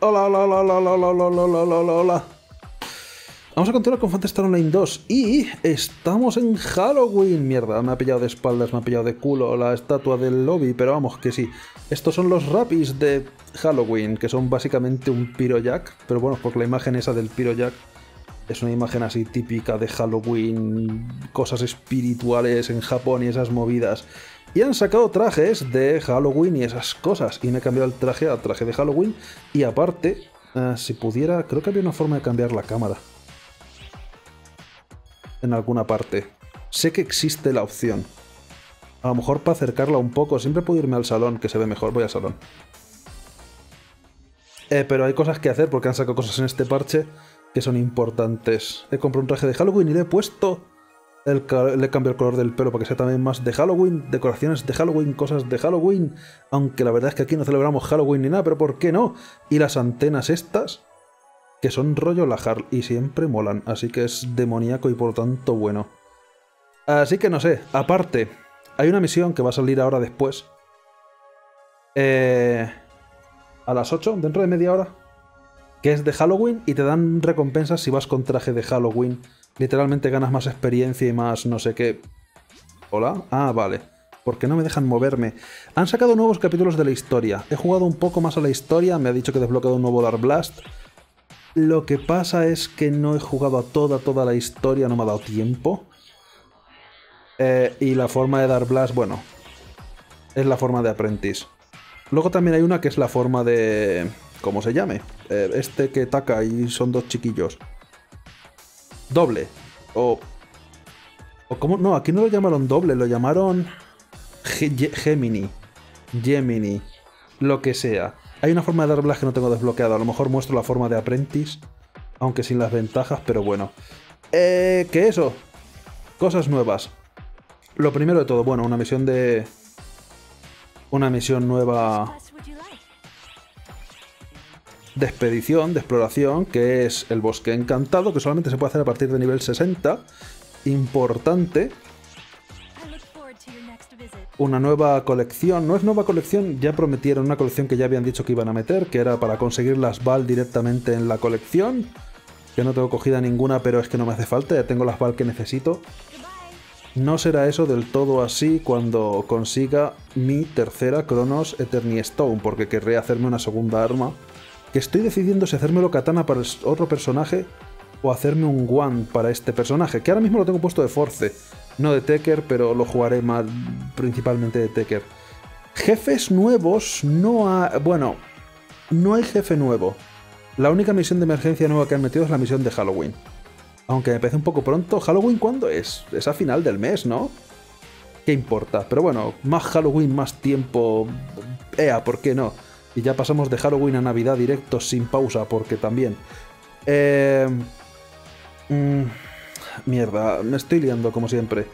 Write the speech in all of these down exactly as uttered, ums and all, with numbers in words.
Hola, hola, hola, hola, hola, hola, hola, hola, hola, hola, hola. Vamos a continuar con Phantasy Star Online dos y estamos en Halloween. Mierda, me ha pillado de espaldas, me ha pillado de culo la estatua del lobby, pero vamos, que sí. Estos son los rapis de Halloween, que son básicamente un pirojack, pero bueno, porque la imagen esa del pirojack es una imagen así típica de Halloween, cosas espirituales en Japón y esas movidas. Y han sacado trajes de Halloween y esas cosas, y me he cambiado el traje a traje de Halloween, y aparte, eh, si pudiera, creo que había una forma de cambiar la cámara en alguna parte. Sé que existe la opción. A lo mejor para acercarla un poco, siempre puedo irme al salón, que se ve mejor. Voy al salón. Eh, pero hay cosas que hacer porque han sacado cosas en este parche que son importantes. He comprado un traje de Halloween y le he puesto... El, le he cambiado el color del pelo para que sea también más de Halloween, decoraciones de Halloween, cosas de Halloween. Aunque la verdad es que aquí no celebramos Halloween ni nada, pero ¿por qué no? Y las antenas estas, que son rollo Lajar y siempre molan, así que es demoníaco y por tanto bueno. Así que no sé, aparte, hay una misión que va a salir ahora después. Eh, a las ocho, dentro de media hora. Que es de Halloween y te dan recompensas si vas con traje de Halloween. Literalmente ganas más experiencia y más no sé qué. ¿Hola? Ah, vale. ¿Por qué no me dejan moverme? Han sacado nuevos capítulos de la historia. He jugado un poco más a la historia, me ha dicho que he desbloqueado un nuevo Dark Blast. Lo que pasa es que no he jugado a toda, toda la historia, no me ha dado tiempo. Eh, y la forma de Dark Blast, bueno, es la forma de Apprentice. Luego también hay una que es la forma de... ¿Cómo se llame? Eh, este que taca y son dos chiquillos. Doble. O... ¿O cómo? No, aquí no lo llamaron doble, lo llamaron... Ge Gemini. Gemini. Lo que sea. Hay una forma de Dark Blast que no tengo desbloqueado. A lo mejor muestro la forma de Apprentice. Aunque sin las ventajas, pero bueno. Eh... ¿Qué eso? Cosas nuevas. Lo primero de todo, bueno, una misión de... Una misión nueva... de expedición, de exploración, que es el bosque encantado, que solamente se puede hacer a partir de nivel sesenta. Importante. Una nueva colección. No es nueva colección, ya prometieron una colección que ya habían dicho que iban a meter, que era para conseguir las B A L directamente en la colección. Que no tengo cogida ninguna, pero es que no me hace falta, ya tengo las B A L que necesito. No será eso del todo así cuando consiga mi tercera Chronos Eternity Stone, porque querré hacerme una segunda arma. Que estoy decidiendo si hacérmelo katana para otro personaje o hacerme un Wand para este personaje, que ahora mismo lo tengo puesto de Force, no de Tekker, pero lo jugaré más principalmente de Tekker. Jefes nuevos no ha... Bueno, no hay jefe nuevo. La única misión de emergencia nueva que han metido es la misión de Halloween. Aunque me parece un poco pronto. ¿Halloween cuándo es? Es a final del mes, ¿no? ¿Qué importa? Pero bueno, más Halloween, más tiempo... Ea, ¿por qué no? Y ya pasamos de Halloween a Navidad directo sin pausa, porque también... Eh... Mmm, mierda, me estoy liando como siempre.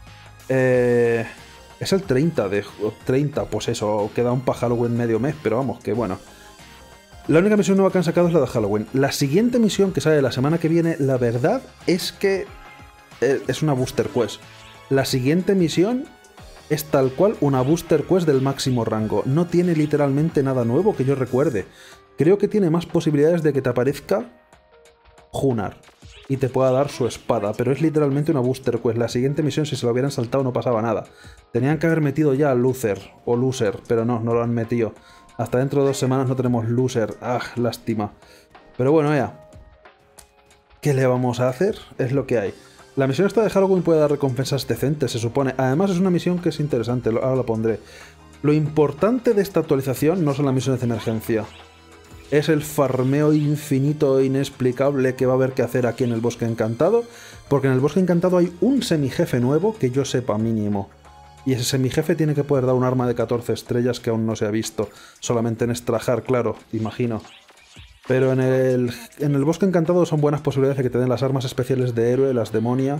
Eh... Es el treinta de... treinta, pues eso, queda un para Halloween medio mes, pero vamos, que bueno. La única misión nueva que han sacado es la de Halloween. La siguiente misión que sale la semana que viene, la verdad es que... Es una Booster Quest. La siguiente misión... es tal cual una Booster Quest del máximo rango. No tiene literalmente nada nuevo que yo recuerde. Creo que tiene más posibilidades de que te aparezca Hunar y te pueda dar su espada, pero es literalmente una Booster Quest. La siguiente misión, si se lo hubieran saltado, no pasaba nada. Tenían que haber metido ya a Loser o Loser, pero no, no lo han metido. Hasta dentro de dos semanas no tenemos Loser. Ah, lástima. Pero bueno, ya. ¿Qué le vamos a hacer? Es lo que hay. La misión esta de Halloween puede dar recompensas decentes, se supone. Además es una misión que es interesante, ahora la pondré. Lo importante de esta actualización no son las misiones de emergencia. Es el farmeo infinito e inexplicable que va a haber que hacer aquí en el Bosque Encantado. Porque en el Bosque Encantado hay un semijefe nuevo que yo sepa mínimo. Y ese semijefe tiene que poder dar un arma de catorce estrellas que aún no se ha visto. Solamente en Estrajar, claro, imagino. Pero en el, en el Bosque Encantado son buenas posibilidades de que te den las armas especiales de héroe, las demonia.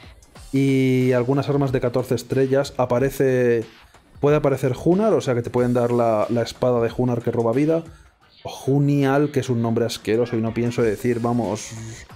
Y algunas armas de catorce estrellas. Aparece... Puede aparecer Hunar, o sea que te pueden dar la, la espada de Hunar que roba vida. O Junial, que es un nombre asqueroso y no pienso decir, vamos...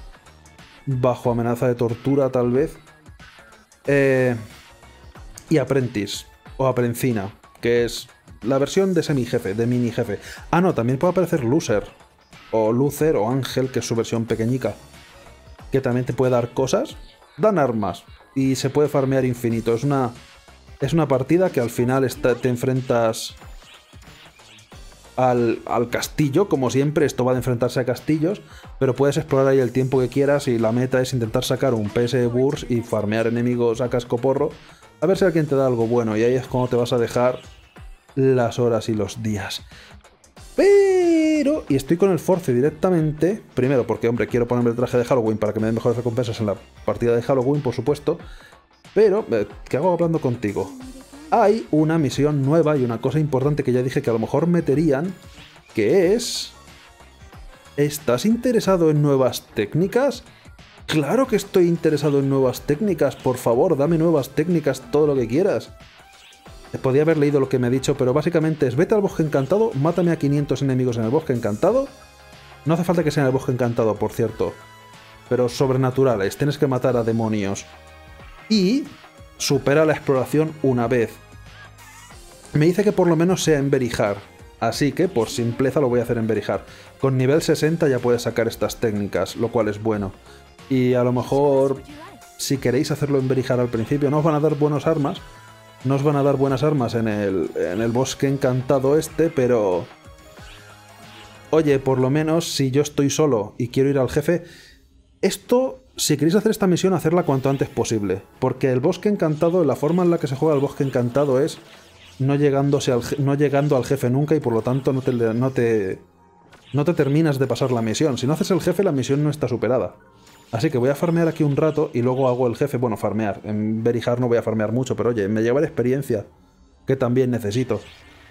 Bajo amenaza de tortura, tal vez. Eh... Y Apprentice, o Aprencina, que es la versión de semi-jefe, de mini-jefe. Ah, no, también puede aparecer Loser. o Luther, o Ángel, que es su versión pequeñica, que también te puede dar cosas, dan armas y se puede farmear infinito. Es una, es una partida que al final está, te enfrentas al, al castillo, como siempre. Esto va de enfrentarse a castillos, pero puedes explorar ahí el tiempo que quieras y la meta es intentar sacar un P S Burst y farmear enemigos a cascoporro, a ver si alguien te da algo bueno, y ahí es cuando te vas a dejar las horas y los días. Pero, y estoy con el Force directamente, primero porque, hombre, quiero ponerme el traje de Halloween para que me den mejores recompensas en la partida de Halloween, por supuesto. Pero, ¿qué hago hablando contigo? Hay una misión nueva y una cosa importante que ya dije que a lo mejor meterían, que es... ¿Estás interesado en nuevas técnicas? ¡Claro que estoy interesado en nuevas técnicas! Por favor, dame nuevas técnicas, todo lo que quieras. Podía haber leído lo que me ha dicho, pero básicamente es: vete al bosque encantado, mátame a quinientos enemigos en el bosque encantado. No hace falta que sea en el bosque encantado, por cierto, pero sobrenaturales, tienes que matar a demonios. Y supera la exploración una vez. Me dice que por lo menos sea en Berihar, así que por simpleza lo voy a hacer en Berihar. Con nivel sesenta ya puedes sacar estas técnicas, lo cual es bueno. Y a lo mejor, si queréis hacerlo en Berihar al principio, no os van a dar buenas armas. No os van a dar buenas armas en el, en el bosque encantado este, pero... Oye, por lo menos si yo estoy solo y quiero ir al jefe... Esto, si queréis hacer esta misión, hacerla cuanto antes posible. Porque el bosque encantado, la forma en la que se juega el bosque encantado es no, llegándose al, no llegando al jefe nunca, y por lo tanto no te, no te, no te terminas de pasar la misión. Si no haces el jefe, la misión no está superada. Así que voy a farmear aquí un rato y luego hago el jefe. Bueno, farmear. En Berihar no voy a farmear mucho, pero oye, me lleva la experiencia, que también necesito.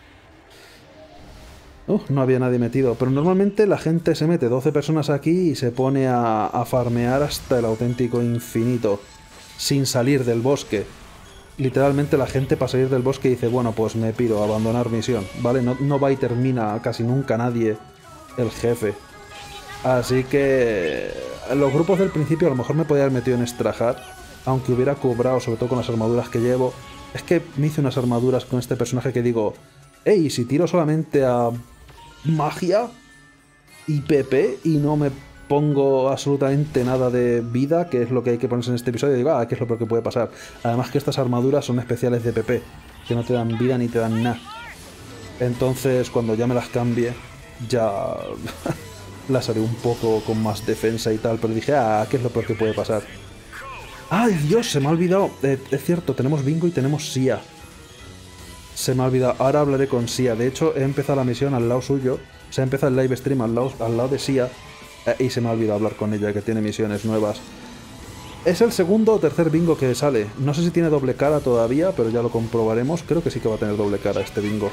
Uh, no había nadie metido. Pero normalmente la gente se mete doce personas aquí y se pone a, a farmear hasta el auténtico infinito, sin salir del bosque. Literalmente la gente para salir del bosque dice: bueno, pues me piro, abandonar misión, ¿vale? No, no va y termina casi nunca nadie el jefe. Así que los grupos del principio a lo mejor me podía haber metido en Strahd, aunque hubiera cobrado, sobre todo con las armaduras que llevo. Es que me hice unas armaduras con este personaje que digo: hey, si tiro solamente a magia y P P y no me pongo absolutamente nada de vida, que es lo que hay que ponerse en este episodio, digo, ah, ¿qué es lo peor que puede pasar? Además que estas armaduras son especiales de P P, que no te dan vida ni te dan nada. Entonces, cuando ya me las cambie, ya... las haré un poco con más defensa y tal, pero dije, ah, ¿qué es lo peor que puede pasar? ¡Ay, Dios! Se me ha olvidado. Eh, es cierto, tenemos bingo y tenemos Sia. Se me ha olvidado. Ahora hablaré con Sia. De hecho, he empezado la misión al lado suyo. O sea, he empezado el live stream al lado, al lado de Sia. Eh, y se me ha olvidado hablar con ella, que tiene misiones nuevas. Es el segundo o tercer bingo que sale. No sé si tiene doble cara todavía, pero ya lo comprobaremos. Creo que sí que va a tener doble cara este bingo.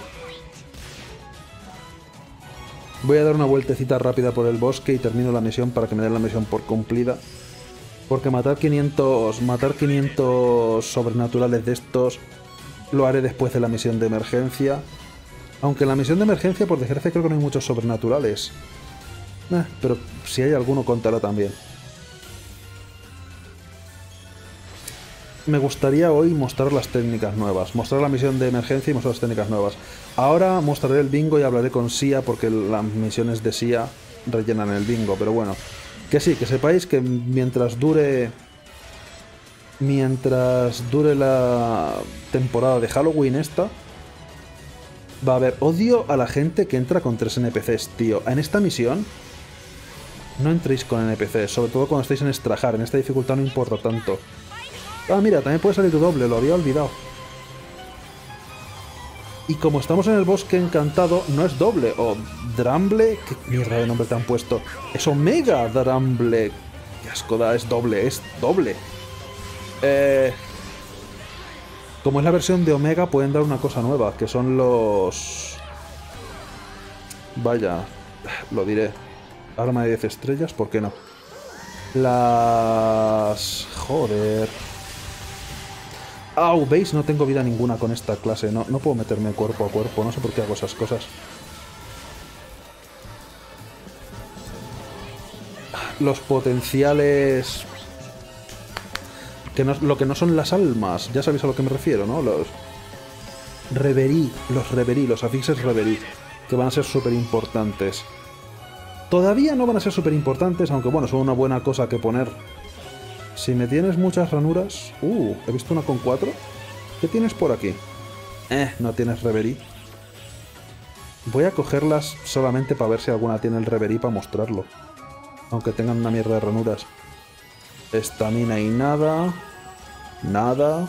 Voy a dar una vueltecita rápida por el bosque y termino la misión para que me den la misión por cumplida. Porque matar quinientos, matar quinientos sobrenaturales de estos lo haré después de la misión de emergencia. Aunque en la misión de emergencia, por desgracia, creo que no hay muchos sobrenaturales. Eh, pero si hay alguno, contará también. Me gustaría hoy mostrar las técnicas nuevas. Mostrar la misión de emergencia y mostrar las técnicas nuevas. Ahora mostraré el bingo y hablaré con Sia, porque las misiones de Sia rellenan el bingo. Pero bueno, que sí, que sepáis que mientras dure... Mientras dure la temporada de Halloween esta, va a haber odio a la gente que entra con tres N P Cs, tío. En esta misión no entréis con N P Cs, sobre todo cuando estáis en Strahd. En esta dificultad no importa tanto. Ah, mira, también puede salir doble, lo había olvidado. Y como estamos en el bosque encantado, no es doble. O Dramble, qué mierda de nombre te han puesto. Es Omega Dramble. Qué asco da, es doble, es doble. Eh, como es la versión de Omega, pueden dar una cosa nueva, que son los... Vaya, lo diré. Arma de diez estrellas, ¿por qué no? Las... Joder... ¡Au! ¿Veis? No tengo vida ninguna con esta clase. No, no puedo meterme cuerpo a cuerpo. No sé por qué hago esas cosas. Los potenciales... Que no, lo que no son las almas. Ya sabéis a lo que me refiero, ¿no? Los... Reverie. Los Reverie. Los afixes Reverie. Que van a ser súper importantes. Todavía no van a ser súper importantes, aunque bueno, son una buena cosa que poner. Si me tienes muchas ranuras... Uh, he visto una con cuatro. ¿Qué tienes por aquí? Eh, no tienes Reverie. Voy a cogerlas solamente para ver si alguna tiene el Reverie para mostrarlo. Aunque tengan una mierda de ranuras. Estamina y nada. Nada.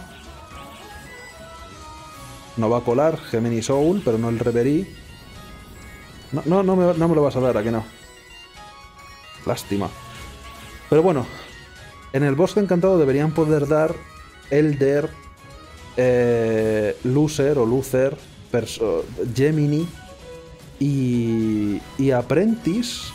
No va a colar Gemini Soul, pero no el Reverie. No, no, no me, no me lo vas a dar, ¿a que no? Lástima. Pero bueno, en el Bosque Encantado deberían poder dar Elder, eh, Loser o Lucer, Perso Gemini y, y Apprentice.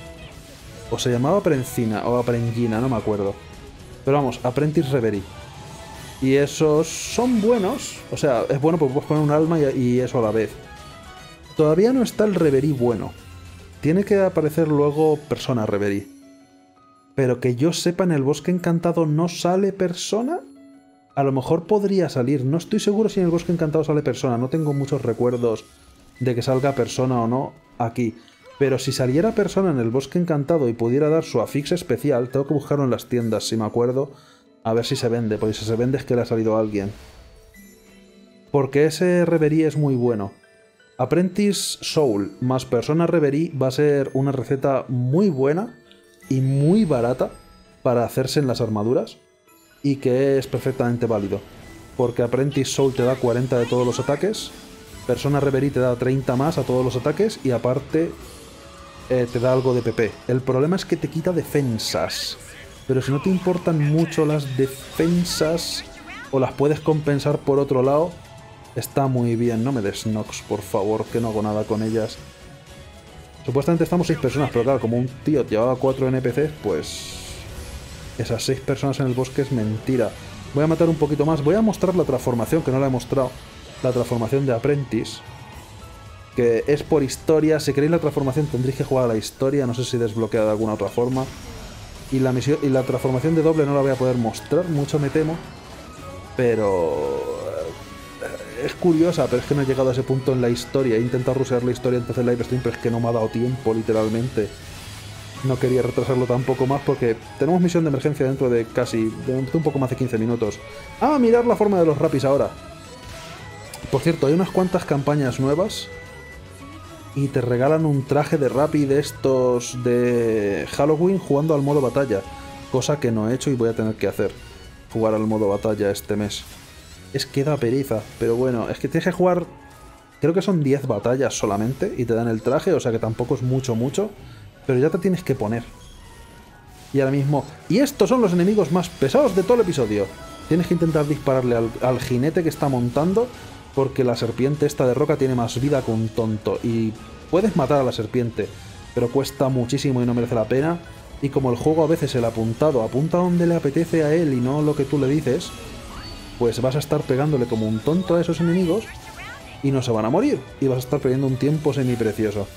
O se llamaba Aprencina o Aprengina, no me acuerdo. Pero vamos, Apprentice Reverie. Y esos son buenos. O sea, es bueno porque puedes poner un alma y, y eso a la vez. Todavía no está el Reverie bueno. Tiene que aparecer luego Persona Reverie. Pero que yo sepa, en el Bosque Encantado no sale Persona. A lo mejor podría salir. No estoy seguro si en el Bosque Encantado sale Persona. No tengo muchos recuerdos de que salga Persona o no aquí. Pero si saliera Persona en el Bosque Encantado y pudiera dar su afix especial, tengo que buscarlo en las tiendas, si me acuerdo, a ver si se vende. Porque si se vende es que le ha salido a alguien. Porque ese Reverie es muy bueno. Apprentice Soul más Persona Reverie va a ser una receta muy buena y muy barata para hacerse en las armaduras y que es perfectamente válido. Porque Apprentice Soul te da cuarenta de todos los ataques, Persona Reverie te da treinta más a todos los ataques y aparte eh, te da algo de P P. El problema es que te quita defensas, pero si no te importan mucho las defensas o las puedes compensar por otro lado, está muy bien. No me des Nox, por favor, que no hago nada con ellas. Supuestamente estamos seis personas, pero claro, como un tío llevaba cuatro N P Cs, pues... esas seis personas en el bosque es mentira. Voy a matar un poquito más. Voy a mostrar la transformación, que no la he mostrado. La transformación de Apprentice. Que es por historia. Si queréis la transformación tendréis que jugar a la historia. No sé si desbloqueada de alguna otra forma. Y la, misión, y la transformación de doble no la voy a poder mostrar, mucho me temo. Pero... es curiosa, pero es que no he llegado a ese punto en la historia. He intentado rusear la historia antes del live stream, pero es que no me ha dado tiempo, literalmente. No quería retrasarlo tampoco más porque tenemos misión de emergencia dentro de casi... de un poco más de quince minutos. ¡Ah, mirar la forma de los rapis ahora! Por cierto, hay unas cuantas campañas nuevas y te regalan un traje de rapi de estos de Halloween jugando al modo batalla. Cosa que no he hecho y voy a tener que hacer. Jugar al modo batalla este mes. Es que da pereza, pero bueno, es que tienes que jugar... creo que son diez batallas solamente y te dan el traje, o sea que tampoco es mucho, mucho. Pero ya te tienes que poner. Y ahora mismo... y estos son los enemigos más pesados de todo el episodio. Tienes que intentar dispararle al, al jinete que está montando, porque la serpiente esta de roca tiene más vida que un tonto. Y puedes matar a la serpiente, pero cuesta muchísimo y no merece la pena. Y como el juego a veces el apuntado apunta donde le apetece a él y no lo que tú le dices, pues vas a estar pegándole como un tonto a esos enemigos y no se van a morir. Y vas a estar perdiendo un tiempo semiprecioso.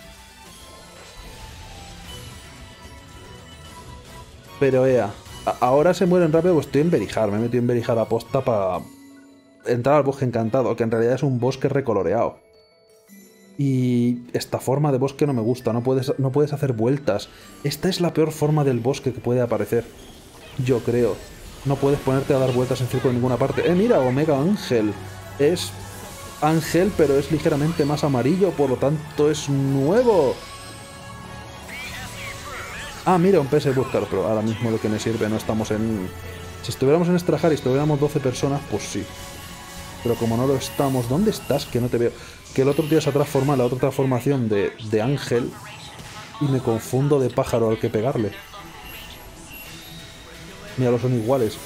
Pero ea, ahora se mueren rápido, pues estoy en Berijar. Me he metido en Berijar aposta para entrar al bosque encantado, que en realidad es un bosque recoloreado. Y esta forma de bosque no me gusta, no puedes, no puedes hacer vueltas. Esta es la peor forma del bosque que puede aparecer, yo creo. No puedes ponerte a dar vueltas en círculo en ninguna parte. Eh, mira, Omega Ángel. Es Ángel, pero es ligeramente más amarillo, por lo tanto es nuevo. Ah, mira, un P S Buscar, pero ahora mismo lo que me sirve, no estamos en... si estuviéramos en Estrajar y estuviéramos doce personas, pues sí. Pero como no lo estamos... ¿dónde estás? Que no te veo. Que el otro día se ha transformado, la otra transformación de, de Ángel, y me confundo de pájaro al que pegarle. Mira, los son iguales.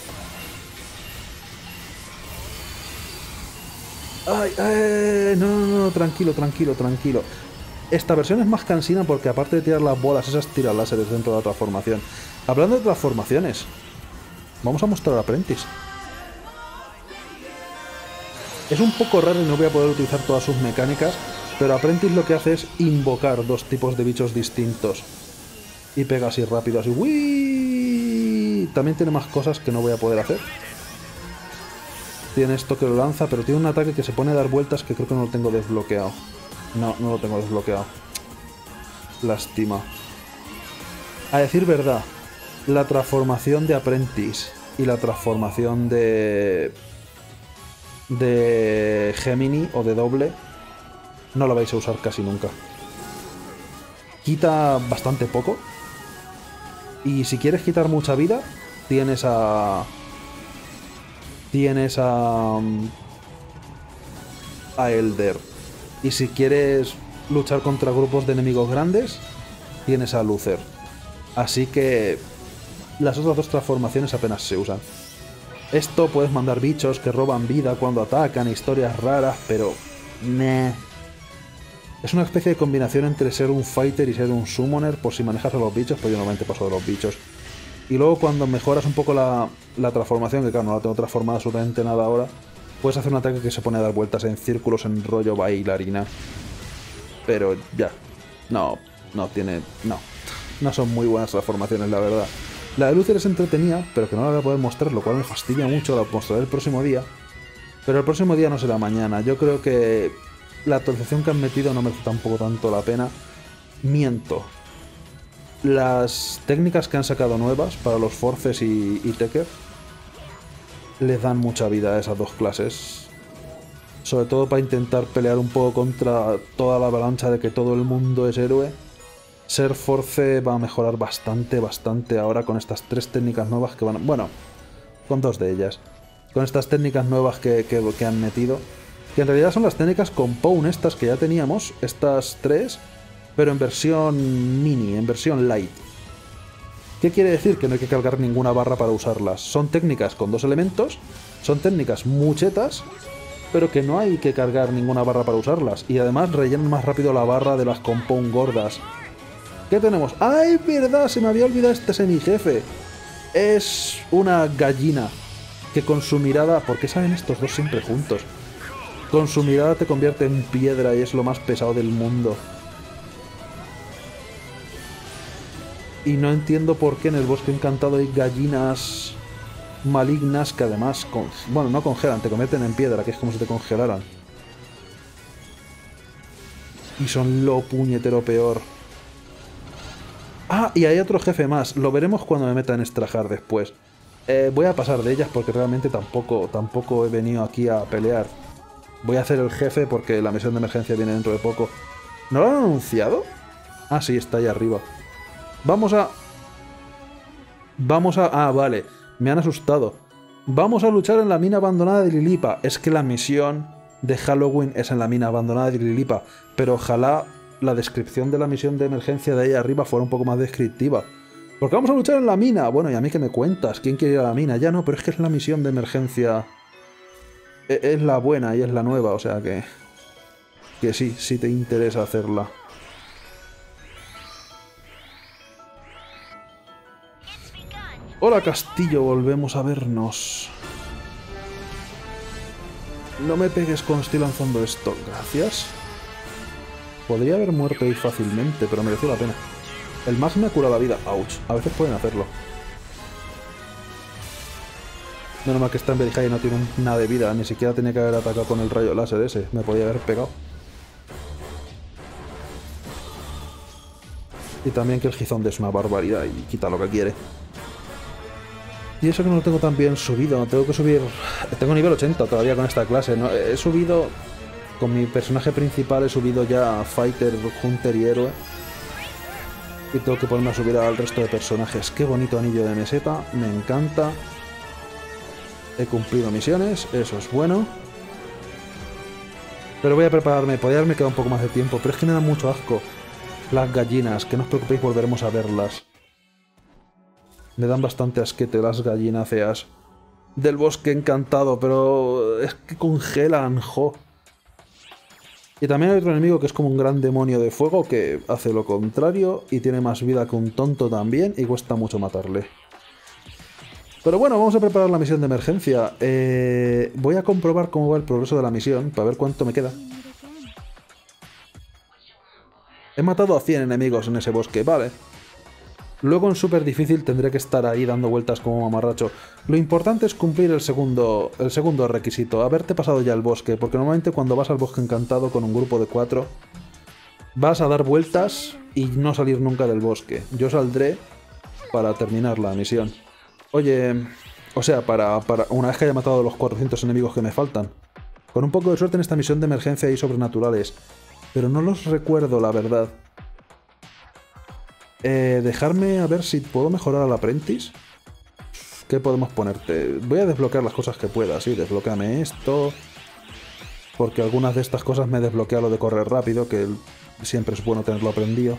¡Ay, ay! No, no, no, tranquilo, tranquilo, tranquilo. Esta versión es más cansina porque aparte de tirar las bolas, esas tiras láseres dentro de la transformación. Hablando de transformaciones, vamos a mostrar a Apprentice. Es un poco raro y no voy a poder utilizar todas sus mecánicas, pero Apprentice lo que hace es invocar dos tipos de bichos distintos. Y pega así rápido, así. ¡Uy! También tiene más cosas que no voy a poder hacer. Tiene esto que lo lanza, pero tiene un ataque que se pone a dar vueltas que creo que no lo tengo desbloqueado. No, no lo tengo desbloqueado. Lástima. A decir verdad, la transformación de Apprentice y la transformación de... de Gemini o de doble no la vais a usar casi nunca. Quita bastante poco. Y si quieres quitar mucha vida, tienes a... Tienes a... a Elder. Y si quieres luchar contra grupos de enemigos grandes, tienes a Luther. Así que las otras dos transformaciones apenas se usan. Esto puedes mandar bichos que roban vida cuando atacan, historias raras, pero... Meh. Es una especie de combinación entre ser un fighter y ser un summoner, por si manejas a los bichos, pues yo normalmente paso de los bichos. Y luego cuando mejoras un poco la, la transformación, que claro, no la tengo transformada absolutamente nada ahora, puedes hacer un ataque que se pone a dar vueltas en círculos en rollo bailarina. Pero ya, no, no tiene... no. No son muy buenas transformaciones, la verdad. La de Luther es entretenida, pero que no la voy a poder mostrar, lo cual me fastidia mucho, la mostraré el próximo día. Pero el próximo día no será mañana. Yo creo que la actualización que han metido no merece tampoco tanto la pena. Miento. Las técnicas que han sacado nuevas para los Forces y, y Tekker les dan mucha vida a esas dos clases. Sobre todo para intentar pelear un poco contra toda la avalancha de que todo el mundo es héroe. Ser Force va a mejorar bastante, bastante ahora con estas tres técnicas nuevas que van a... Bueno, con dos de ellas. Con estas técnicas nuevas que, que, que han metido. Que en realidad son las técnicas Compound estas que ya teníamos. Estas tres, pero en versión mini, en versión light. ¿Qué quiere decir? Que no hay que cargar ninguna barra para usarlas. Son técnicas con dos elementos. Son técnicas muchetas, pero que no hay que cargar ninguna barra para usarlas. Y además rellenan más rápido la barra de las Compound gordas. ¿Qué tenemos? ¡Ay, verdad! Se me había olvidado este semijefe. Es una gallina que con su mirada... ¿Por qué salen estos dos siempre juntos? Con su mirada te convierte en piedra y es lo más pesado del mundo. Y no entiendo por qué en el bosque encantado hay gallinas malignas que además... Con... Bueno, no congelan, te convierten en piedra, que es como si te congelaran. Y son lo puñetero peor. Ah, y hay otro jefe más. Lo veremos cuando me meta en Strahd después. Eh, voy a pasar de ellas porque realmente tampoco, tampoco he venido aquí a pelear. Voy a hacer el jefe porque la misión de emergencia viene dentro de poco. ¿No lo han anunciado? Ah, sí, está ahí arriba. Vamos a... Vamos a... Ah, vale. Me han asustado. Vamos a luchar en la mina abandonada de Lilipa. Es que la misión de Halloween es en la mina abandonada de Lilipa. Pero ojalá... la descripción de la misión de emergencia de ahí arriba fuera un poco más descriptiva. Porque vamos a luchar en la mina. Bueno, ¿y a mí qué me cuentas? ¿Quién quiere ir a la mina? Ya no, pero es que es la misión de emergencia. Es la buena y es la nueva, o sea que... Que sí, sí te interesa hacerla. Hola Castillo, volvemos a vernos. No me pegues cuando estoy lanzando esto, gracias. Podría haber muerto ahí fácilmente, pero mereció la pena. El mag me ha curado la vida. Ouch. A veces pueden hacerlo. Menos mal que está en Berija y no tiene un, nada de vida. Ni siquiera tenía que haber atacado con el rayo láser ese. Me podía haber pegado. Y también que el Gizonde es una barbaridad y quita lo que quiere. Y eso que no lo tengo tan bien subido. Tengo que subir... Tengo nivel ochenta todavía con esta clase. ¿No? He subido... Con mi personaje principal he subido ya a Fighter, Hunter y Héroe. Y tengo que ponerme a subir al resto de personajes. Qué bonito anillo de meseta. Me encanta. He cumplido misiones. Eso es bueno. Pero voy a prepararme. Podría haberme quedado un poco más de tiempo. Pero es que me dan mucho asco. Las gallinas. Que no os preocupéis, volveremos a verlas. Me dan bastante asquete las gallinas feas. Del bosque encantado. Pero es que congelan, jo. Y también hay otro enemigo que es como un gran demonio de fuego que hace lo contrario y tiene más vida que un tonto también y cuesta mucho matarle. Pero bueno, vamos a preparar la misión de emergencia. Eh, voy a comprobar cómo va el progreso de la misión para ver cuánto me queda. He matado a cien enemigos en ese bosque, vale. Luego en súper difícil tendré que estar ahí dando vueltas como mamarracho. Lo importante es cumplir el segundo, el segundo requisito, haberte pasado ya el bosque, porque normalmente cuando vas al bosque encantado con un grupo de cuatro, Vas a dar vueltas y no salir nunca del bosque. Yo saldré para terminar la misión. Oye, o sea, para, para una vez que haya matado a los cuatrocientos enemigos que me faltan. Con un poco de suerte en esta misión de emergencia hay sobrenaturales. Pero no los recuerdo, la verdad. Eh, dejarme a ver si puedo mejorar al apprentice. ¿Qué podemos ponerte? Voy a desbloquear las cosas que pueda, sí, desbloqueame esto. Porque algunas de estas cosas me desbloquea lo de correr rápido, que siempre es bueno tenerlo aprendido.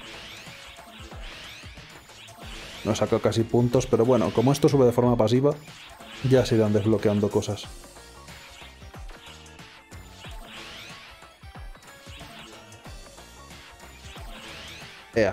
No he sacado casi puntos, pero bueno, como esto sube de forma pasiva, ya se irán desbloqueando cosas. Ea.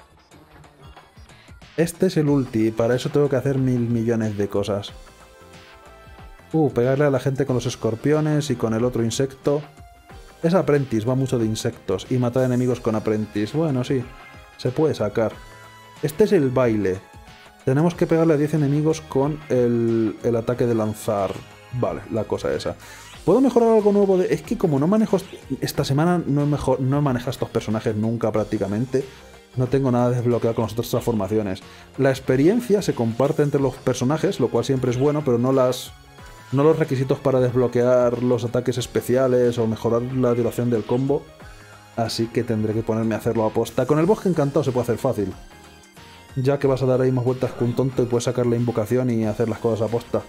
Este es el ulti, y para eso tengo que hacer mil millones de cosas. Uh, pegarle a la gente con los escorpiones y con el otro insecto. Es apprentice, va mucho de insectos. Y matar enemigos con apprentice. Bueno, sí, se puede sacar. Este es el baile. Tenemos que pegarle a diez enemigos con el, el ataque de lanzar. Vale, la cosa esa. ¿Puedo mejorar algo nuevo? De... Es que como no manejo... Esta semana no he, mejor... no he manejado estos personajes nunca prácticamente. No tengo nada desbloqueado con las otras transformaciones. La experiencia se comparte entre los personajes, lo cual siempre es bueno, pero no las... No los requisitos para desbloquear los ataques especiales o mejorar la duración del combo. Así que tendré que ponerme a hacerlo a posta. Con el bosque encantado se puede hacer fácil. Ya que vas a dar ahí más vueltas que un tonto y puedes sacar la invocación y hacer las cosas a posta.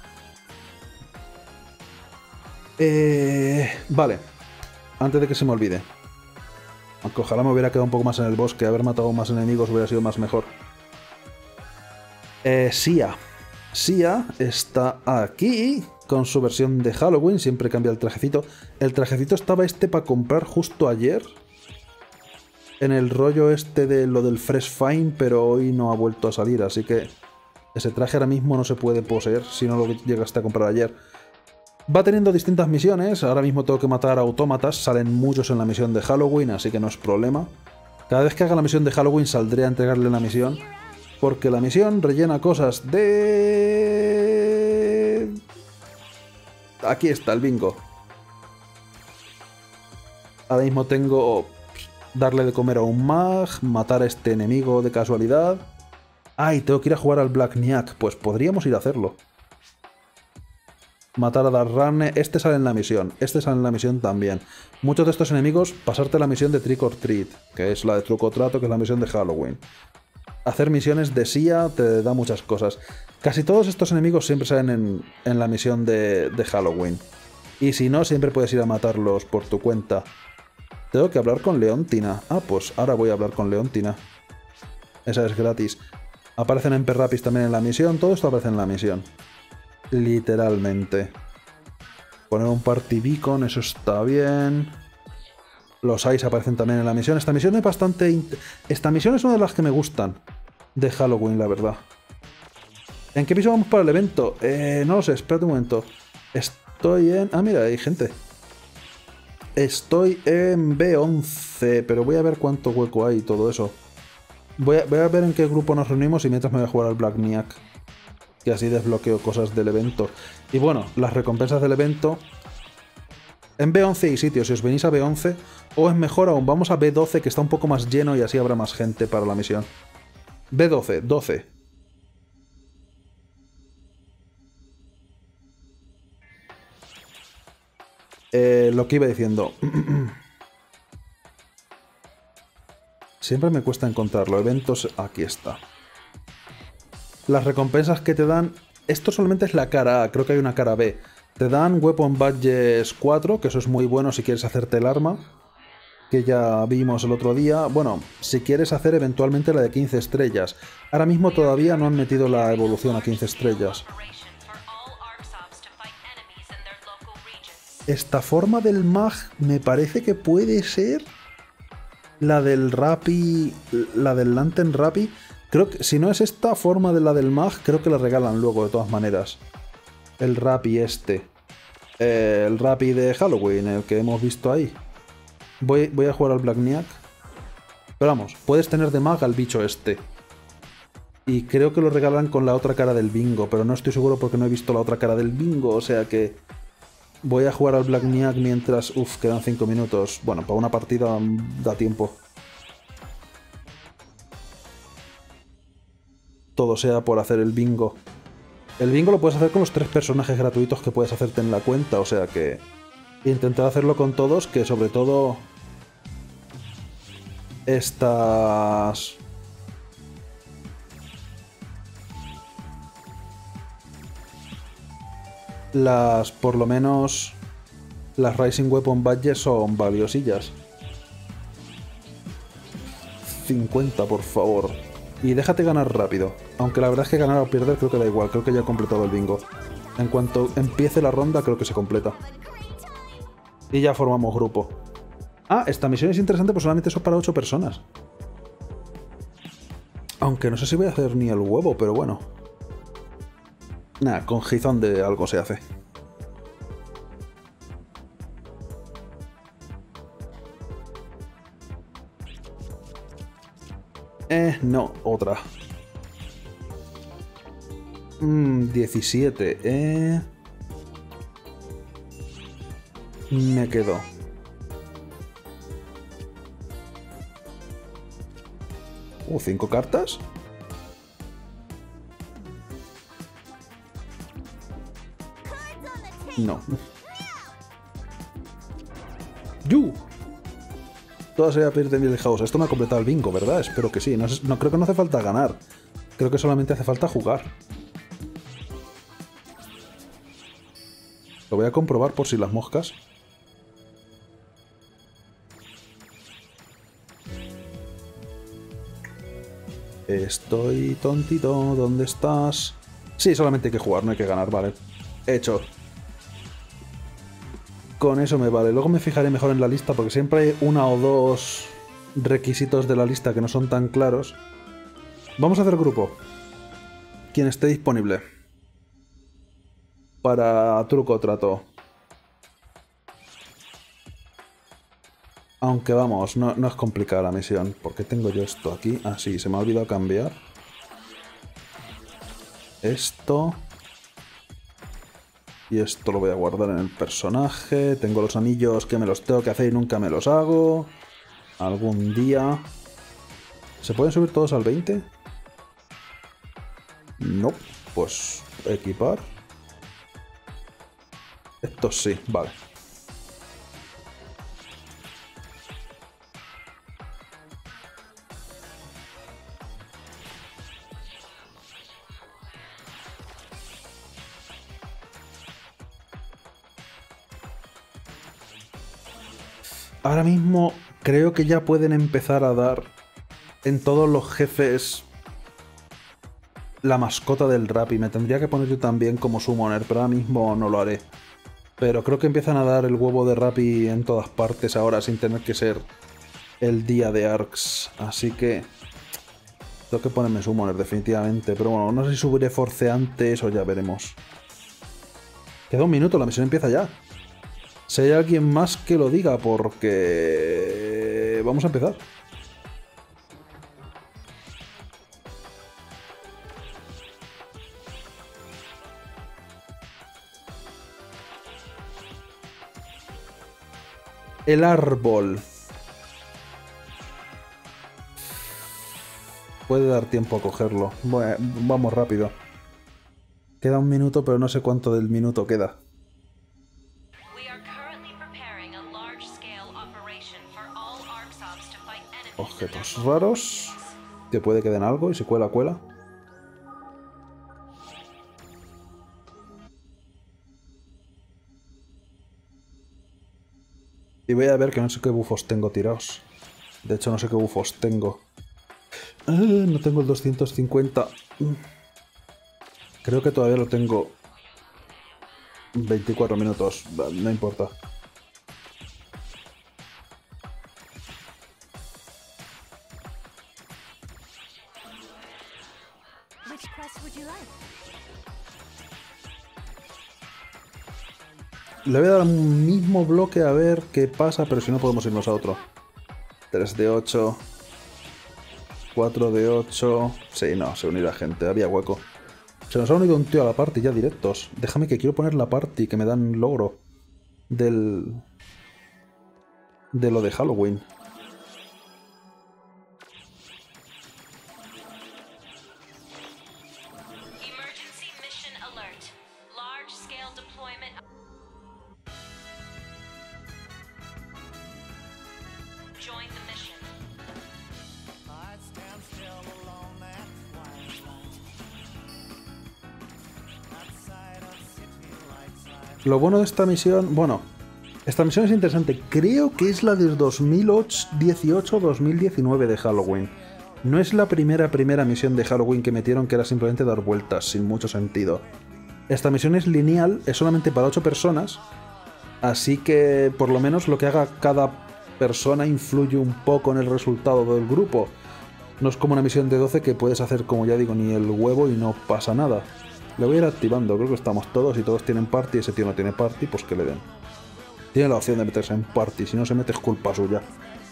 Eh, vale. Antes de que se me olvide. Aunque ojalá me hubiera quedado un poco más en el bosque. Haber matado más enemigos hubiera sido más mejor. Eh, Sia. Sia está aquí con su versión de Halloween, siempre cambia el trajecito. El trajecito estaba este para comprar justo ayer, en el rollo este de lo del Fresh Fine, pero hoy no ha vuelto a salir, así que ese traje ahora mismo no se puede poseer si no lo llegaste a comprar ayer. Va teniendo distintas misiones, ahora mismo tengo que matar autómatas, salen muchos en la misión de Halloween, así que no es problema. Cada vez que haga la misión de Halloween saldré a entregarle la misión. Porque la misión rellena cosas de... Aquí está el bingo. Ahora mismo tengo... Darle de comer a un mag, matar a este enemigo de casualidad. Ah, y tengo que ir a jugar al Black Knight. Pues podríamos ir a hacerlo. Matar a Darrane. Este sale en la misión. Este sale en la misión también. Muchos de estos enemigos, pasarte la misión de Trick or Treat, que es la de truco o trato, que es la misión de Halloween. Hacer misiones de Sia te da muchas cosas. Casi todos estos enemigos siempre salen en, en la misión de, de Halloween. Y si no, siempre puedes ir a matarlos por tu cuenta. Tengo que hablar con Leontina. Ah, pues ahora voy a hablar con Leontina. Esa es gratis. Aparecen en Perrapis también en la misión. Todo esto aparece en la misión. Literalmente. Poner un party beacon, eso está bien. Los Ice aparecen también en la misión. Esta misión es bastante... Esta misión es una de las que me gustan de Halloween, la verdad. ¿En qué piso vamos para el evento? Eh, no lo sé, espérate un momento. Estoy en... Ah, mira, hay gente. Estoy en B once, pero voy a ver cuánto hueco hay y todo eso. Voy a, voy a ver en qué grupo nos reunimos y mientras me voy a jugar al Black Knight. Que así desbloqueo cosas del evento. Y bueno, las recompensas del evento... En B once hay sitios, si os venís a B once, o es mejor aún, vamos a B doce que está un poco más lleno y así habrá más gente para la misión. B doce, doce. Eh, lo que iba diciendo. Siempre me cuesta encontrarlo. Eventos, aquí está. Las recompensas que te dan... Esto solamente es la cara A, creo que hay una cara B. Te dan Weapon Badges cuatro, que eso es muy bueno si quieres hacerte el arma, que ya vimos el otro día. Bueno, si quieres hacer eventualmente la de quince estrellas. Ahora mismo todavía no han metido la evolución a quince estrellas. Esta forma del mag me parece que puede ser la del Rappi, la del Lantern Rappi. Creo que si no es esta forma de la del mag, creo que la regalan luego de todas maneras. El Rappi este. Eh, el Rappi de Halloween, el que hemos visto ahí. Voy, voy a jugar al Black Knight. Pero vamos, puedes tener de mag al bicho este. Y creo que lo regalan con la otra cara del bingo, pero no estoy seguro porque no he visto la otra cara del bingo, o sea que... Voy a jugar al Black Knight mientras... Uf, quedan cinco minutos. Bueno, para una partida da tiempo. Todo sea por hacer el bingo. El bingo lo puedes hacer con los tres personajes gratuitos que puedes hacerte en la cuenta, o sea que... Intentar hacerlo con todos, que sobre todo... Estas... Las, por lo menos... Las Rising Weapon Badges son valiosillas. cincuenta, por favor. Y déjate ganar rápido. Aunque la verdad es que ganar o perder creo que da igual. Creo que ya he completado el bingo. En cuanto empiece la ronda creo que se completa. Y ya formamos grupo. Ah, esta misión es interesante, pues solamente son para ocho personas. Aunque no sé si voy a hacer ni el huevo, pero bueno. Nah, con Gizón de algo se hace. Eh, no, otra. Mm, diecisiete, eh... Me quedo. Uh, ¿cinco cartas? No. ¡Yu! Todas se va a pedir de Mil House. Esto me ha completado el bingo, ¿verdad? Espero que sí. No, no creo que no hace falta ganar. Creo que solamente hace falta jugar. Lo voy a comprobar por si las moscas. Estoy tontito. ¿Dónde estás? Sí, solamente hay que jugar, no hay que ganar, vale. Hecho. Con eso me vale. Luego me fijaré mejor en la lista porque siempre hay una o dos requisitos de la lista que no son tan claros. Vamos a hacer grupo. Quien esté disponible. Para truco o trato. Aunque vamos, no, no es complicada la misión. Porque tengo yo esto aquí. Ah, sí, se me ha olvidado cambiar. Esto... Y esto lo voy a guardar en el personaje. Tengo los anillos que me los tengo que hacer y nunca me los hago. Algún día. ¿Se pueden subir todos al veinte? No. Pues equipar. Estos sí, vale. Ahora mismo creo que ya pueden empezar a dar en todos los jefes la mascota del rap y me tendría que poner yo también como summoner, pero ahora mismo no lo haré. Pero creo que empiezan a dar el huevo de Rappi en todas partes ahora sin tener que ser el día de Arcs, así que tengo que ponerme summoner definitivamente, pero bueno, no sé si subiré force antes o ya veremos. Queda un minuto, la misión empieza ya. Si hay alguien más que lo diga, porque... Vamos a empezar. El árbol. Puede dar tiempo a cogerlo. Bueno, vamos rápido. Queda un minuto, pero no sé cuánto del minuto queda. Objetos raros. Que puede que den algo y si cuela, cuela. Y voy a ver que no sé qué bufos tengo tirados. De hecho, no sé qué bufos tengo. Ah, no tengo el doscientos cincuenta. Creo que todavía lo tengo. veinticuatro minutos. No importa. Le voy a dar un mismo bloque a ver qué pasa, pero si no podemos irnos a otro. tres de ocho. cuatro de ocho. Sí, no, se unirá gente, había hueco. Se nos ha unido un tío a la party ya directos. Déjame que quiero poner la party, que me dan logro. del... de lo de Halloween. Lo bueno de esta misión... Bueno, esta misión es interesante. Creo que es la del dos mil dieciocho dos mil diecinueve de Halloween. No es la primera primera misión de Halloween que metieron, que era simplemente dar vueltas, sin mucho sentido. Esta misión es lineal, es solamente para ocho personas, así que por lo menos lo que haga cada persona influye un poco en el resultado del grupo. No es como una misión de doce que puedes hacer, como ya digo, ni el huevo y no pasa nada. Le voy a ir activando, creo que estamos todos y todos tienen party, ese tío no tiene party, pues que le den. Tiene la opción de meterse en party, si no se mete es culpa suya.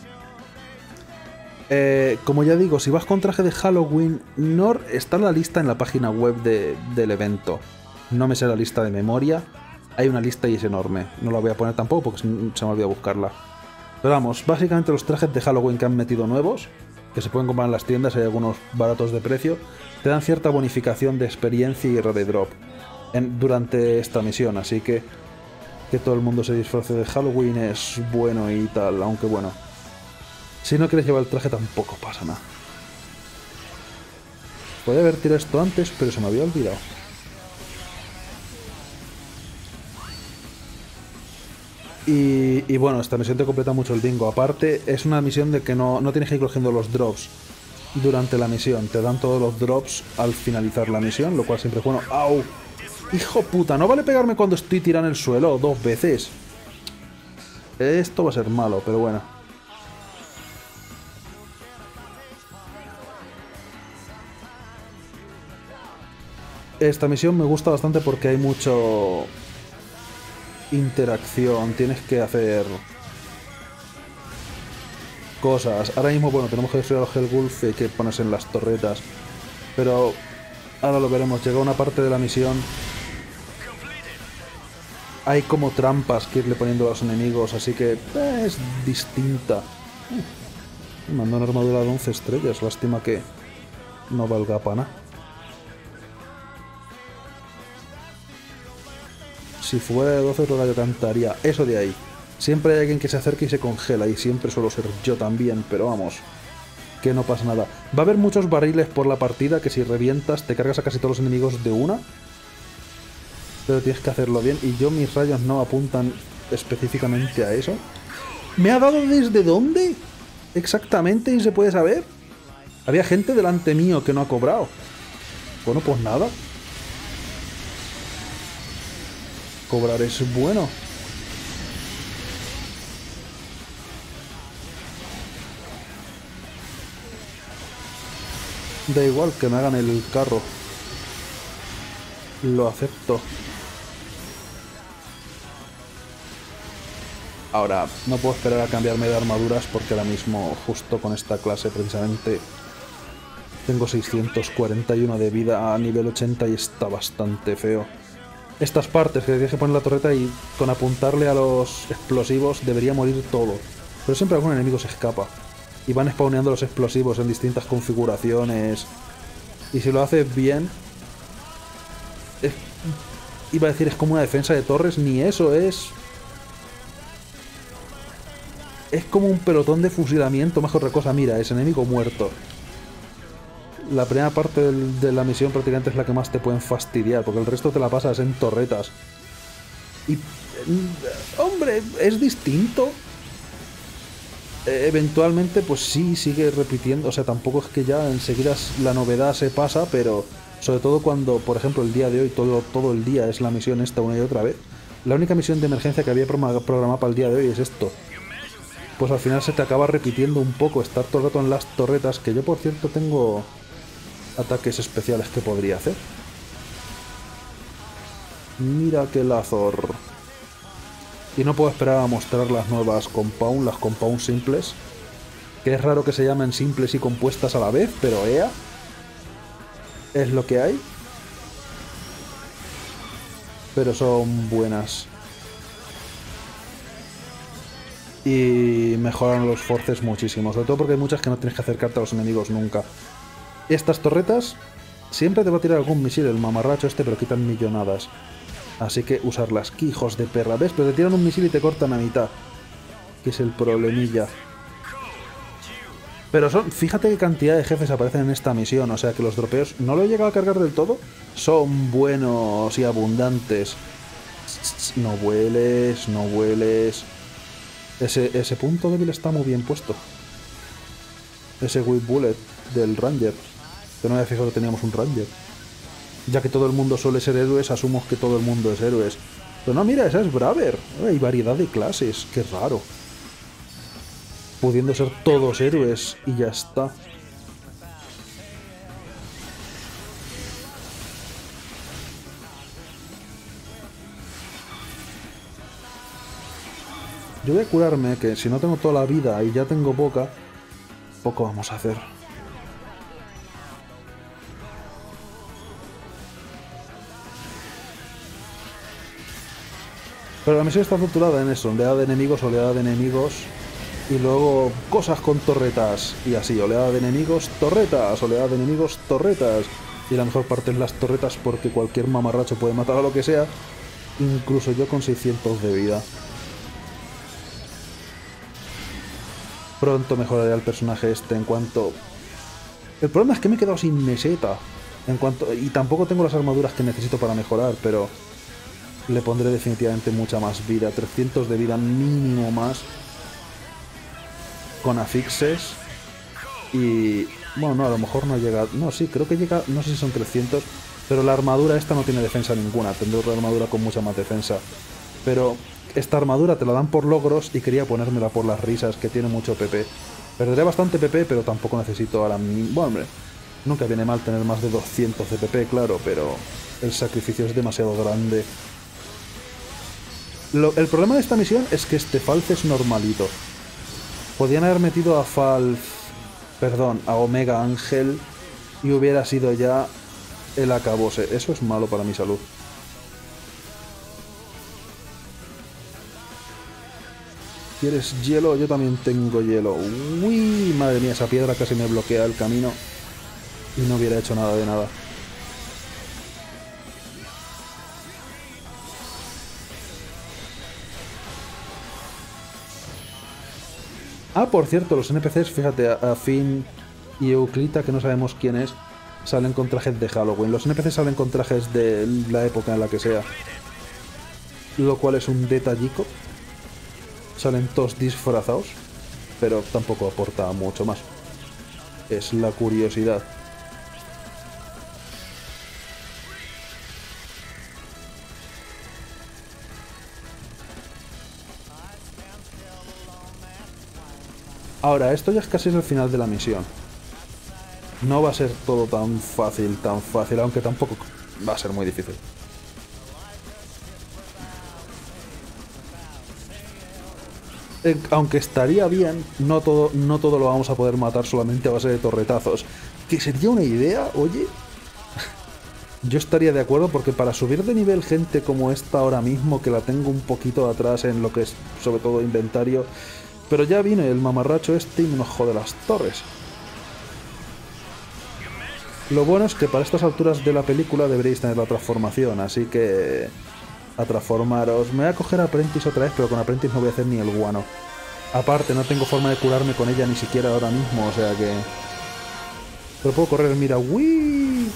Eh, como ya digo, si vas con traje de Halloween, Nor está en la lista en la página web de, del evento. No me sé la lista de memoria, hay una lista y es enorme. No la voy a poner tampoco porque se me olvidó buscarla. Pero vamos, básicamente los trajes de Halloween que han metido nuevos, que se pueden comprar en las tiendas, hay algunos baratos de precio, te dan cierta bonificación de experiencia y rare drop en, durante esta misión, así que que todo el mundo se disfrace de Halloween es bueno y tal, aunque bueno, si no quieres llevar el traje tampoco pasa nada. Podría haber tirado esto antes, pero se me había olvidado. Y, y bueno, esta misión te completa mucho el bingo. Aparte, es una misión de que no, no tienes que ir cogiendo los drops durante la misión. Te dan todos los drops al finalizar la misión, lo cual siempre es bueno. ¡Au! ¡Hijo puta! No vale pegarme cuando estoy tirado en el suelo dos veces. Esto va a ser malo, pero bueno. Esta misión me gusta bastante porque hay mucho... interacción, tienes que hacer cosas. Ahora mismo, bueno, tenemos que destruir a los Hellwolf y hay que ponerse en las torretas, pero ahora lo veremos. Llega una parte de la misión, hay como trampas que irle poniendo a los enemigos, así que eh, es distinta. Me mandó una armadura de once estrellas, lástima que no valga para nada. Si fuera de doce, creo que yo cantaría. Eso de ahí. Siempre hay alguien que se acerca y se congela, y siempre suelo ser yo también, pero vamos, que no pasa nada. Va a haber muchos barriles por la partida que si revientas te cargas a casi todos los enemigos de una, pero tienes que hacerlo bien, y yo mis rayos no apuntan específicamente a eso. ¿Me ha dado desde dónde? Exactamente, y se puede saber. Había gente delante mío que no ha cobrado. Bueno, pues nada. Cobrar es bueno. Da igual que me hagan el carro. Lo acepto. Ahora, no puedo esperar a cambiarme de armaduras porque ahora mismo, justo con esta clase precisamente, tengo seiscientos cuarenta y uno de vida a nivel ochenta y está bastante feo. Estas partes que tienes que poner la torreta y con apuntarle a los explosivos debería morir todo. Pero siempre algún enemigo se escapa. Y van spawneando los explosivos en distintas configuraciones. Y si lo haces bien... Es, iba a decir, es como una defensa de torres, ni eso es... Es como un pelotón de fusilamiento, más que otra cosa. Mira, es enemigo muerto. La primera parte del, de la misión prácticamente es la que más te pueden fastidiar, porque el resto te la pasas en torretas. Y... hombre, es distinto. Eh, eventualmente, pues sí, sigue repitiendo. O sea, tampoco es que ya enseguida la novedad se pasa, pero... sobre todo cuando, por ejemplo, el día de hoy, todo, todo el día es la misión esta una y otra vez. La única misión de emergencia que había programada para el día de hoy es esto. Pues al final se te acaba repitiendo un poco estar todo el rato en las torretas, que yo, por cierto, tengo... ataques especiales que podría hacer. Mira que lazor. Y no puedo esperar a mostrar las nuevas compound, las compound simples. Que es raro que se llamen simples y compuestas a la vez, pero ea. Es lo que hay. Pero son buenas. y mejoran los forces muchísimo, sobre todo porque hay muchas que no tienes que acercarte a los enemigos nunca. Estas torretas siempre te va a tirar algún misil el mamarracho este, pero quitan millonadas. Así que usarlas, que hijos de perra, ¿ves? Pero te tiran un misil y te cortan a mitad, que es el problemilla. Pero son, fíjate qué cantidad de jefes aparecen en esta misión, o sea que los dropeos no lo he llegado a cargar del todo, son buenos y abundantes. No vueles, no vueles. Ese, ese punto débil está muy bien puesto. Ese Whip Bullet del Ranger. Que no me había fijado que teníamos un Ranger. Ya que todo el mundo suele ser héroes, asumo que todo el mundo es héroes. Pero no, mira, esa es Braver. Hay variedad de clases, qué raro. Pudiendo ser todos héroes y ya está. Yo voy a curarme, que si no tengo toda la vida y ya tengo poca, poco vamos a hacer. Pero la misión está estructurada en eso, oleada de enemigos, oleada de enemigos, y luego cosas con torretas, y así, oleada de enemigos, torretas, oleada de enemigos, torretas. Y la mejor parte es las torretas porque cualquier mamarracho puede matar a lo que sea, incluso yo con seiscientos de vida. Pronto mejoraré al personaje este en cuanto... El problema es que me he quedado sin meseta, en cuanto... y tampoco tengo las armaduras que necesito para mejorar, pero... le pondré definitivamente mucha más vida, trescientos de vida mínimo más, con afixes, y... bueno, no, a lo mejor no llega... no, sí, creo que llega, no sé si son trescientos, pero la armadura esta no tiene defensa ninguna, tendré otra armadura con mucha más defensa. Pero esta armadura te la dan por logros y quería ponérmela por las risas, que tiene mucho P P. Perderé bastante P P, pero tampoco necesito ahora... bueno, hombre, nunca viene mal tener más de doscientos de P P, claro, pero el sacrificio es demasiado grande. Lo, el problema de esta misión es que este Falz es normalito. Podían haber metido a Falz... perdón, a Omega Ángel y hubiera sido ya el acabose. Eso es malo para mi salud. ¿Quieres hielo? Yo también tengo hielo. Uy, madre mía, esa piedra casi me bloquea el camino y no hubiera hecho nada de nada. Ah, por cierto, los N P Cs, fíjate, a, a Finn y Euclita, que no sabemos quién es, salen con trajes de Halloween. Los N P Cs salen con trajes de la época en la que sea. Lo cual es un detallico. Salen todos disfrazados, pero tampoco aporta mucho más. Es la curiosidad. Ahora, esto ya es casi el final de la misión. No va a ser todo tan fácil, tan fácil, aunque tampoco va a ser muy difícil. Eh, aunque estaría bien, no todo, no todo lo vamos a poder matar solamente a base de torretazos. Que sería una idea, oye. Yo estaría de acuerdo porque para subir de nivel gente como esta ahora mismo, que la tengo un poquito atrás en lo que es sobre todo inventario, pero ya viene el mamarracho este y nos jode las torres. Lo bueno es que para estas alturas de la película deberéis tener la transformación, así que... a transformaros. Me voy a coger a Apprentice otra vez, pero con Apprentice no voy a hacer ni el guano. Aparte, no tengo forma de curarme con ella ni siquiera ahora mismo, o sea que... pero puedo correr, mira, ¡uii!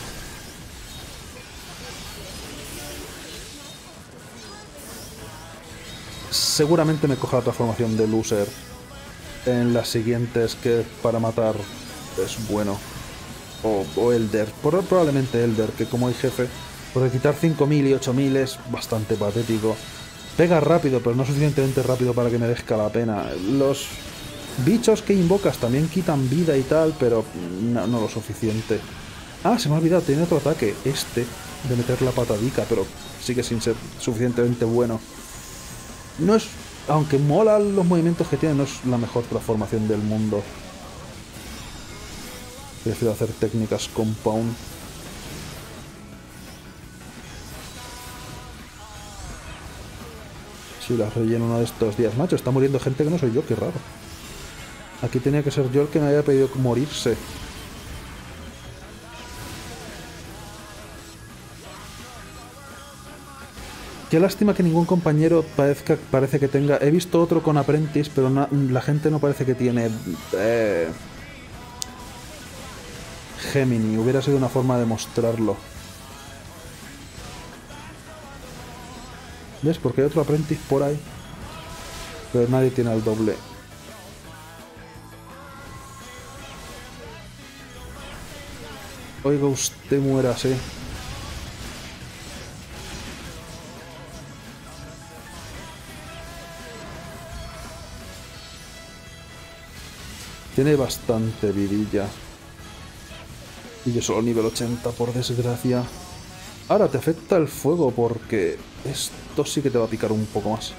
Seguramente me coja la transformación de Loser en las siguientes, que para matar es bueno. O, o Elder, Por, probablemente Elder, que como hay jefe, porque quitar cinco mil y ocho mil es bastante patético. Pega rápido, pero no suficientemente rápido para que merezca la pena. Los bichos que invocas también quitan vida y tal, pero no, no lo suficiente. Ah, se me ha olvidado, tiene otro ataque, este, de meter la patadica, pero sigue sin ser suficientemente bueno. No es... aunque mola los movimientos que tiene, no es la mejor transformación del mundo. Prefiero hacer técnicas compound. Si las relleno uno de estos días, macho, está muriendo gente que no soy yo, qué raro. Aquí tenía que ser yo el que me había pedido morirse. Qué lástima que ningún compañero parezca, parece que tenga... He visto otro con Apprentice, pero na, la gente no parece que tiene... Eh, Gemini, hubiera sido una forma de mostrarlo. ¿Ves? Porque hay otro Apprentice por ahí. Pero nadie tiene el doble. Oiga, usted muérase. Tiene bastante vidilla. Y yo solo nivel ochenta, por desgracia. Ahora te afecta el fuego porque esto sí que te va a picar un poco más.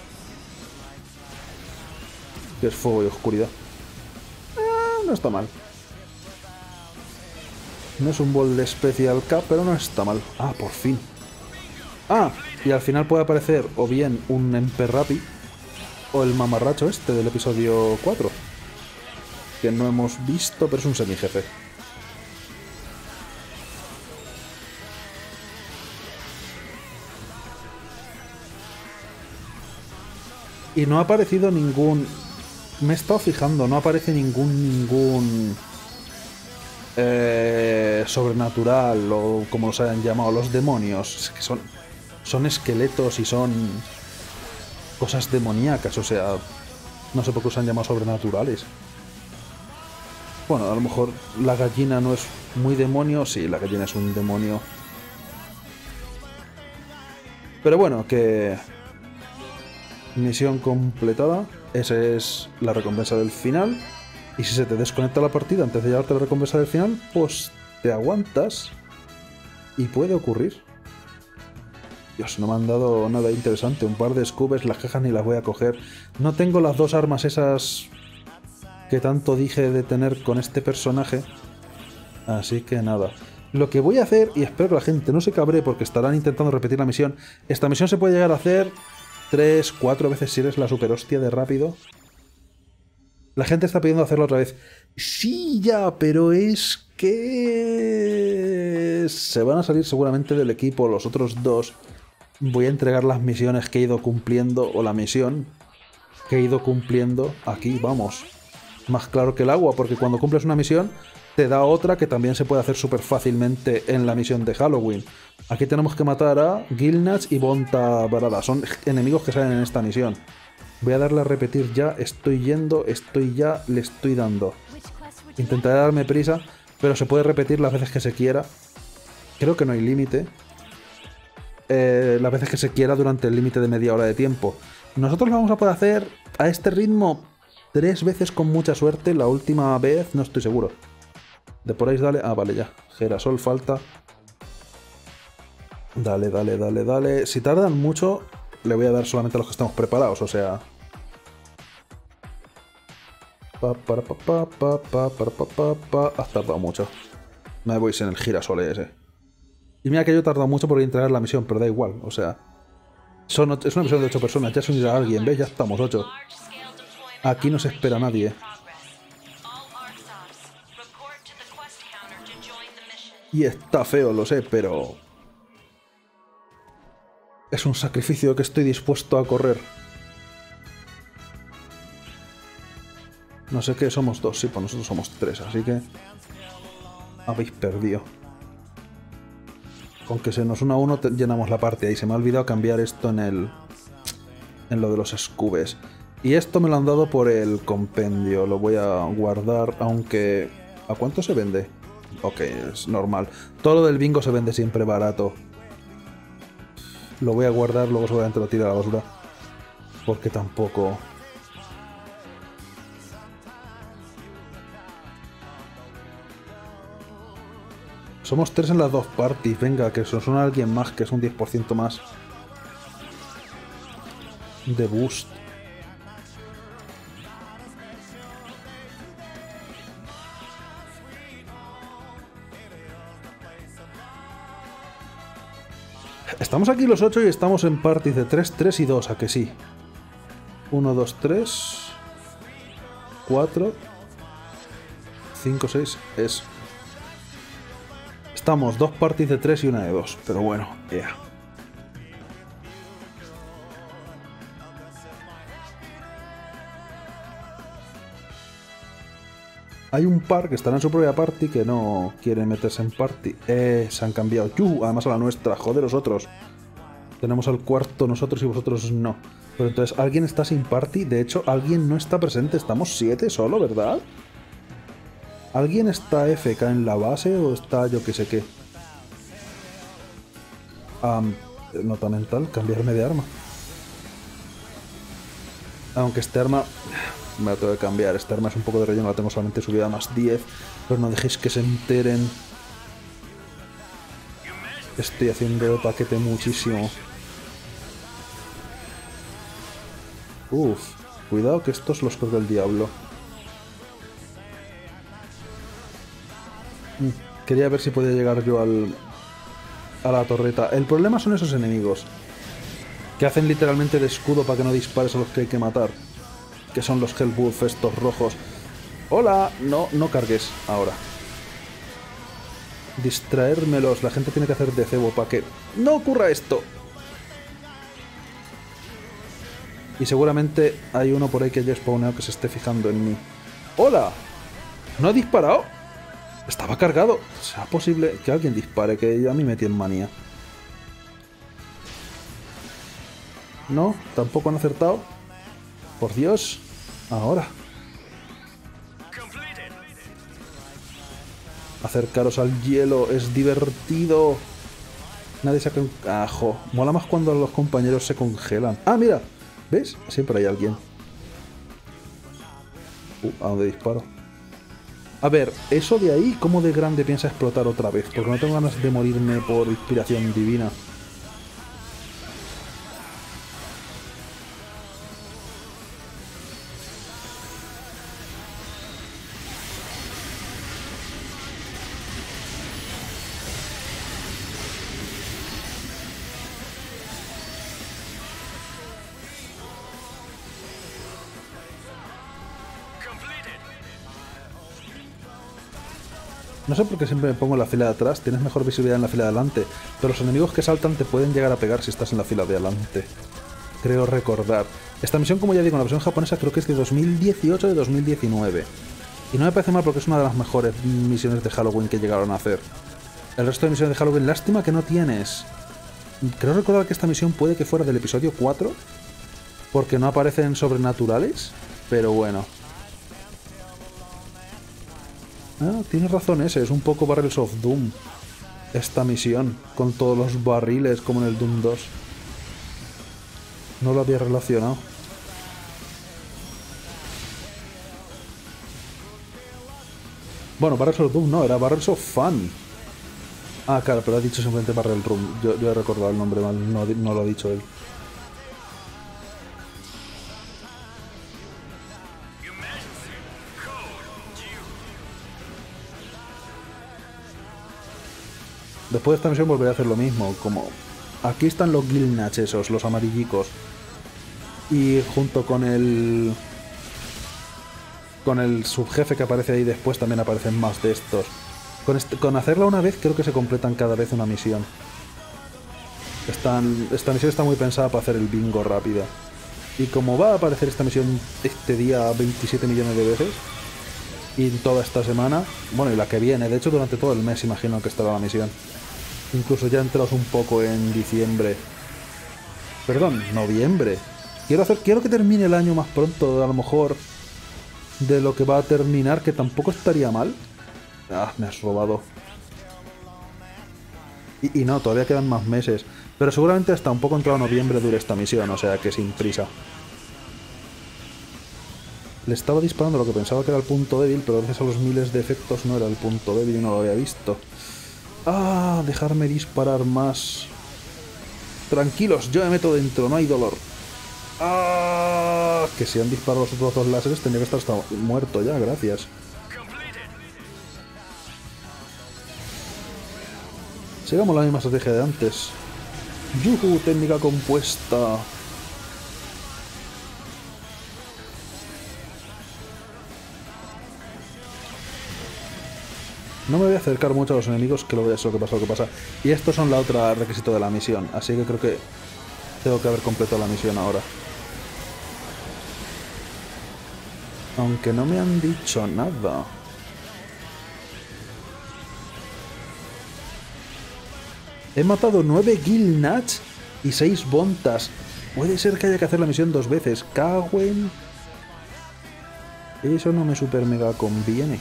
Que es fuego y oscuridad. Eh, no está mal. No es un bol de Special K, pero no está mal. Ah, por fin. Ah, y al final puede aparecer o bien un Emperrapi o el mamarracho este del episodio cuatro. Que no hemos visto, pero es un semijefe. Y no ha aparecido ningún... Me he estado fijando, no aparece ningún... ningún... Eh, sobrenatural o como los hayan llamado, los demonios. Es que son, son esqueletos y son cosas demoníacas, o sea... No sé por qué los han llamado sobrenaturales. Bueno, a lo mejor la gallina no es muy demonio. Sí, la gallina es un demonio. Pero bueno, que... Misión completada. Esa es la recompensa del final. Y si se te desconecta la partida antes de llevarte la recompensa del final, pues te aguantas. Y puede ocurrir. Dios, no me han dado nada interesante. Un par de scubes, las cajas ni las voy a coger. No tengo las dos armas esas... que tanto dije de tener con este personaje. Así que nada. Lo que voy a hacer, y espero que la gente no se cabre porque estarán intentando repetir la misión. Esta misión se puede llegar a hacer tres, cuatro veces si eres la super hostia de rápido. La gente está pidiendo hacerlo otra vez. Sí, ya, pero es que... se van a salir seguramente del equipo los otros dos. Voy a entregar las misiones que he ido cumpliendo, o la misión que he ido cumpliendo aquí, vamos. Más claro que el agua, porque cuando cumples una misión te da otra que también se puede hacer súper fácilmente en la misión de Halloween. Aquí tenemos que matar a Gilnach y Bonta Barada. Son enemigos que salen en esta misión. Voy a darle a repetir ya. Estoy yendo, estoy ya, le estoy dando. Intentaré darme prisa, pero se puede repetir las veces que se quiera. Creo que no hay límite. Eh, las veces que se quiera durante el límite de media hora de tiempo. Nosotros lo vamos a poder hacer a este ritmo tres veces con mucha suerte. La última vez no estoy seguro. De por ahí dale. Ah, vale, ya. Gerasol falta. Dale, dale, dale, dale. Si tardan mucho, le voy a dar solamente a los que estamos preparados, o sea... Pa, para, pa, pa, pa, pa, para, pa, pa, pa. Has tardado mucho. Me voy sin el girasol ese. Y mira que yo he tardado mucho por entregar la misión, pero da igual, o sea... Son, es una misión de ocho personas, ya se unirá alguien, ¿ves? Ya estamos, ocho. Aquí no se espera nadie. Y está feo, lo sé, pero... es un sacrificio que estoy dispuesto a correr. No sé qué, somos dos, sí, pues nosotros somos tres, así que... habéis perdido. Con que se nos una uno llenamos la partida y se me ha olvidado cambiar esto en el... en lo de los scubes. Y esto me lo han dado por el compendio, lo voy a guardar, aunque... ¿a cuánto se vende? Ok, es normal. Todo lo del bingo se vende siempre barato. Lo voy a guardar, luego seguramente lo tiro a la basura. Porque tampoco... Somos tres en las dos parties. Venga, que son alguien más, que es un diez por ciento más de boost. Estamos aquí los ocho y estamos en parties de tres, tres y dos, ¿a que sí? uno, dos, tres, cuatro, cinco, seis. Es... Estamos dos parties de tres y una de dos. Pero bueno, yeah. Hay un par que están en su propia party que no quieren meterse en party. Eh, se han cambiado. ¡Yuhu! Además a la nuestra. Joder, los otros. Tenemos al cuarto nosotros y vosotros no. Pero entonces, ¿alguien está sin party? De hecho, alguien no está presente. Estamos siete solo, ¿verdad? ¿Alguien está F K en la base o está yo que sé qué? Um, nota mental, cambiarme de arma. Aunque este arma... Me la tengo que cambiar. Esta arma es un poco de relleno, la tengo solamente subida a más diez. Pero no dejéis que se enteren. Estoy haciendo de paquete muchísimo. Uf, cuidado que estos los coge el diablo. Quería ver si podía llegar yo al... a la torreta. El problema son esos enemigos. Que hacen literalmente de escudo para que no dispares a los que hay que matar. Que son los Hellwolf estos rojos. ¡Hola! No, no cargues ahora. Distraérmelos. La gente tiene que hacer de cebo para que no ocurra esto. Y seguramente hay uno por ahí que haya spawnado que se esté fijando en mí. ¡Hola! ¿No ha disparado? Estaba cargado. ¿Será posible que alguien dispare? Que a mí me tiene manía. No, tampoco han acertado. Por Dios. Ahora. Acercaros al hielo. Es divertido. Nadie se... Ajo. Mola más cuando los compañeros se congelan. Ah, mira. ¿Ves? Siempre hay alguien. Uh, ¿a dónde disparo? A ver, eso de ahí, ¿cómo de grande piensa explotar otra vez? Porque no tengo ganas de morirme por inspiración divina. No sé por qué siempre me pongo en la fila de atrás, tienes mejor visibilidad en la fila de adelante, pero los enemigos que saltan te pueden llegar a pegar si estás en la fila de adelante. Creo recordar. Esta misión, como ya digo, en la versión japonesa creo que es de dos mil dieciocho o de dos mil diecinueve. Y no me parece mal porque es una de las mejores misiones de Halloween que llegaron a hacer. El resto de misiones de Halloween, lástima que no tienes. Creo recordar que esta misión puede que fuera del episodio cuatro, porque no aparecen sobrenaturales, pero bueno. Ah, tienes razón ese, es un poco Barrels of Doom esta misión, con todos los barriles como en el Doom dos. No lo había relacionado. Bueno, Barrels of Doom no, era Barrels of Fun. Ah, claro, pero ha dicho simplemente Barrel Room. Yo, yo he recordado el nombre mal, no, no lo ha dicho él. Después de esta misión volveré a hacer lo mismo, como... Aquí están los Gilnach esos, los amarillicos. Y junto con el... Con el subjefe que aparece ahí después también aparecen más de estos. Con, este... con hacerla una vez creo que se completan cada vez una misión. Están... Esta misión está muy pensada para hacer el bingo rápida. Y como va a aparecer esta misión este día veintisiete millones de veces, y toda esta semana, bueno, y la que viene, de hecho durante todo el mes imagino que estará la misión. Incluso ya entrados un poco en diciembre. Perdón, noviembre. Quiero hacer, quiero que termine el año más pronto, a lo mejor, de lo que va a terminar, que tampoco estaría mal. Ah, me has robado. Y, y no, todavía quedan más meses. Pero seguramente hasta un poco entrado noviembre dure esta misión, o sea que sin prisa. Le estaba disparando lo que pensaba que era el punto débil, pero gracias a los miles de efectos no era el punto débil y no lo había visto. Ah, dejarme disparar más. Tranquilos, yo me meto dentro, no hay dolor. Ah, que si han disparado los otros dos láseres tendría que estar hasta muerto ya, gracias. Sigamos la misma estrategia de antes. Yuhu, técnica compuesta. No me voy a acercar mucho a los enemigos, que luego ya sé lo que pasa, lo que pasa. Y estos son la otra requisito de la misión, así que creo que tengo que haber completado la misión ahora. Aunque no me han dicho nada. He matado nueve Gilnats y seis Bontas. Puede ser que haya que hacer la misión dos veces. Cagüen. Eso no me super mega conviene.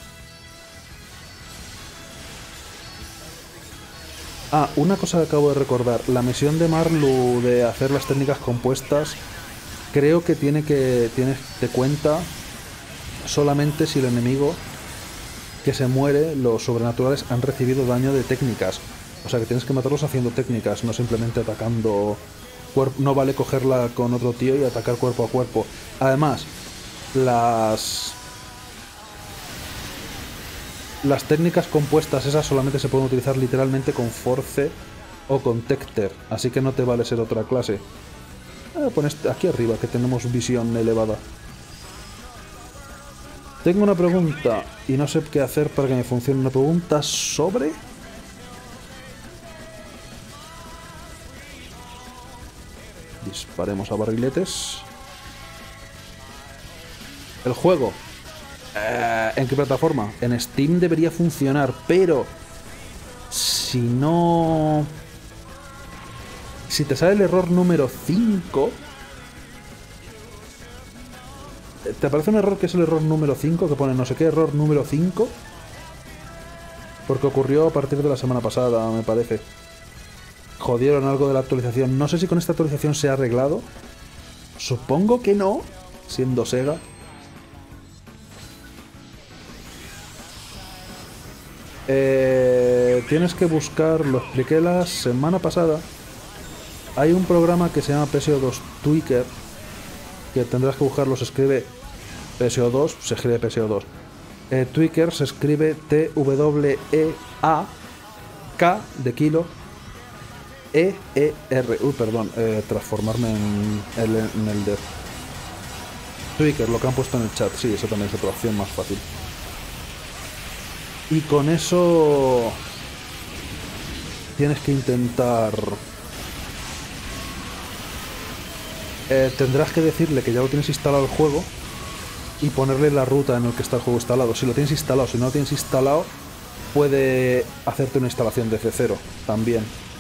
Ah, una cosa que acabo de recordar. La misión de Marlu de hacer las técnicas compuestas, creo que tiene que tiene de cuenta solamente si el enemigo que se muere, los sobrenaturales, han recibido daño de técnicas. O sea que tienes que matarlos haciendo técnicas, no simplemente atacando. No vale cogerla con otro tío y atacar cuerpo a cuerpo. Además, las las técnicas compuestas esas solamente se pueden utilizar literalmente con Force o con Tecter, así que no te vale ser otra clase. Ah, pones aquí arriba que tenemos visión elevada. Tengo una pregunta y no sé qué hacer para que me funcione. Una pregunta sobre... Disparemos a barriletes. El juego. Eh, ¿En qué plataforma? En Steam debería funcionar, pero... Si no... Si te sale el error número cinco... ¿Te aparece un error que es el error número cinco? Que pone no sé qué error número cinco. Porque ocurrió a partir de la semana pasada, me parece. Jodieron algo de la actualización. No sé si con esta actualización se ha arreglado. Supongo que no, siendo Sega. Eh, tienes que buscar, lo expliqué la semana pasada. Hay un programa que se llama P S O dos Tweaker, que tendrás que buscarlo, se escribe P S O dos, se escribe P S O dos. Eh, Tweaker se escribe T W E A K de kilo E E R. Uy, perdón, eh, transformarme en el, en el de Tweaker, lo que han puesto en el chat. Sí, eso también es otra opción más fácil. Y con eso tienes que intentar... Eh, tendrás que decirle que ya lo tienes instalado el juego y ponerle la ruta en la que está el juego instalado. Si lo tienes instalado, si no lo tienes instalado, puede hacerte una instalación de C cero también.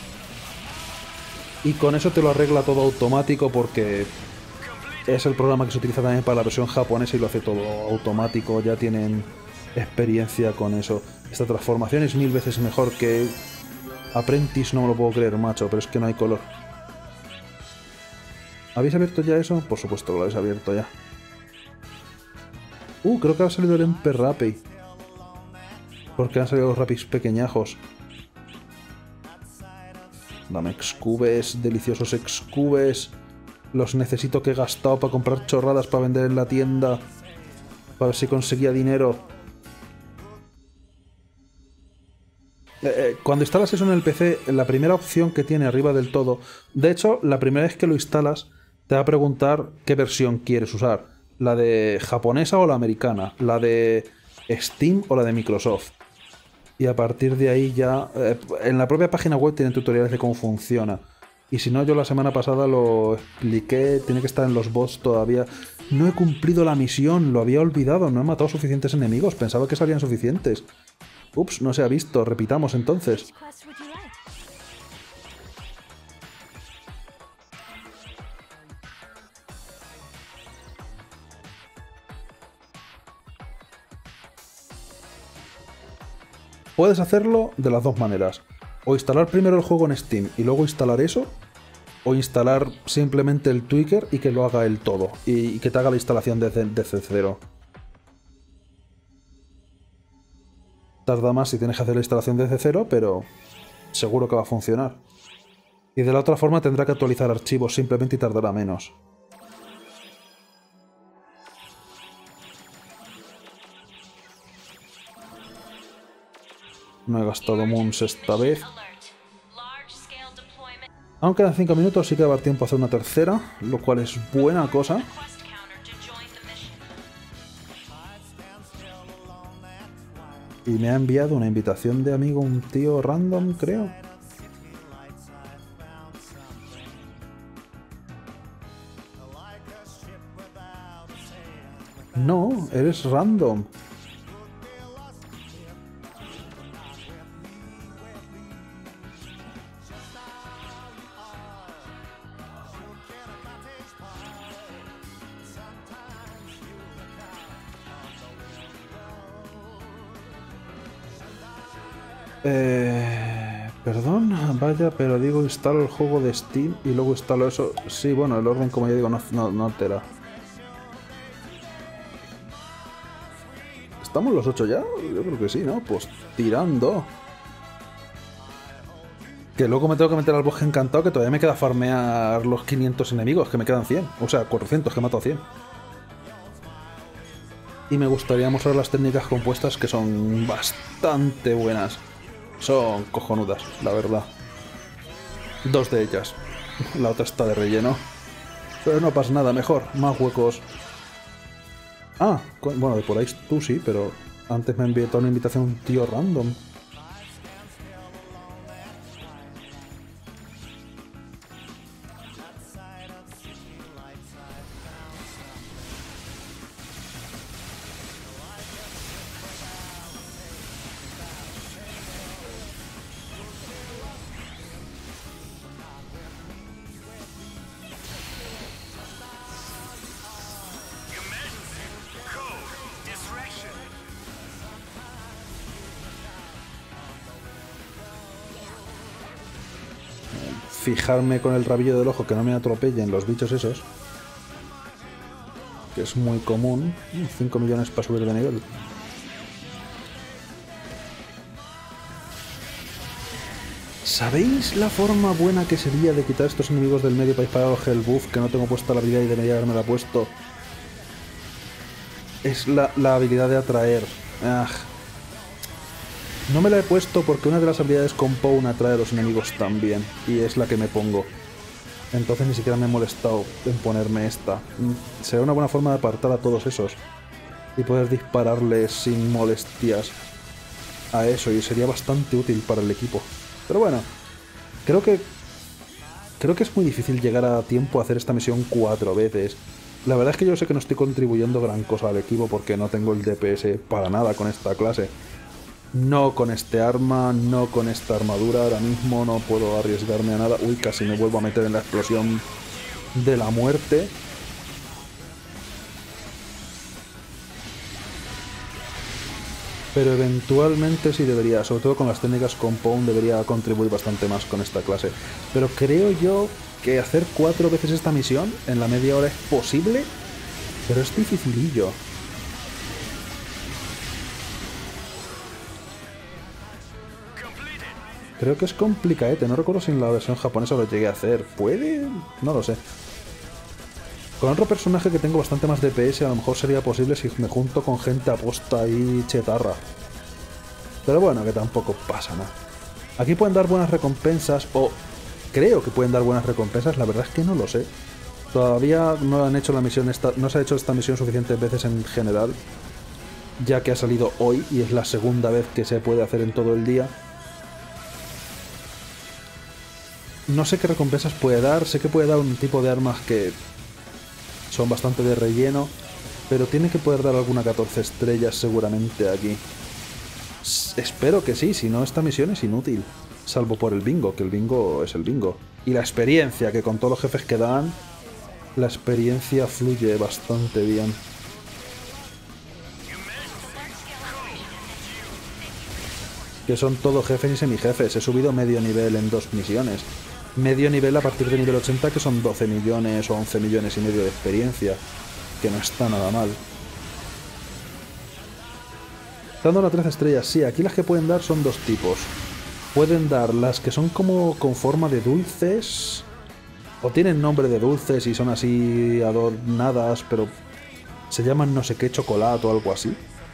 Y con eso te lo arregla todo automático porque es el programa que se utiliza también para la versión japonesa y lo hace todo automático. Ya tienen experiencia con eso. Esta transformación es mil veces mejor que Apprentice, no me lo puedo creer, macho, pero es que no hay color. ¿Habéis abierto ya eso? Por supuesto que lo habéis abierto ya. Uh, creo que ha salido el Emper Rappi. Porque han salido los Rapis pequeñajos. Dame excubes, deliciosos excubes. Los necesito, que he gastado para comprar chorradas para vender en la tienda. Para ver si conseguía dinero. Eh, eh, cuando instalas eso en el P C, la primera opción que tiene arriba del todo... De hecho, la primera vez que lo instalas, te va a preguntar qué versión quieres usar. La de japonesa o la americana. La de Steam o la de Microsoft. Y a partir de ahí ya... Eh, en la propia página web tienen tutoriales de cómo funciona. Y si no, yo la semana pasada lo expliqué, tiene que estar en los bots todavía. No he cumplido la misión, lo había olvidado, no he matado suficientes enemigos, pensaba que salían suficientes. Ups, no se ha visto, repitamos entonces. Puedes hacerlo de las dos maneras. O instalar primero el juego en Steam y luego instalar eso, o instalar simplemente el Tweaker y que lo haga él todo, y que te haga la instalación desde cero. Tarda más si tienes que hacer la instalación desde cero, pero seguro que va a funcionar. Y de la otra forma tendrá que actualizar archivos simplemente y tardará menos. No he gastado moons esta vez. Aún quedan cinco minutos, sí que va a haber tiempo a hacer una tercera, lo cual es buena cosa. Y me ha enviado una invitación de amigo un tío random, creo. No, eres random. Eh, perdón, vaya, pero digo instalo el juego de Steam y luego instalo eso. Sí, bueno, el orden, como ya digo, no, no, no altera. ¿Estamos los ocho ya? Yo creo que sí, ¿no? Pues tirando. Que luego me tengo que meter al bosque encantado, que todavía me queda farmear los quinientos enemigos, que me quedan cien. O sea, cuatrocientos, que he matado cien. Y me gustaría mostrar las técnicas compuestas, que son bastante buenas. Son cojonudas, la verdad. Dos de ellas. La otra está de relleno. Pero no pasa nada, mejor. Más huecos. Ah, bueno, de por ahí tú sí, pero antes me envió toda una invitación un tío random. Fijarme con el rabillo del ojo que no me atropellen los bichos esos, que es muy común. cinco millones para subir de nivel. ¿Sabéis la forma buena que sería de quitar estos enemigos del medio para disparar los Hell Buff, que no tengo puesta la habilidad y debería haberme la puesto? Es la, la habilidad de atraer. Ah. No me la he puesto porque una de las habilidades con Pwn atrae a los enemigos también, y es la que me pongo. Entonces ni siquiera me he molestado en ponerme esta. Será una buena forma de apartar a todos esos y poder dispararles sin molestias a eso, y sería bastante útil para el equipo. Pero bueno, creo que creo que es muy difícil llegar a tiempo a hacer esta misión cuatro veces. La verdad es que yo sé que no estoy contribuyendo gran cosa al equipo porque no tengo el D P S para nada con esta clase. No con este arma, no con esta armadura, ahora mismo no puedo arriesgarme a nada. Uy, casi me vuelvo a meter en la explosión de la muerte. Pero eventualmente sí debería, sobre todo con las técnicas con Pwn, debería contribuir bastante más con esta clase. Pero creo yo que hacer cuatro veces esta misión en la media hora es posible, pero es dificilillo. Creo que es complicadete, no recuerdo si en la versión japonesa lo llegué a hacer. ¿Puede? No lo sé. Con otro personaje que tengo bastante más D P S a lo mejor sería posible si me junto con gente aposta y chetarra. Pero bueno, que tampoco pasa nada. Aquí pueden dar buenas recompensas, o creo que pueden dar buenas recompensas, la verdad es que no lo sé. Todavía no han hecho la misión esta, no se ha hecho esta misión suficientes veces en general, ya que ha salido hoy y es la segunda vez que se puede hacer en todo el día. No sé qué recompensas puede dar, sé que puede dar un tipo de armas que son bastante de relleno, pero tiene que poder dar alguna catorce estrellas seguramente aquí. S- espero que sí, si no esta misión es inútil. Salvo por el bingo, que el bingo es el bingo. Y la experiencia, que con todos los jefes que dan, la experiencia fluye bastante bien. Que son todos jefes y semijefes, he subido medio nivel en dos misiones. Medio nivel a partir de nivel ochenta, que son doce millones o once millones y medio de experiencia, que no está nada mal. Dando una trece estrellas, sí, aquí las que pueden dar son dos tipos. Pueden dar las que son como con forma de dulces, o tienen nombre de dulces y son así adornadas, pero se llaman no sé qué chocolate o algo así.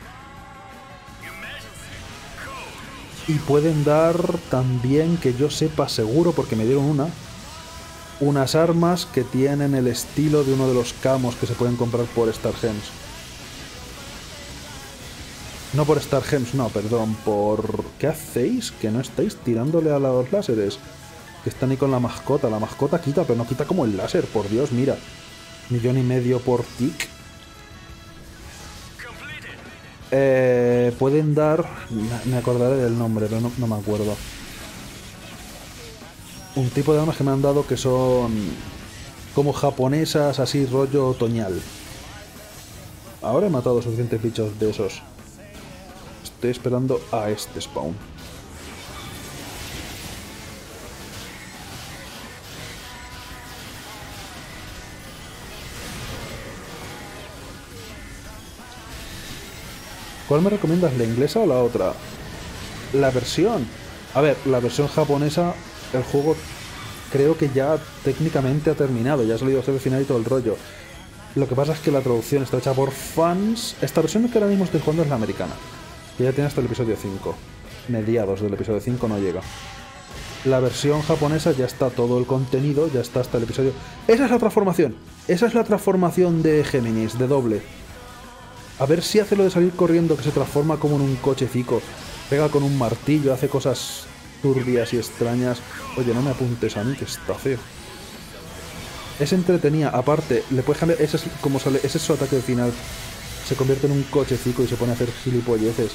Y pueden dar también, que yo sepa seguro, porque me dieron una, unas armas que tienen el estilo de uno de los camos que se pueden comprar por Star Gems. No por Star Gems, no, perdón, por... ¿Qué hacéis? Que no estáis tirándole a los láseres. Que están ahí con la mascota. La mascota quita, pero no quita como el láser, por Dios, mira. Millón y medio por tick. Eh, pueden dar... Me acordaré del nombre, pero no, no me acuerdo. Un tipo de armas que me han dado que son... como japonesas, así rollo otoñal. Ahora he matado suficientes bichos de esos. Estoy esperando a este spawn. ¿Cuál me recomiendas, la inglesa o la otra? La versión. A ver, la versión japonesa, el juego creo que ya técnicamente ha terminado, ya ha salido el final y todo el rollo. Lo que pasa es que la traducción está hecha por fans. Esta versión que ahora mismo estoy jugando es la americana, que ya tiene hasta el episodio cinco. Mediados del episodio cinco no llega. La versión japonesa ya está todo el contenido, ya está hasta el episodio... ¡Esa es la transformación! Esa es la transformación de Géminis, de doble. A ver si hace lo de salir corriendo, que se transforma como en un cochecico. Pega con un martillo, hace cosas turbias y extrañas. Oye, no me apuntes a mí, que está feo. Es entretenida, aparte, le puedes cambiar... Ese es como sale, ese es su ataque final. Se convierte en un cochecico y se pone a hacer gilipolleces.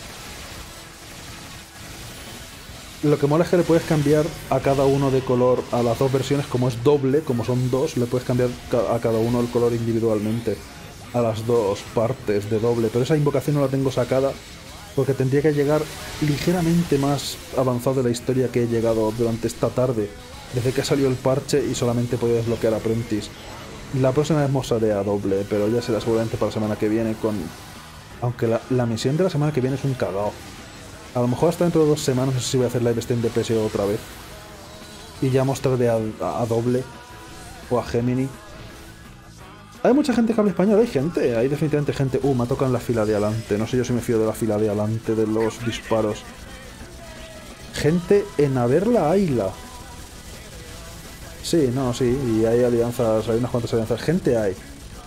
Lo que mola es que le puedes cambiar a cada uno de color, a las dos versiones, como es doble, como son dos, le puedes cambiar a cada uno el color individualmente. A las dos partes de doble, pero esa invocación no la tengo sacada porque tendría que llegar ligeramente más avanzado de la historia que he llegado durante esta tarde, desde que salió el parche y solamente podía desbloquear Apprentice. La próxima vez mostraré a doble, pero ya será seguramente para la semana que viene con... Aunque la, la misión de la semana que viene es un cagao. A lo mejor hasta dentro de dos semanas no sé si voy a hacer live stream de P S O otra vez. Y ya mostraré a, a, a doble o a Gemini. Hay mucha gente que habla español, hay gente, hay definitivamente gente... Uh, me toca en la fila de adelante, no sé yo si me fío de la fila de adelante, de los disparos. Gente en Averla Ayla. Sí, no, sí, y hay alianzas, hay unas cuantas alianzas. Gente hay.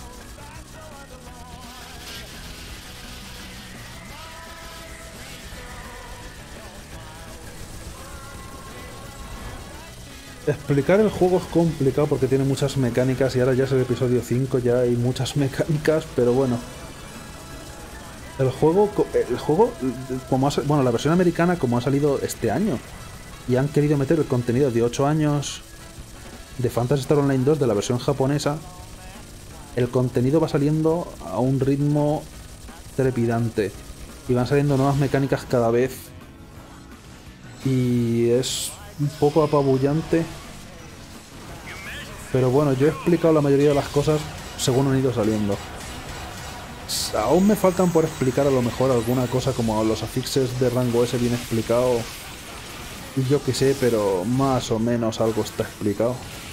Explicar el juego es complicado porque tiene muchas mecánicas y ahora ya es el episodio cinco, ya hay muchas mecánicas, pero bueno. El juego, el juego, como ha, bueno, la versión americana como ha salido este año y han querido meter el contenido de ocho años de Phantasy Star Online dos de la versión japonesa, el contenido va saliendo a un ritmo trepidante y van saliendo nuevas mecánicas cada vez y es un poco apabullante, pero bueno, yo he explicado la mayoría de las cosas según han ido saliendo. Aún me faltan por explicar a lo mejor alguna cosa como los afixes de rango S bien explicado y yo que sé, pero más o menos algo está explicado.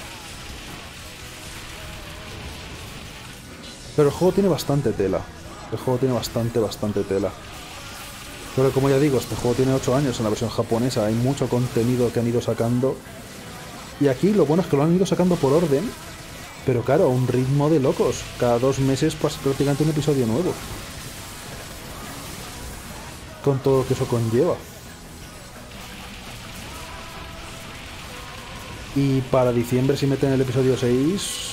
Pero el juego tiene bastante tela, el juego tiene bastante, bastante tela. Pero como ya digo, este juego tiene ocho años en la versión japonesa, hay mucho contenido que han ido sacando. Y aquí lo bueno es que lo han ido sacando por orden, pero claro, a un ritmo de locos. Cada dos meses pasa prácticamente un episodio nuevo. Con todo lo que eso conlleva. Y para diciembre si meten el episodio seis...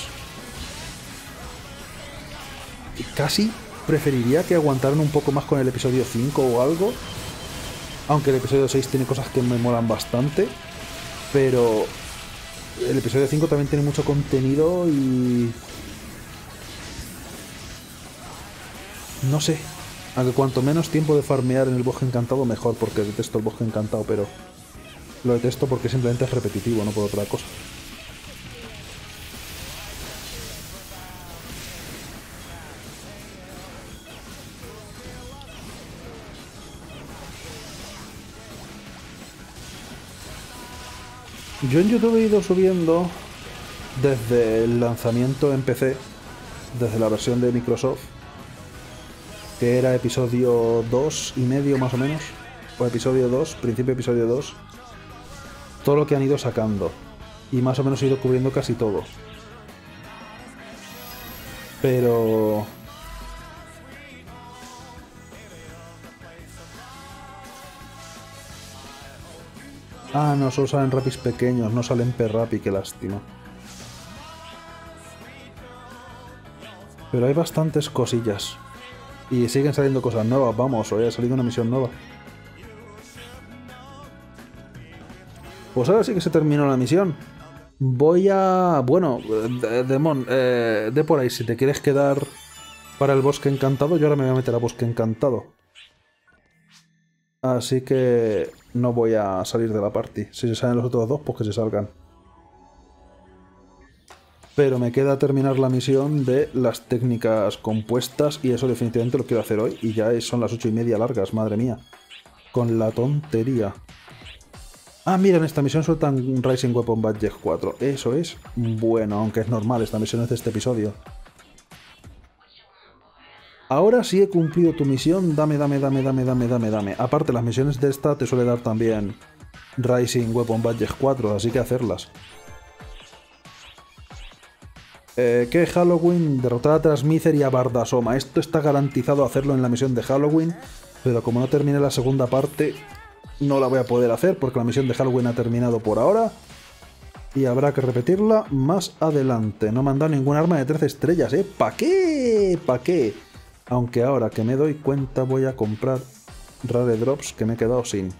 Casi preferiría que aguantaran un poco más con el episodio cinco o algo. Aunque el episodio seis tiene cosas que me molan bastante. Pero el episodio cinco también tiene mucho contenido y... no sé. Aunque cuanto menos tiempo de farmear en el bosque encantado mejor, porque detesto el bosque encantado, pero... lo detesto porque simplemente es repetitivo, no por otra cosa. Yo en YouTube he ido subiendo desde el lanzamiento en P C, desde la versión de Microsoft, que era episodio dos y medio más o menos, o episodio dos, principio episodio dos, todo lo que han ido sacando, y más o menos he ido cubriendo casi todo. Pero... Ah, no, solo salen rapis pequeños, no salen P-Rapi, qué lástima. Pero hay bastantes cosillas. Y siguen saliendo cosas nuevas, vamos, hoy ha salido una misión nueva. Pues ahora sí que se terminó la misión. Voy a... Bueno, Demon, eh, de por ahí, si te quieres quedar para el bosque encantado, yo ahora me voy a meter a bosque encantado. Así que no voy a salir de la party. Si se salen los otros dos, pues que se salgan. Pero me queda terminar la misión de las técnicas compuestas y eso definitivamente lo quiero hacer hoy. Y ya son las ocho y media largas, madre mía. Con la tontería. Ah, mira, en esta misión sueltan Rising Weapon Badge cuatro. Eso es bueno, aunque es normal, esta misión es de este episodio. Ahora sí he cumplido tu misión, dame, dame, dame, dame, dame, dame, dame. Aparte, las misiones de esta te suele dar también Rising Weapon Badge cuatro, así que hacerlas. Eh, ¿Qué Halloween? Derrotar a Transmither y a Bardasoma. Esto está garantizado hacerlo en la misión de Halloween, pero como no terminé la segunda parte, no la voy a poder hacer porque la misión de Halloween ha terminado por ahora. Y habrá que repetirla más adelante. No me han dado ningún arma de trece estrellas, ¿eh? ¿Pa qué? ¿Pa qué? Aunque ahora que me doy cuenta voy a comprar Rare Drops que me he quedado sin.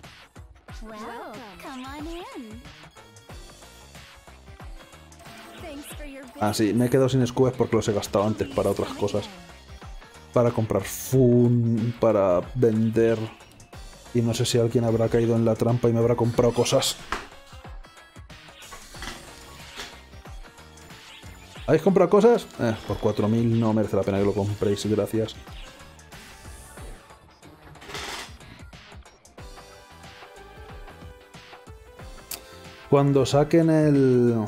Ah, sí, me he quedado sin scubs porque los he gastado antes para otras cosas. Para comprar fun, para vender. Y no sé si alguien habrá caído en la trampa y me habrá comprado cosas. ¿Habéis comprado cosas? Eh, por cuatro mil no merece la pena que lo compréis, gracias. Cuando saquen el...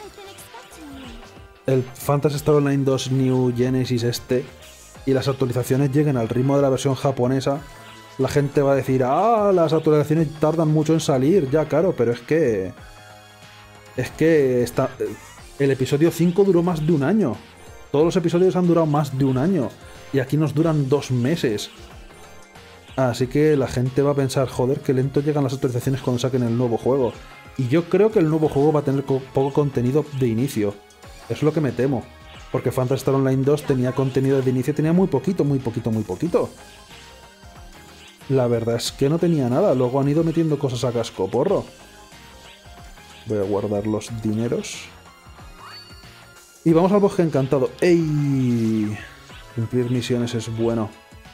el Phantasy Star Online dos New Genesis este y las actualizaciones lleguen al ritmo de la versión japonesa, la gente va a decir, ah, las actualizaciones tardan mucho en salir, ya claro, pero es que... Es que está... el episodio cinco duró más de un año. Todos los episodios han durado más de un año. Y aquí nos duran dos meses. Así que la gente va a pensar, joder, qué lento llegan las actualizaciones cuando saquen el nuevo juego. Y yo creo que el nuevo juego va a tener poco contenido de inicio. Es lo que me temo. Porque Phantasy Star Online dos tenía contenido de inicio, tenía muy poquito, muy poquito, muy poquito. La verdad es que no tenía nada. Luego han ido metiendo cosas a cascoporro. Voy a guardar los dineros. Y vamos al bosque encantado. ¡Ey! Cumplir misiones es bueno.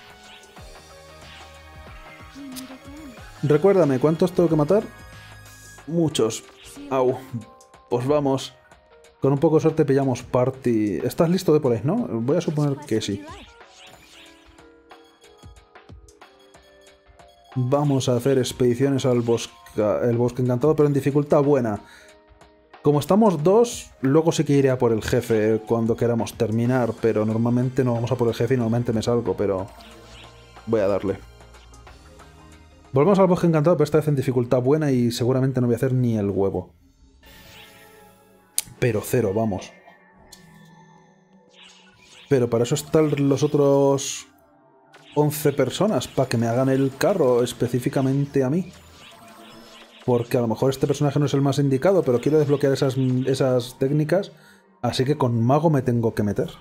Recuérdame, ¿cuántos tengo que matar? Muchos. Au. Pues vamos. Con un poco de suerte pillamos party. ¿Estás listo de por ahí, no? Voy a suponer que sí. Vamos a hacer expediciones al bosque, el bosque encantado, pero en dificultad buena. Como estamos dos, luego sí que iré a por el jefe cuando queramos terminar, pero normalmente no vamos a por el jefe y normalmente me salgo, pero voy a darle. Volvemos al bosque encantado, pero esta vez en dificultad buena y seguramente no voy a hacer ni el huevo. Pero cero, vamos. Pero para eso están los otros once personas, para que me hagan el carro específicamente a mí. Porque a lo mejor este personaje no es el más indicado, pero quiero desbloquear esas, esas técnicas, así que con mago me tengo que meter.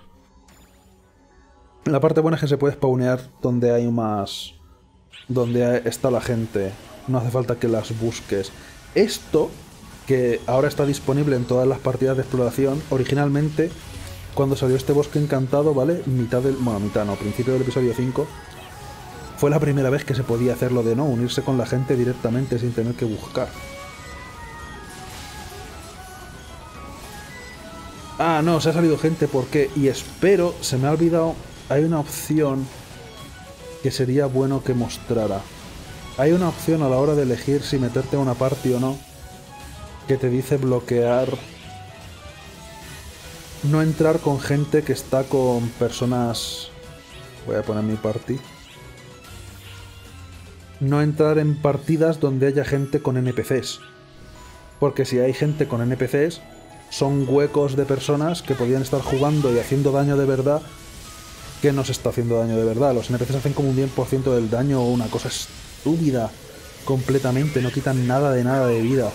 La parte buena es que se puede spawnear donde hay más... donde está la gente. No hace falta que las busques. Esto, que ahora está disponible en todas las partidas de exploración, originalmente, cuando salió este bosque encantado, ¿vale? Mitad del... bueno, mitad no, principio del episodio cinco... fue la primera vez que se podía hacerlo de no, unirse con la gente directamente sin tener que buscar. Ah, no, se ha salido gente, ¿por qué? Y espero, se me ha olvidado, hay una opción que sería bueno que mostrara. Hay una opción a la hora de elegir si meterte a una party o no, que te dice bloquear... no entrar con gente que está con personas... voy a poner mi party... no entrar en partidas donde haya gente con N P Cs. Porque si hay gente con N P Cs, son huecos de personas que podrían estar jugando y haciendo daño de verdad, que no se está haciendo daño de verdad. Los N P Cs hacen como un diez por ciento del daño o una cosa estúpida. completamente, no quitan nada de nada de vida.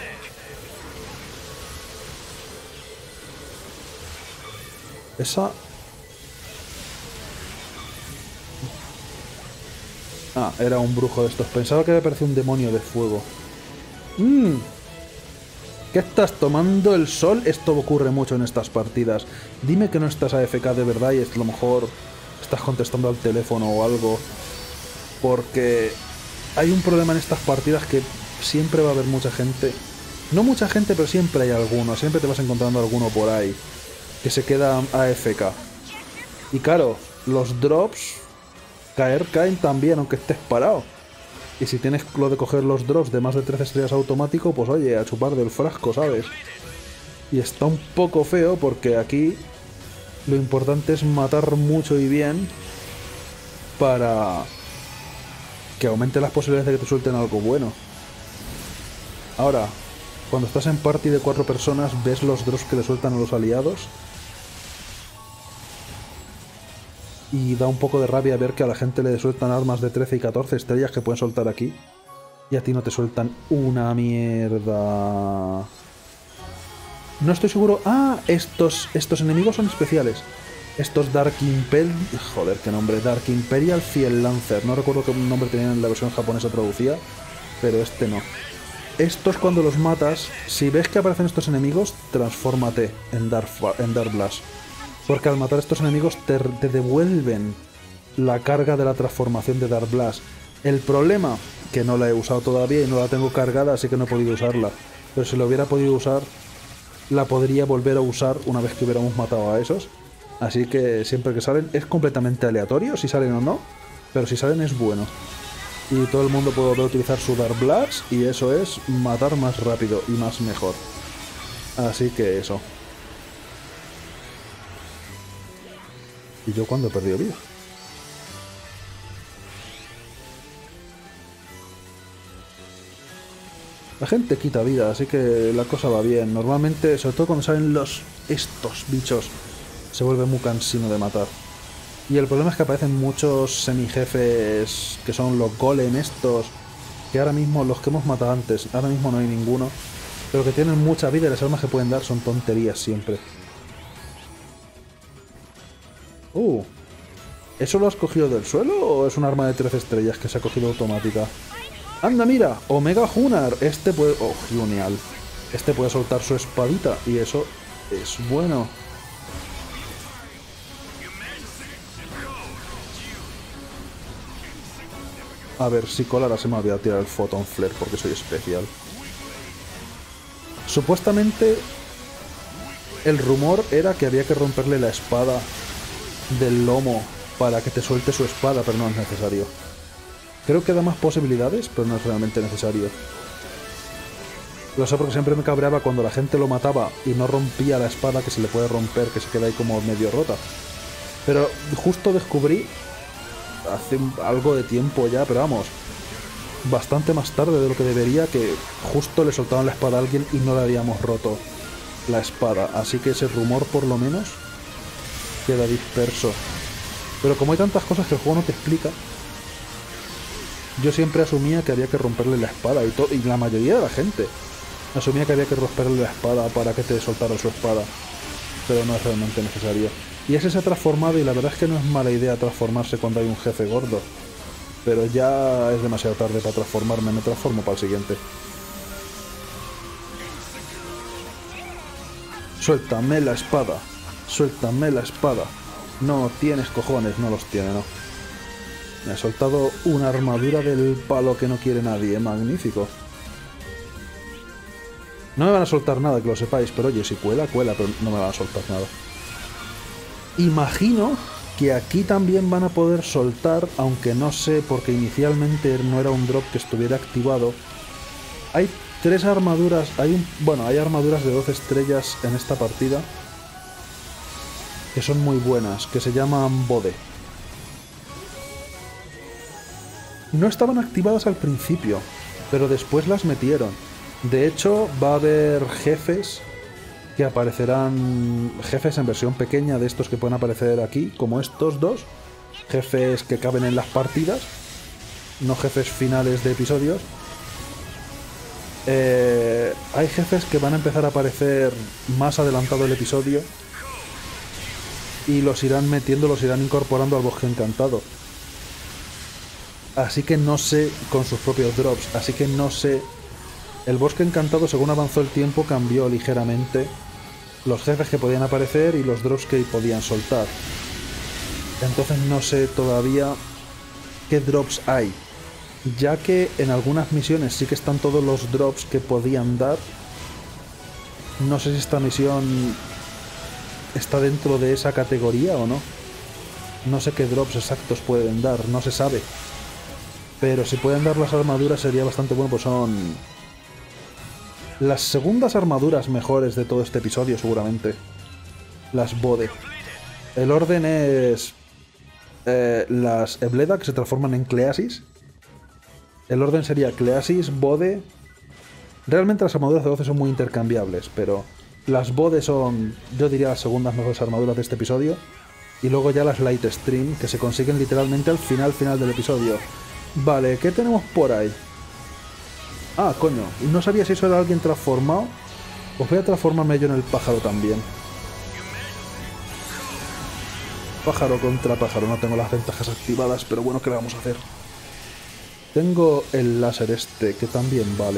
Esa... Ah, era un brujo de estos. Pensaba que me parecía un demonio de fuego. Mmm. ¿Qué estás tomando el sol? Esto ocurre mucho en estas partidas. Dime que no estás A F K de verdad y a lo mejor estás contestando al teléfono o algo. Porque hay un problema en estas partidas que siempre va a haber mucha gente. No mucha gente, pero siempre hay alguno. Siempre te vas encontrando alguno por ahí que se queda A F K. Y claro, los drops caer caen también, aunque estés parado. Y si tienes lo de coger los drops de más de trece estrellas automático, pues oye, a chupar del frasco, ¿sabes? Y está un poco feo porque aquí lo importante es matar mucho y bien para que aumente las posibilidades de que te suelten algo bueno. Ahora, cuando estás en party de cuatro personas, ves los drops que le sueltan a los aliados y da un poco de rabia ver que a la gente le sueltan armas de trece y catorce estrellas que pueden soltar aquí y a ti no te sueltan una mierda. No estoy seguro... Ah, estos, estos enemigos son especiales. Estos Dark Imperial... Joder, qué nombre. Dark Imperial Fiel Lancer. No recuerdo qué nombre tenían en la versión japonesa traducida, pero este no. Estos cuando los matas, si ves que aparecen estos enemigos, transfórmate en Dark, en Dark Blast. Porque al matar a estos enemigos te, te devuelven la carga de la transformación de Dark Blast. El problema, que no la he usado todavía y no la tengo cargada, así que no he podido usarla. Pero si la hubiera podido usar, la podría volver a usar una vez que hubiéramos matado a esos. Así que siempre que salen, es completamente aleatorio si salen o no, pero si salen es bueno. Y todo el mundo puede volver a utilizar su Dark Blast y eso es matar más rápido y más mejor. Así que eso. ¿Y yo cuándo he perdido vida? La gente quita vida, así que la cosa va bien. Normalmente, sobre todo cuando salen los estos bichos, se vuelve muy cansino de matar. Y el problema es que aparecen muchos semijefes que son los golem estos, que ahora mismo, los que hemos matado antes, ahora mismo no hay ninguno, pero que tienen mucha vida y las armas que pueden dar son tonterías siempre. Uh, ¿eso lo has cogido del suelo o es un arma de trece estrellas que se ha cogido automática? ¡Anda, mira! Omega Hunar. Este puede... Oh, genial. Este puede soltar su espadita y eso es bueno. A ver, si colara se me olvidó tirar el Photon Flare porque soy especial. Supuestamente el rumor era que había que romperle la espada del lomo para que te suelte su espada, pero no es necesario. Creo que da más posibilidades, pero no es realmente necesario. Lo sé porque siempre me cabreaba cuando la gente lo mataba y no rompía la espada que se le puede romper, que se queda ahí como medio rota. Pero justo descubrí hace algo de tiempo ya, pero vamos, bastante más tarde de lo que debería, que justo le soltaban la espada a alguien y no le habíamos roto la espada. Así que ese rumor por lo menos queda disperso. Pero como hay tantas cosas que el juego no te explica, yo siempre asumía que había que romperle la espada y, y la mayoría de la gente asumía que había que romperle la espada para que te soltara su espada, pero no es realmente necesario. Y ese se ha transformado y la verdad es que no es mala idea transformarse cuando hay un jefe gordo, pero ya es demasiado tarde para transformarme, me transformo para el siguiente. Suéltame la espada, suéltame la espada. No tienes cojones, no los tiene, no. Me ha soltado una armadura del palo que no quiere nadie, magnífico. No me van a soltar nada, que lo sepáis, pero oye, si cuela, cuela, pero no me van a soltar nada. Imagino que aquí también van a poder soltar, aunque no sé, porque inicialmente no era un drop que estuviera activado. Hay tres armaduras, hay un, bueno, hay armaduras de doce estrellas en esta partida que son muy buenas, que se llaman Bode. No estaban activadas al principio, pero después las metieron. De hecho, va a haber jefes que aparecerán, jefes en versión pequeña de estos que pueden aparecer aquí, como estos dos, jefes que caben en las partidas, no jefes finales de episodios. Eh, hay jefes que van a empezar a aparecer más adelantado el episodio y los irán metiendo, los irán incorporando al bosque encantado. Así que no sé, con sus propios drops, así que no sé. El bosque encantado, según avanzó el tiempo, cambió ligeramente los jefes que podían aparecer y los drops que podían soltar. Entonces no sé todavía qué drops hay, ya que en algunas misiones sí que están todos los drops que podían dar. No sé si esta misión está dentro de esa categoría o no. No sé qué drops exactos pueden dar, no se sabe. Pero si pueden dar las armaduras sería bastante bueno, pues son las segundas armaduras mejores de todo este episodio seguramente. Las Bode. El orden es eh, las Ebleda, que se transforman en Cleasis. El orden sería Cleasis, Bode. Realmente las armaduras de doce son muy intercambiables, pero las Bode son, yo diría, las segundas mejores armaduras de este episodio. Y luego ya las Light Stream, que se consiguen literalmente al final final del episodio. Vale, ¿qué tenemos por ahí? Ah, coño, no sabía si eso era alguien transformado. Pues voy a transformarme yo en el pájaro también. Pájaro contra pájaro, no tengo las ventajas activadas, pero bueno, ¿qué le vamos a hacer? Tengo el láser este, que también vale.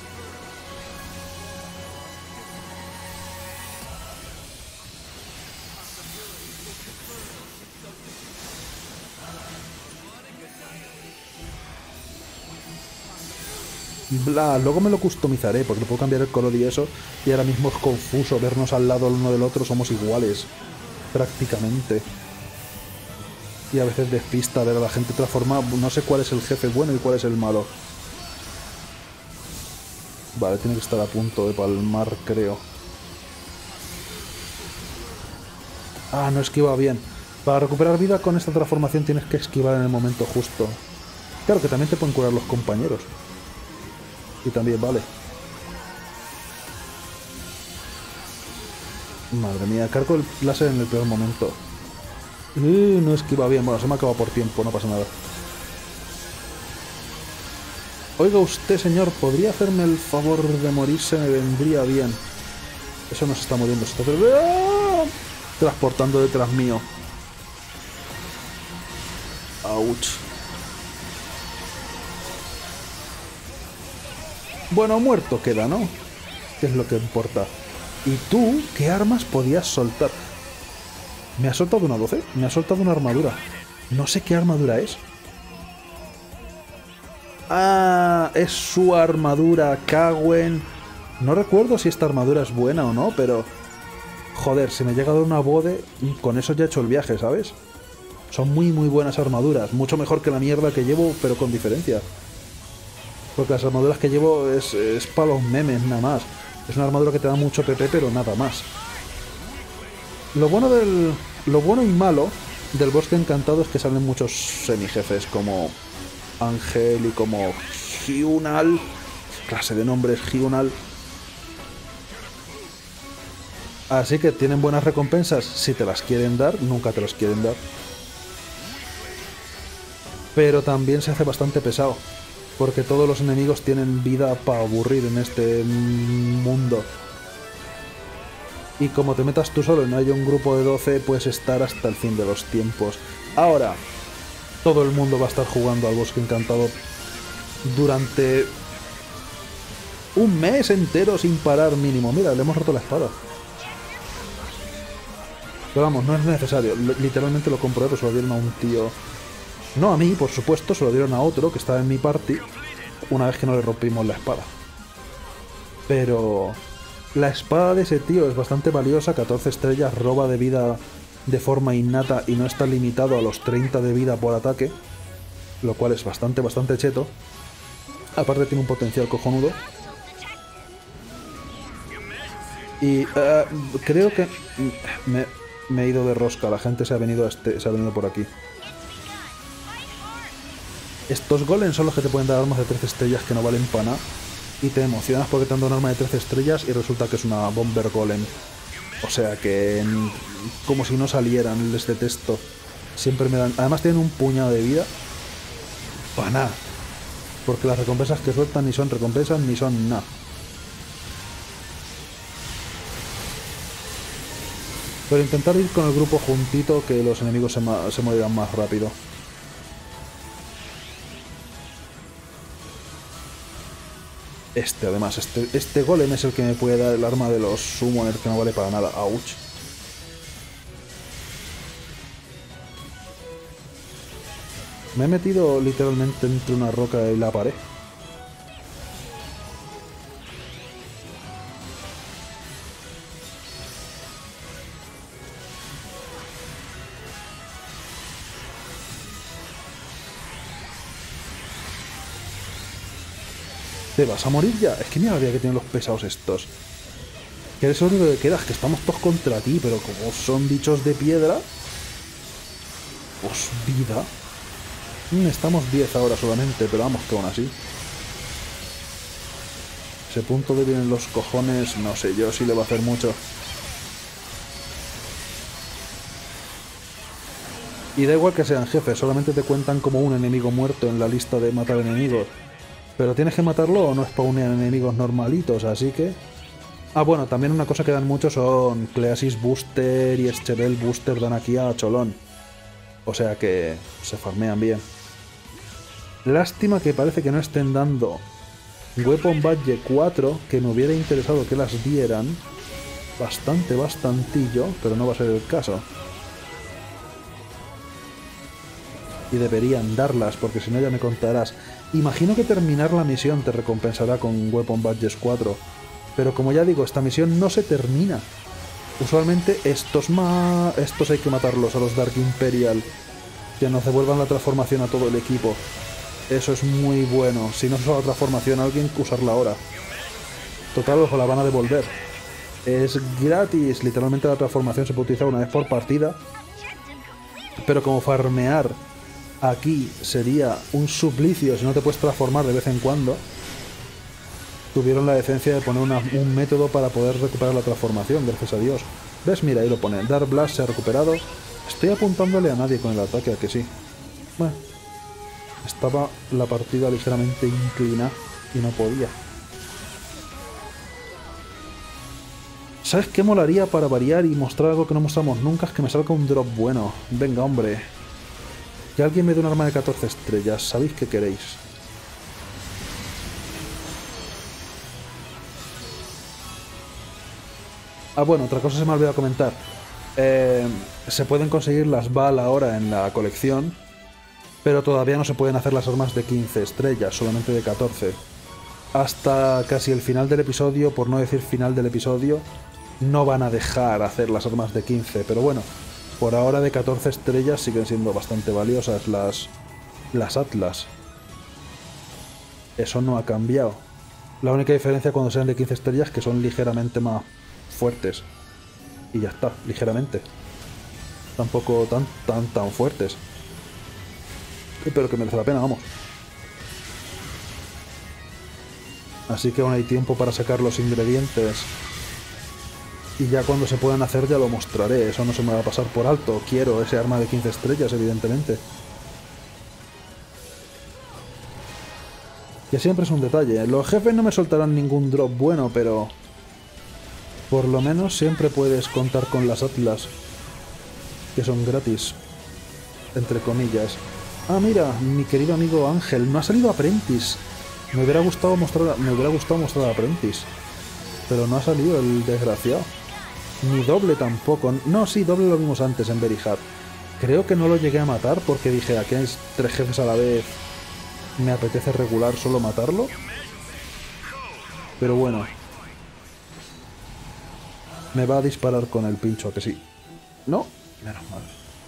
Bla, luego me lo customizaré, porque le puedo cambiar el color y eso, y ahora mismo es confuso vernos al lado el uno del otro, somos iguales, prácticamente. Y a veces despista ver a la gente transformada, no sé cuál es el jefe bueno y cuál es el malo. Vale, tiene que estar a punto de palmar, creo. Ah, no esquiva bien. Para recuperar vida con esta transformación tienes que esquivar en el momento justo. Claro que también te pueden curar los compañeros. Y también vale. Madre mía, cargo el láser en el peor momento. Uh, no esquiva bien. Bueno, se me ha acabado por tiempo, no pasa nada. Oiga usted, señor, ¿podría hacerme el favor de morirse? Me vendría bien. Eso no se está muriendo, se está ¡ah! transportando detrás mío. Ouch. Bueno, muerto queda, ¿no? ¿Qué es lo que importa? ¿Y tú qué armas podías soltar? ¿Me ha soltado una doce? Me ha soltado una armadura. No sé qué armadura es. Ah, es su armadura, Kawen. No recuerdo si esta armadura es buena o no, pero... Joder, si me llega a dar una Bode, con eso ya he hecho el viaje, ¿sabes? Son muy muy buenas armaduras. Mucho mejor que la mierda que llevo, pero con diferencia. Porque las armaduras que llevo es, es para los memes, nada más. Es una armadura que te da mucho P P, pero nada más. Lo bueno del... Lo bueno y malo del bosque encantado es que salen muchos semijefes, como Ángel y como Hyunal. Clase de nombres, Hyunal. Así que tienen buenas recompensas si te las quieren dar. Nunca te las quieren dar. Pero también se hace bastante pesado. Porque todos los enemigos tienen vida para aburrir en este mundo. Y como te metas tú solo y no hay un grupo de doce, puedes estar hasta el fin de los tiempos. Ahora, todo el mundo va a estar jugando al bosque encantado durante un mes entero sin parar mínimo. Mira, le hemos roto la espada. Pero vamos, no es necesario. Literalmente lo comprobé, pues se lo dieron a un tío... No a mí, por supuesto, se lo dieron a otro que estaba en mi party una vez que no le rompimos la espada. Pero la espada de ese tío es bastante valiosa, catorce estrellas, roba de vida de forma innata y no está limitado a los treinta de vida por ataque, lo cual es bastante, bastante cheto. Aparte tiene un potencial cojonudo. Y uh, creo que me, me he ido de rosca, la gente se ha venido, a este, se ha venido por aquí. Estos golems son los que te pueden dar armas de trece estrellas que no valen para nada. Y te emocionas porque te han dado un arma de trece estrellas y resulta que es una bomber golem. O sea que... como si no salieran, les detesto. Siempre me dan... Además tienen un puñado de vida. Para nada. Porque las recompensas que sueltan ni son recompensas ni son nada. Pero intentar ir con el grupo juntito, que los enemigos se, se morirán más rápido. Este, además, este, este golem es el que me puede dar el arma de los summoners, que no vale para nada. Ouch. Me he metido literalmente entre una roca y la pared. ¿Te vas a morir ya? Es que mira la vida que tienen los pesados estos. Que eres lo único que quedas, que estamos todos contra ti, pero como son bichos de piedra... Pues vida... Mm, estamos diez ahora solamente, pero vamos que aún así. Ese punto de vienen los cojones, no sé yo si le va a hacer mucho. Y da igual que sean jefes, solamente te cuentan como un enemigo muerto en la lista de matar enemigos. Pero tienes que matarlo o no spawnean enemigos normalitos, así que... Ah, bueno, también una cosa que dan mucho son Cleasis Booster y Echevel Booster dan aquí a cholón. O sea que se farmean bien. Lástima que parece que no estén dando Weapon Badge cuatro, que me hubiera interesado que las dieran. Bastante, bastantillo, pero no va a ser el caso. Y deberían darlas, porque si no ya me contarás. Imagino que terminar la misión te recompensará con Weapon Badges cuatro. Pero como ya digo, esta misión no se termina. Usualmente estos ma... estos hay que matarlos a los Dark Imperial. Que nos devuelvan la transformación a todo el equipo. Eso es muy bueno. Si no se usa la transformación, alguien que usarla ahora. Total, os la van a devolver. Es gratis. Literalmente la transformación se puede utilizar una vez por partida. Pero como farmear aquí sería un suplicio si no te puedes transformar de vez en cuando, tuvieron la decencia de poner una, un método para poder recuperar la transformación, gracias a Dios. ¿Ves? Mira, ahí lo pone. Dark Blast se ha recuperado. Estoy apuntándole a nadie con el ataque, a que sí. Bueno, estaba la partida ligeramente inclinada y no podía. ¿Sabes qué molaría para variar y mostrar algo que no mostramos nunca? Es que me salga un drop bueno. Venga, hombre. Que alguien me dé un arma de catorce estrellas. ¿Sabéis qué queréis? Ah, bueno, otra cosa se me ha olvidado comentar. Eh, se pueden conseguir las B A L ahora en la colección, pero todavía no se pueden hacer las armas de quince estrellas, solamente de catorce. Hasta casi el final del episodio, por no decir final del episodio, no van a dejar hacer las armas de quince, pero bueno, por ahora de catorce estrellas siguen siendo bastante valiosas las, las Atlas. Eso no ha cambiado. La única diferencia cuando sean de quince estrellas es que son ligeramente más fuertes. Y ya está, ligeramente. Tampoco tan, tan, tan fuertes. Pero que merece la pena, vamos. Así que aún hay tiempo para sacar los ingredientes. Y ya cuando se puedan hacer ya lo mostraré. Eso no se me va a pasar por alto. Quiero ese arma de quince estrellas, evidentemente. Que siempre es un detalle. Los jefes no me soltarán ningún drop bueno, pero... por lo menos siempre puedes contar con las Atlas. Que son gratis. Entre comillas. Ah, mira, mi querido amigo Ángel. No ha salido Apprentice. Me hubiera gustado mostrar, me hubiera gustado mostrar a Apprentice. Pero no ha salido el desgraciado. Ni doble tampoco. No, sí, doble lo vimos antes en Very Hard. Creo que no lo llegué a matar porque dije, aquí hay tres jefes a la vez. Me apetece regular solo matarlo. Pero bueno. Me va a disparar con el pincho, ¿a que sí? No, menos mal.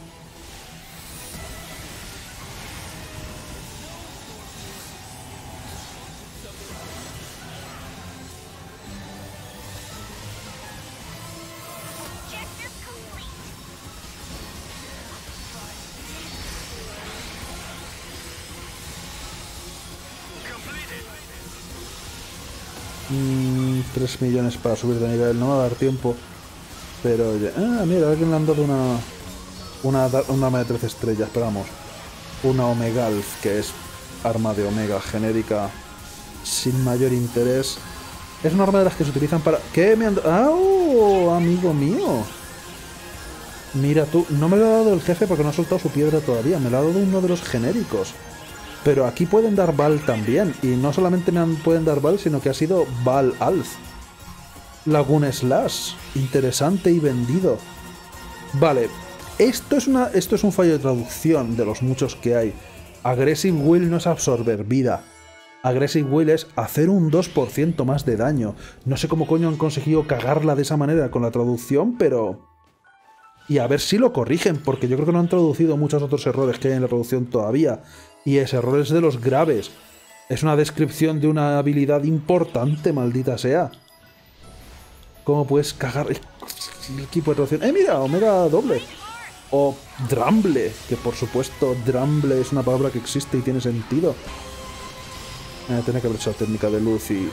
Mm, tres millones para subir de nivel, no me va a dar tiempo. Pero ya... Ah, mira, alguien le han dado una... Una, una arma de trece estrellas, esperamos. Una Omegalf, que es arma de Omega genérica sin mayor interés. Es una arma de las que se utilizan para... ¿Qué me han... ¡Ah, oh, amigo mío! Mira tú, no me lo ha dado el jefe porque no ha soltado su piedra todavía, me lo ha dado uno de los genéricos. Pero aquí pueden dar Val también, y no solamente me han, pueden dar Val, sino que ha sido Val Alf. Lagoon Slash, interesante y vendido. Vale, esto es, una, esto es un fallo de traducción de los muchos que hay. Aggressive Will no es absorber vida. Aggressive Will es hacer un dos por ciento más de daño. No sé cómo coño han conseguido cagarla de esa manera con la traducción, pero... Y a ver si lo corrigen, porque yo creo que no han traducido muchos otros errores que hay en la traducción todavía. Y es errores de los graves. Es una descripción de una habilidad importante, maldita sea. ¿Cómo puedes cagar el equipo de traducción? ¡Eh, mira! Omega doble. O Dramble, que por supuesto Dramble es una palabra que existe y tiene sentido. Eh, tenía que haber hecho técnica de luz y...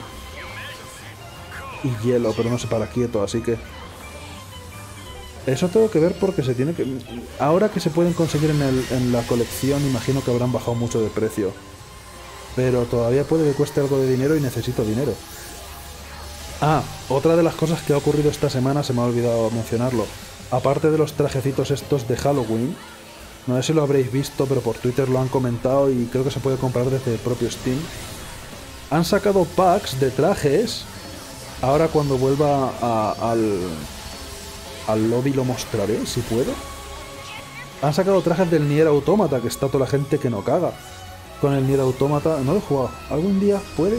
y hielo, pero no se para quieto, así que... Eso tengo que ver porque se tiene que... Ahora que se pueden conseguir en, el, en la colección, imagino que habrán bajado mucho de precio. Pero todavía puede que cueste algo de dinero y necesito dinero. Ah, otra de las cosas que ha ocurrido esta semana, se me ha olvidado mencionarlo. Aparte de los trajecitos estos de Halloween, no sé si lo habréis visto, pero por Twitter lo han comentado y creo que se puede comprar desde el propio Steam. Han sacado packs de trajes. Ahora cuando vuelva a, al, al lobby lo mostraré, si puedo. Han sacado trajes del Nier Automata, que está toda la gente que no caga. Con el Nier Automata, no lo he jugado. ¿Algún día puede?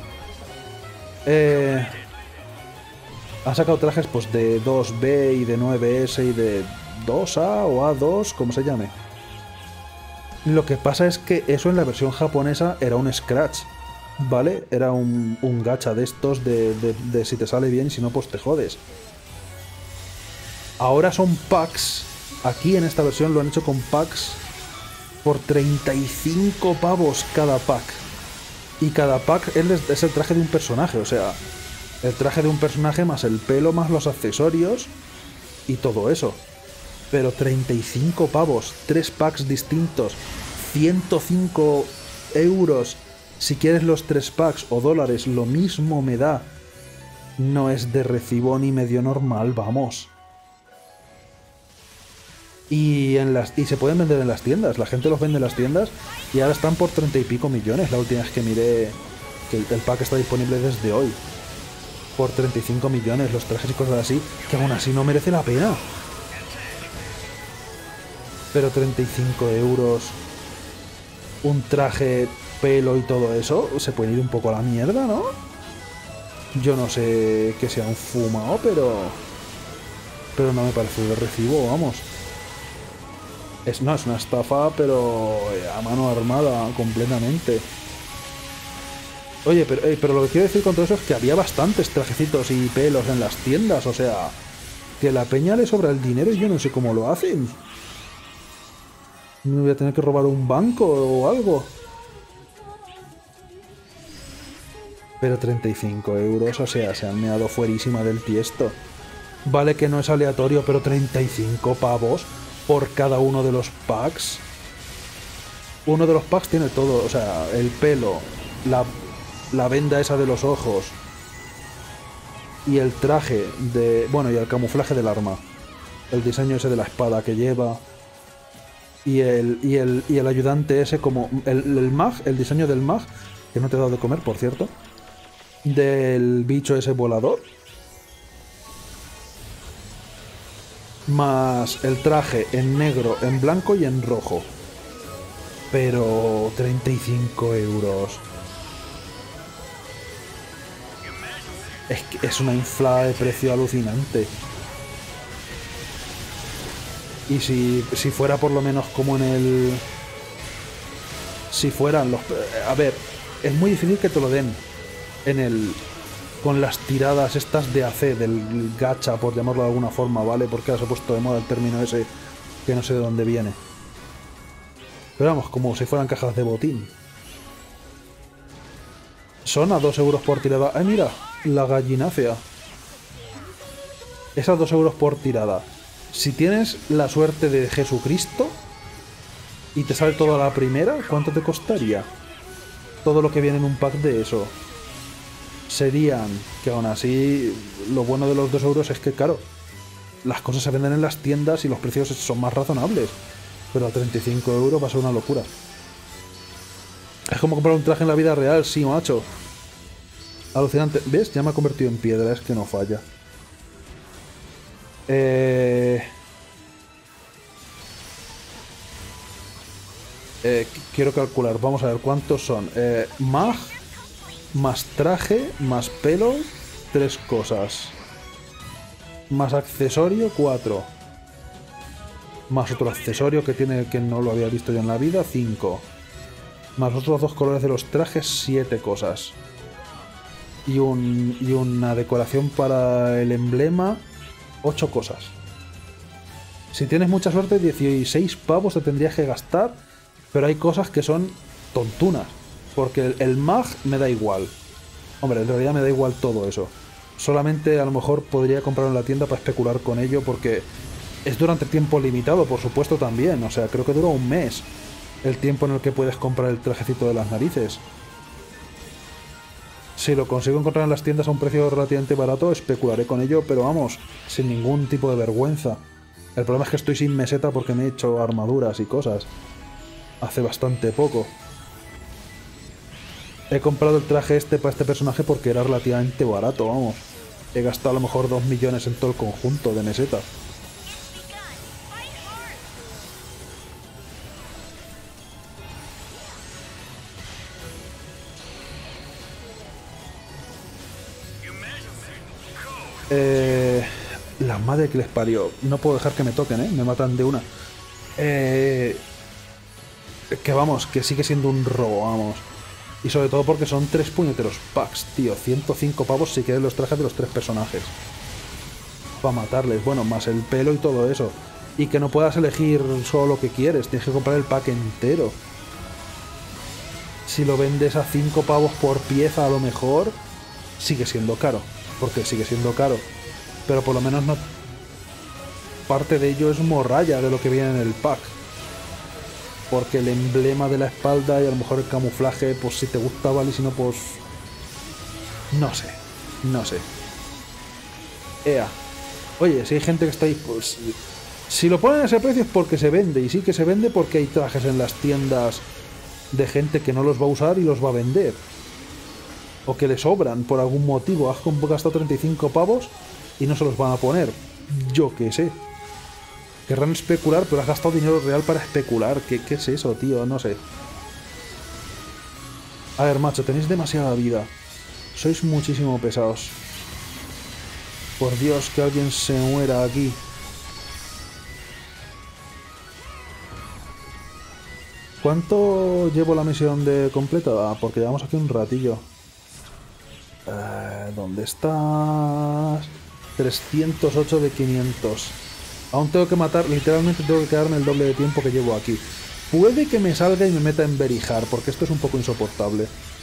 Eh... Han sacado trajes pues de dos B y de nueve S y de dos A o A dos, como se llame. Lo que pasa es que eso en la versión japonesa era un scratch, ¿vale? Era un, un gacha de estos de, de, de si te sale bien y si no pues te jodes. Ahora son packs. Aquí en esta versión lo han hecho con packs por treinta y cinco pavos cada pack. Y cada pack es el traje de un personaje, o sea... El traje de un personaje más el pelo más los accesorios y todo eso. Pero treinta y cinco pavos, tres packs distintos, ciento cinco euros. Si quieres los tres packs o dólares, lo mismo me da. No es de recibo ni medio normal, vamos. Y, en las, y se pueden vender en las tiendas, la gente los vende en las tiendas y ahora están por treinta y pico millones. La última vez que miré que el, el pack está disponible desde hoy. Por treinta y cinco millones, los trajes y cosas así, que aún así no merece la pena. Pero treinta y cinco euros, un traje, pelo y todo eso, se puede ir un poco a la mierda, ¿no? Yo no sé que sea un fumado, pero... Pero no me parece de recibo, vamos. Es, no, es una estafa, pero a mano armada, completamente. Oye, pero, eh, pero lo que quiero decir con todo eso es que había bastantes trajecitos y pelos en las tiendas, o sea, que la peña le sobra el dinero y yo no sé cómo lo hacen. Me voy a tener que robar un banco o algo. Pero treinta y cinco euros, o sea, se han meado fuerísima del tiesto. Vale que no es aleatorio, pero treinta y cinco pavos por cada uno de los packs. Uno de los packs tiene todo, o sea, el pelo, la... la venda esa de los ojos y el traje de... bueno, y el camuflaje del arma, el diseño ese de la espada que lleva y el, y el, y el ayudante ese como... El, el mag, el diseño del mag, que no te he dado de comer, por cierto, del bicho ese volador, más el traje en negro, en blanco y en rojo. Pero treinta y cinco euros... Es que es una inflada de precio alucinante. Y si, si fuera por lo menos como en el... Si fueran los... A ver, es muy difícil que te lo den en el... Con las tiradas estas de A C, del gacha, por llamarlo de alguna forma, ¿vale? Porque ahora se ha puesto de moda el término ese que no sé de dónde viene. Pero vamos, como si fueran cajas de botín. Son a dos euros por tirada. ¡Ay, mira! La gallinácea. Es a dos euros por tirada. Si tienes la suerte de Jesucristo y te sale toda la primera, ¿cuánto te costaría? todo lo que viene en un pack de eso. Serían, que aún así, lo bueno de los dos euros es que, claro, las cosas se venden en las tiendas y los precios son más razonables. Pero a treinta y cinco euros va a ser una locura. Es como comprar un traje en la vida real, sí, macho. Alucinante. ¿Ves? Ya me ha convertido en piedra, es que no falla. Eh... Eh, quiero calcular, vamos a ver cuántos son. Eh, mag, más traje, más pelo, tres cosas. Más accesorio, cuatro. Más otro accesorio que tiene que no lo había visto yo en la vida, cinco. Más otros dos colores de los trajes, siete cosas. Y, un, y una decoración para el emblema, ocho cosas. Si tienes mucha suerte, dieciséis pavos te tendrías que gastar, pero hay cosas que son tontunas. Porque el, el mag me da igual. Hombre, en realidad me da igual todo eso. Solamente a lo mejor podría comprarlo en la tienda para especular con ello, porque es durante tiempo limitado, por supuesto, también. O sea, creo que dura un mes el tiempo en el que puedes comprar el trajecito de las narices. Si lo consigo encontrar en las tiendas a un precio relativamente barato, especularé con ello, pero vamos, sin ningún tipo de vergüenza. El problema es que estoy sin meseta porque me he hecho armaduras y cosas. Hace bastante poco. He comprado el traje este para este personaje porque era relativamente barato, vamos. He gastado a lo mejor dos millones en todo el conjunto de mesetas. Eh, la madre que les parió. No puedo dejar que me toquen, ¿eh? Me matan de una. Eh, que vamos, que sigue siendo un robo, vamos. Y sobre todo porque son tres puñeteros packs, tío. ciento cinco pavos si quieres los trajes de los tres personajes. Para matarles. Bueno, más el pelo y todo eso. Y que no puedas elegir solo lo que quieres. Tienes que comprar el pack entero. Si lo vendes a cinco pavos por pieza, a lo mejor sigue siendo caro. Porque sigue siendo caro. Pero por lo menos no... parte de ello es morralla de lo que viene en el pack. Porque el emblema de la espalda y a lo mejor el camuflaje, pues si te gusta vale, y si no, pues... no sé. No sé. Ea. Oye, si hay gente que está ahí, pues... si lo ponen a ese precio es porque se vende. Y sí que se vende porque hay trajes en las tiendas de gente que no los va a usar y los va a vender. O que le sobran por algún motivo. Has gastado treinta y cinco pavos y no se los van a poner. Yo qué sé. Querrán especular, pero has gastado dinero real para especular. ¿Qué, qué es eso, tío? No sé. A ver, macho, tenéis demasiada vida. Sois muchísimo pesados. Por Dios, que alguien se muera aquí. ¿Cuánto llevo la misión de completa? Ah, porque llevamos aquí un ratillo. Eh, ¿Dónde estás? trescientos ocho de quinientos. Aún tengo que matar, literalmente tengo que quedarme el doble de tiempo que llevo aquí. Puede que me salga y me meta en Berijar, porque esto es un poco insoportable.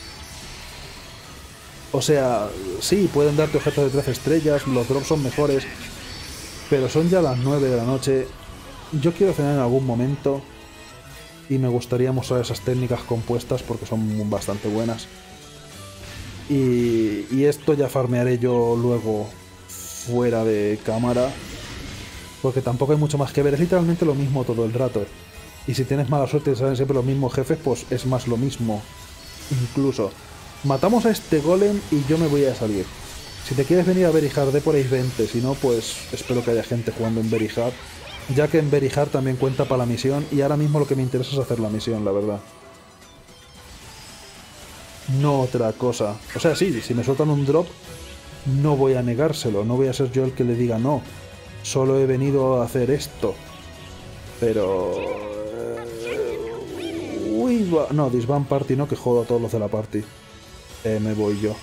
O sea, sí, pueden darte objetos de tres estrellas, los drops son mejores, pero son ya las nueve de la noche. Yo quiero cenar en algún momento y me gustaría mostrar esas técnicas compuestas porque son bastante buenas. Y, y esto ya farmearé yo luego fuera de cámara, porque tampoco hay mucho más que ver, es literalmente lo mismo todo el rato. Y si tienes mala suerte y salen siempre los mismos jefes, pues es más lo mismo. Incluso, matamos a este golem y yo me voy a salir. Si te quieres venir a Berijar, de por ahí vente, si no, pues espero que haya gente jugando en Berijar, ya que en Berijar también cuenta para la misión, y ahora mismo lo que me interesa es hacer la misión, la verdad. No otra cosa. O sea, sí, si me sueltan un drop, no voy a negárselo, no voy a ser yo el que le diga no. Solo he venido a hacer esto. Pero... uy, va... no, Disband Party no, que jodo a todos los de la party. Eh, me voy yo.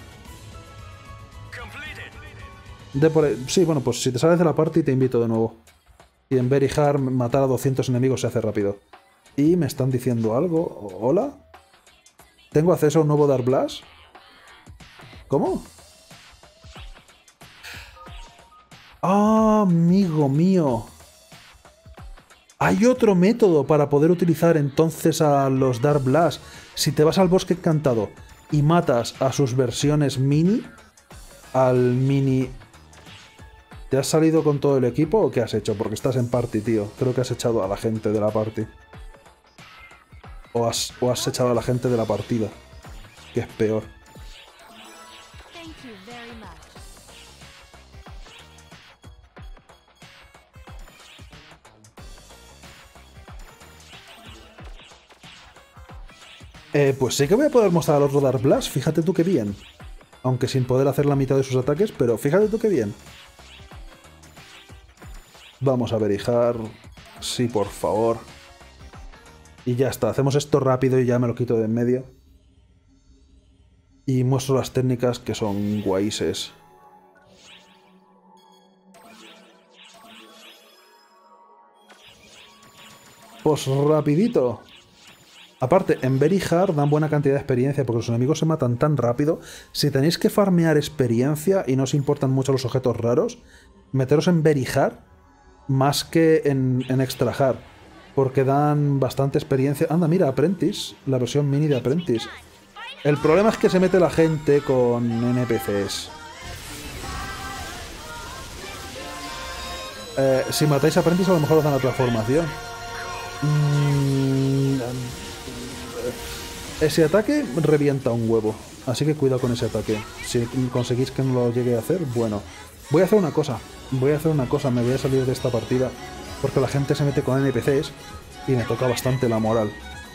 De por ahí... sí, bueno, pues si te sales de la party te invito de nuevo. Y en Berijar matar a doscientos enemigos se hace rápido. Y me están diciendo algo. ¿Hola? ¿Tengo acceso a un nuevo Dark Blast? ¿Cómo? ¡Ah, amigo mío! Hay otro método para poder utilizar entonces a los Dark Blast. Si te vas al Bosque Encantado y matas a sus versiones mini, al mini... ¿Te has salido con todo el equipo o qué has hecho? Porque estás en party, tío. Creo que has echado a la gente de la party. O has, o has echado a la gente de la partida. Que es peor. Eh, pues sí que voy a poder mostrar al otro Dark Blast. Fíjate tú qué bien. Aunque sin poder hacer la mitad de sus ataques, pero fíjate tú qué bien. Vamos a verificar. Sí, por favor. Y ya está. Hacemos esto rápido y ya me lo quito de en medio. Y muestro las técnicas que son guaises. Pues rapidito. Aparte, en Very Hard dan buena cantidad de experiencia porque los enemigos se matan tan rápido. Si tenéis que farmear experiencia y no os importan mucho los objetos raros, meteros en Very Hard más que en, en Extra Hard. Porque dan bastante experiencia. Anda, mira, Apprentice, la versión mini de Apprentice. El problema es que se mete la gente con N P Cs. Eh, si matáis a Apprentice a lo mejor os dan la transformación. Mm, ese ataque revienta un huevo. Así que cuidado con ese ataque. Si conseguís que no lo llegue a hacer, bueno. Voy a hacer una cosa. Voy a hacer una cosa. Me voy a salir de esta partida. Porque la gente se mete con N P Cs y me toca bastante la moral.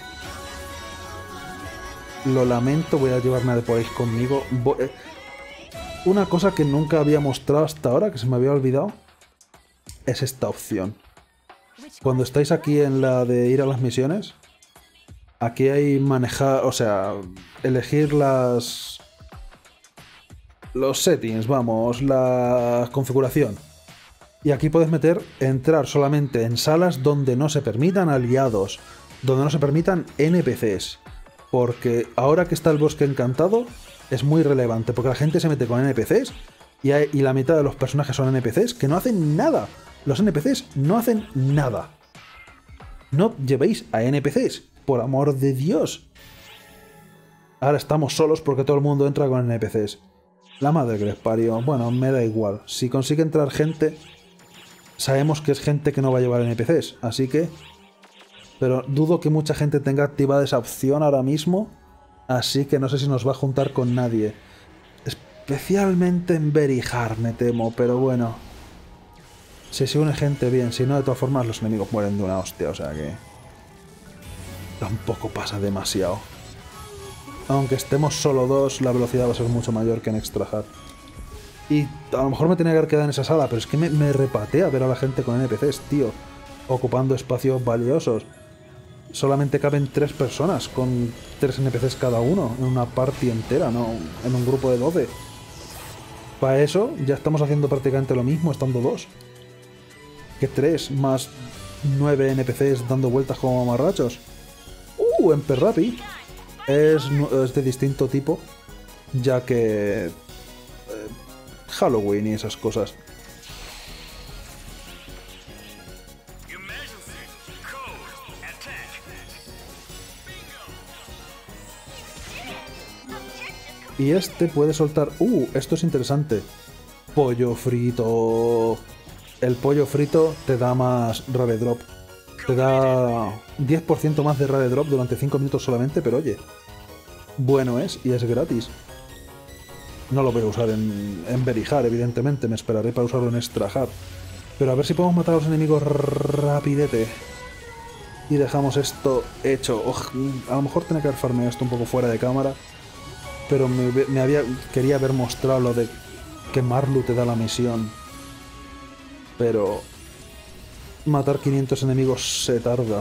Lo lamento, voy a llevarme a por ahí conmigo. Una cosa que nunca había mostrado hasta ahora, que se me había olvidado, es esta opción. Cuando estáis aquí en la de ir a las misiones, aquí hay manejar, o sea, elegir las... los settings, vamos, la configuración. Y aquí puedes meter, entrar solamente en salas donde no se permitan aliados, donde no se permitan N P Cs. Porque ahora que está el Bosque Encantado, es muy relevante, porque la gente se mete con N P Cs y, hay, y la mitad de los personajes son N P Cs que no hacen nada. Los N P Cs no hacen nada. No llevéis a N P Cs, por amor de Dios. Ahora estamos solos porque todo el mundo entra con N P Cs. La madre que les parió. Bueno, me da igual. Si consigue entrar gente... Sabemos que es gente que no va a llevar N P Cs, así que... Pero dudo que mucha gente tenga activada esa opción ahora mismo, así que no sé si nos va a juntar con nadie. Especialmente en Very Hard, me temo, pero bueno. Si se une gente, bien. Si no, de todas formas, los enemigos mueren de una hostia, o sea que... Tampoco pasa demasiado. Aunque estemos solo dos, la velocidad va a ser mucho mayor que en Extra Hard. Y a lo mejor me tenía que haber quedado en esa sala, pero es que me, me repatea ver a la gente con N P Cs, tío. Ocupando espacios valiosos. Solamente caben tres personas, con tres N P Cs cada uno, en una party entera, no en un grupo de doce. Para eso, ya estamos haciendo prácticamente lo mismo, estando dos. Que tres, más nueve N P Cs dando vueltas como mamarrachos. ¡Uh! Emperrapi. Es, es de distinto tipo, ya que... Halloween y esas cosas. Y este puede soltar... ¡Uh! Esto es interesante. Pollo frito. El pollo frito te da más rare drop. Te da diez por ciento más de rare drop durante cinco minutos solamente, pero oye. Bueno es, y es gratis. No lo voy a usar en, en Very Hard, evidentemente. Me esperaré para usarlo en Extra Hard. Pero a ver si podemos matar a los enemigos rapidete. Y dejamos esto hecho. Oh, a lo mejor tenía que haber farmeado esto un poco fuera de cámara. Pero me, me había, quería haber mostrado lo de que Marlu te da la misión. Pero... matar quinientos enemigos se tarda.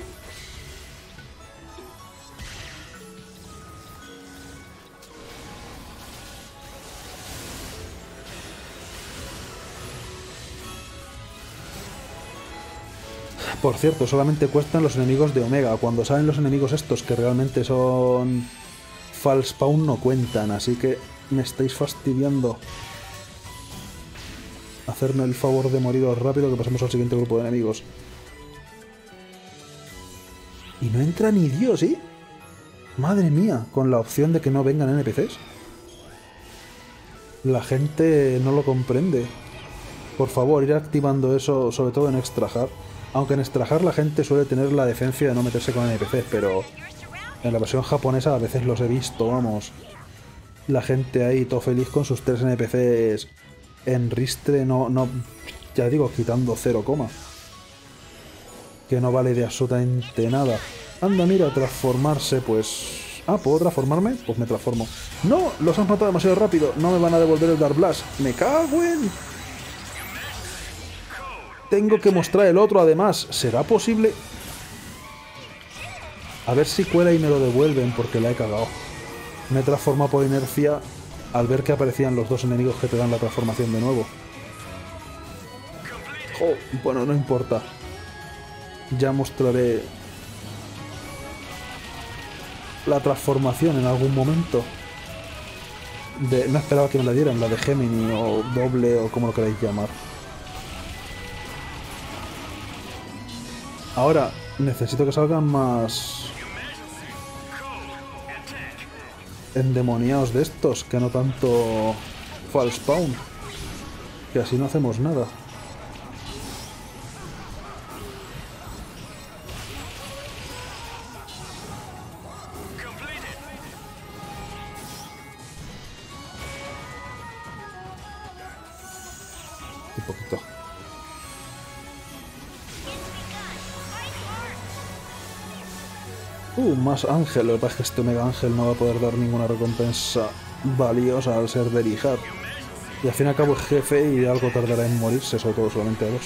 Por cierto, solamente cuestan los enemigos de Omega. Cuando salen los enemigos estos que realmente son False Spawn no cuentan, así que me estáis fastidiando. Hacerme el favor de moriros rápido que pasemos al siguiente grupo de enemigos. Y no entra ni Dios, ¿sí? Madre mía, con la opción de que no vengan N P Cs. La gente no lo comprende. Por favor, ir activando eso, sobre todo en Extra Hard. Aunque en Extra Hard la gente suele tener la decencia de no meterse con N P Cs, pero en la versión japonesa a veces los he visto, vamos. La gente ahí todo feliz con sus tres N P Cs en ristre, no, no, ya digo, quitando cero coma. Que no vale de absolutamente nada. Anda, mira, transformarse, pues... Ah, ¿puedo transformarme? Pues me transformo. ¡No! Los han matado demasiado rápido. No me van a devolver el Dark Blast. ¡Me cago en! Tengo que mostrar el otro, además. ¿Será posible? A ver si cuela y me lo devuelven, porque la he cagado. Me he transformado por inercia al ver que aparecían los dos enemigos que te dan la transformación de nuevo. Oh, bueno, no importa. Ya mostraré la transformación en algún momento. De, no esperaba que me la dieran, la de Gemini o doble o como lo queráis llamar. Ahora, necesito que salgan más endemoniados de estos, que no tanto False Spawn. Que así no hacemos nada. Un poquito. Uh, más ángel. Lo que pasa es que este mega ángel no va a poder dar ninguna recompensa valiosa al ser de Lihar. Y al fin y al cabo es jefe y de algo tardará en morirse, sobre todo solamente a dos.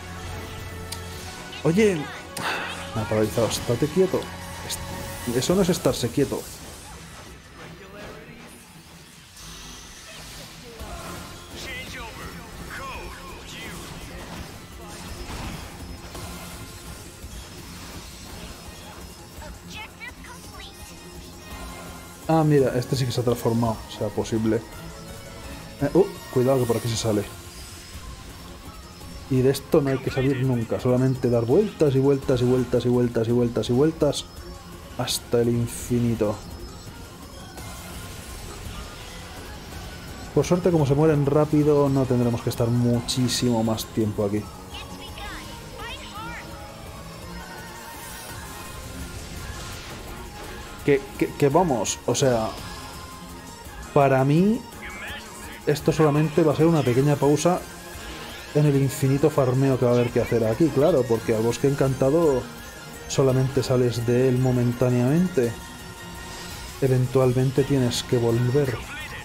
Oye, me ha paralizado. Estate quieto. Eso no es estarse quieto. Ah, mira, este sí que se ha transformado, sea posible. Eh, uh, cuidado que por aquí se sale. Y de esto no hay que salir nunca, solamente dar vueltas y vueltas y vueltas y vueltas y vueltas y vueltas hasta el infinito. Por suerte, como se mueren rápido, no tendremos que estar muchísimo más tiempo aquí. Que, que, que vamos, o sea, para mí esto solamente va a ser una pequeña pausa en el infinito farmeo que va a haber que hacer aquí, claro, porque al bosque encantado solamente sales de él momentáneamente. Eventualmente tienes que volver.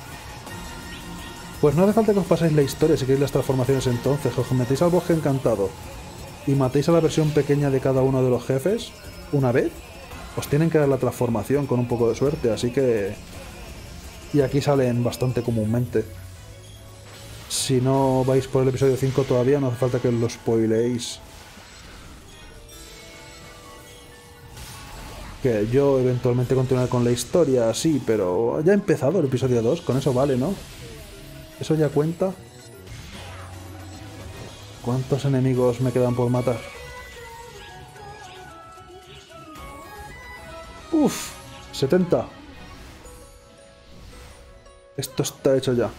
Pues no hace falta que os paséis la historia si queréis las transformaciones entonces, os metéis al bosque encantado y matéis a la versión pequeña de cada uno de los jefes una vez. Os tienen que dar la transformación con un poco de suerte, así que... Y aquí salen bastante comúnmente. Si no vais por el episodio cinco todavía, no hace falta que lo spoileéis. Que yo eventualmente continuaré con la historia, sí, pero ya ha empezado el episodio dos, con eso vale, ¿no? ¿Eso ya cuenta? ¿Cuántos enemigos me quedan por matar? Uf, setenta. Esto está hecho ya.